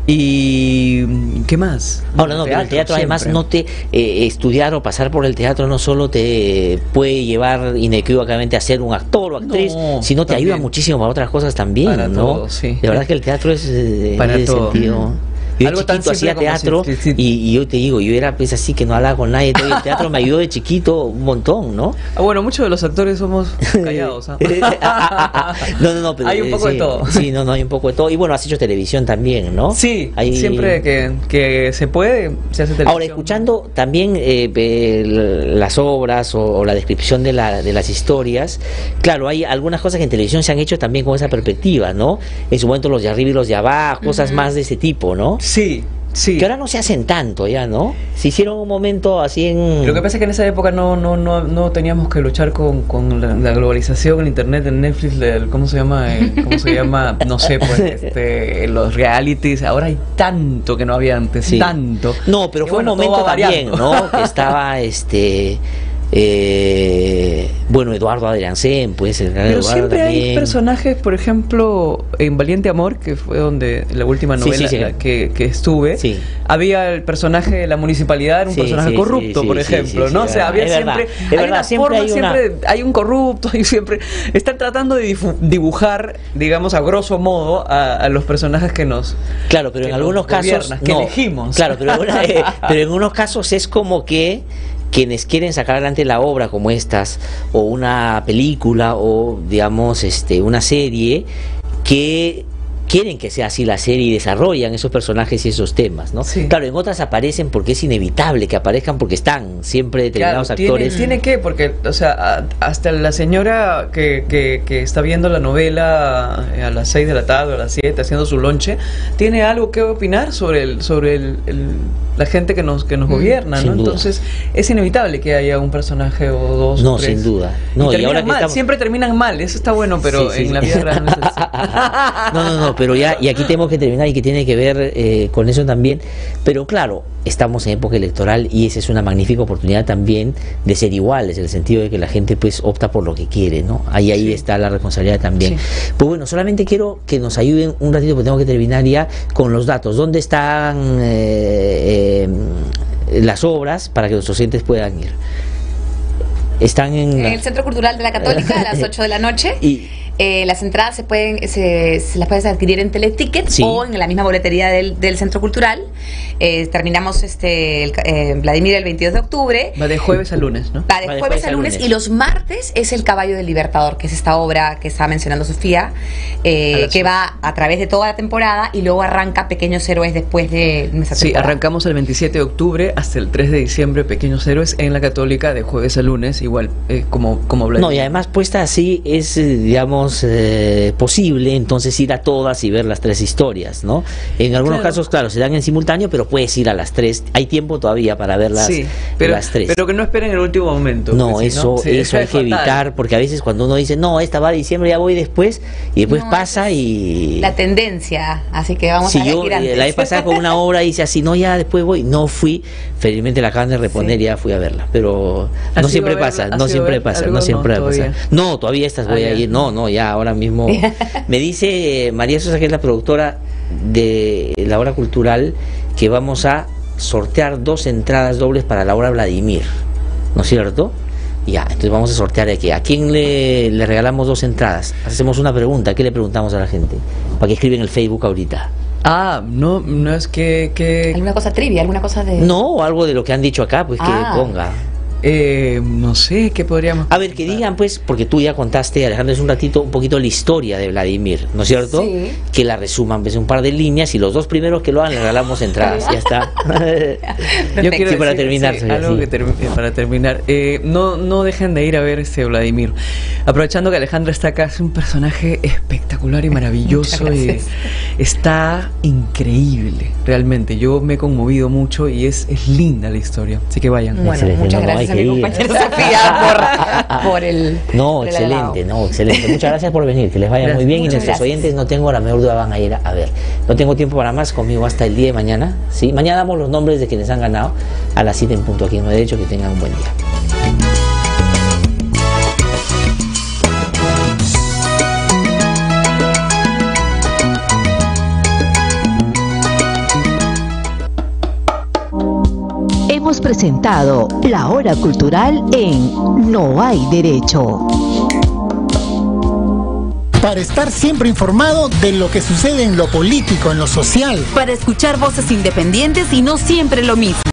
Y ¿qué más? Ahora no, pero el teatro además no te estudiar o pasar por el teatro no solo te puede llevar inequívocamente a ser un actor o actriz, sino te ayuda muchísimo para otras cosas también, ¿no? Todo, sí. De verdad que el teatro es para todo. Sentido. Yo de chiquito hacía teatro y yo te digo, yo era pues así que no hablaba con nadie, todo, y el teatro me ayudó de chiquito un montón, ¿no? Bueno, muchos de los actores somos callados. No, pero hay un poco de todo. Sí, no, hay un poco de todo. Y bueno, has hecho televisión también, ¿no? Sí, siempre que se puede, se hace televisión. Ahora, escuchando también las obras o la descripción de las historias, claro, hay algunas cosas que en televisión se han hecho también con esa perspectiva, ¿no? En su momento los de arriba y los de abajo, cosas más de ese tipo, ¿no? Sí. Que ahora no se hacen tanto ya, ¿no? Se hicieron un momento así en... Lo que pasa es que en esa época no teníamos que luchar con la globalización, el internet, el Netflix, ¿cómo se llama? No sé, pues los realities. Ahora hay tanto que no había antes, tanto. No, pero fue un momento también, ¿no? Que estaba bueno, Eduardo Adriancén, pues el gran Pero Eduardo siempre también. hay personajes, por ejemplo, en Valiente Amor, que fue donde la última novela que estuve, había el personaje de la municipalidad, era un personaje corrupto, por ejemplo, ¿no? O sea, había siempre hay un corrupto y siempre están tratando de dibujar, digamos, a grosso modo a los personajes que nos Claro, pero en algunos casos que elegimos. Claro, pero en unos casos es como que quienes quieren sacar adelante la obra como estas, o una película, o digamos una serie, que quieren que sea así la serie y desarrollan esos personajes y esos temas, ¿no? Sí. Claro, en otras aparecen porque es inevitable que aparezcan, porque están siempre determinados actores. Tiene que, porque, o sea, hasta la señora que está viendo la novela a las 6 de la tarde o a las 7 haciendo su lonche, tiene algo que opinar sobre la gente que nos gobierna, ¿no? Entonces es inevitable que haya un personaje o dos o tres. Sin duda. Y ahora siempre terminan mal, eso está bueno, pero en la vida real no es así. No, pero ya, y aquí tenemos que terminar, y que tiene que ver con eso también, pero claro, estamos en época electoral y esa es una magnífica oportunidad también de ser iguales, en el sentido de que la gente pues opta por lo que quiere, ¿no? Ahí está la responsabilidad también. Pues bueno, solamente quiero que nos ayuden un ratito, porque tengo que terminar ya con los datos. ¿Dónde están las obras para que los docentes puedan ir? Están en el Centro Cultural de la Católica a las 8 de la noche. Y las entradas se las puedes adquirir en Teleticket o en la misma boletería del Centro Cultural. Terminamos Vladimir el 22 de octubre. Va de jueves a lunes, ¿no? Va de jueves a lunes, y los martes es El Caballo del Libertador, que es esta obra que estaba mencionando Sofía, que va a través de toda la temporada y luego arranca Pequeños Héroes después de nuestra temporada. Arrancamos el 27 de octubre hasta el 3 de diciembre Pequeños Héroes en la Católica, de jueves a lunes, igual como Vladimir. No, y además puesta así es, digamos, posible entonces ir a todas y ver las tres historias, ¿no? En algunos casos, claro, se dan en simultáneo, pero puedes ir a las tres, hay tiempo todavía para verlas, las tres. Pero que no esperen el último momento. No, eso hay que evitar, porque a veces cuando uno dice, no, esta va a diciembre, ya voy después, y después pasa y... La tendencia, así que vamos a ir antes. La vez pasada con una obra hice así, no, ya después voy, no fui, felizmente la acaban de reponer, ya fui a verla, pero no siempre pasa, no siempre pasa. No, todavía estas voy a ir, no, ya ahora mismo. Me dice María Sosa, que es la productora de la obra cultural, que vamos a sortear 2 entradas dobles para la obra Vladimir, ¿no es cierto? Ya, entonces vamos a sortear aquí. ¿A quién le regalamos 2 entradas? Hacemos una pregunta, ¿qué le preguntamos a la gente? Para que escriben en el Facebook ahorita. No es que... ¿Alguna cosa trivia? ¿Alguna cosa de...? No, algo de lo que han dicho acá, pues que ponga. No sé, ¿qué podríamos...? A ver, que digan, pues, porque tú ya contaste, Alejandro, un poquito la historia de Vladimir, ¿no es cierto? Sí. Que la resuman, pues, un par de líneas, y los 2 primeros que lo hagan le regalamos entradas, ya está. Yo quiero decir, para terminar. Para terminar, no dejen de ir a ver Vladimir. Aprovechando que Alejandra está acá, es un personaje espectacular y maravilloso, y está increíble, realmente. Yo me he conmovido mucho y es linda la historia, así que vayan. Bueno, muchas gracias a mi compañera Sofía por el... No, excelente, muchas gracias por venir, que les vaya muy bien, y nuestros oyentes, no tengo la menor duda, van a ir a ver. No tengo tiempo para más, conmigo hasta el día de mañana, ¿sí? Mañana damos los nombres de quienes han ganado a las 7 en punto aquí en Nueve Derecho. Que tengan un buen día. Hemos presentado La Hora Cultural en No Hay Derecho. Para estar siempre informado de lo que sucede en lo político, en lo social. Para escuchar voces independientes y no siempre lo mismo.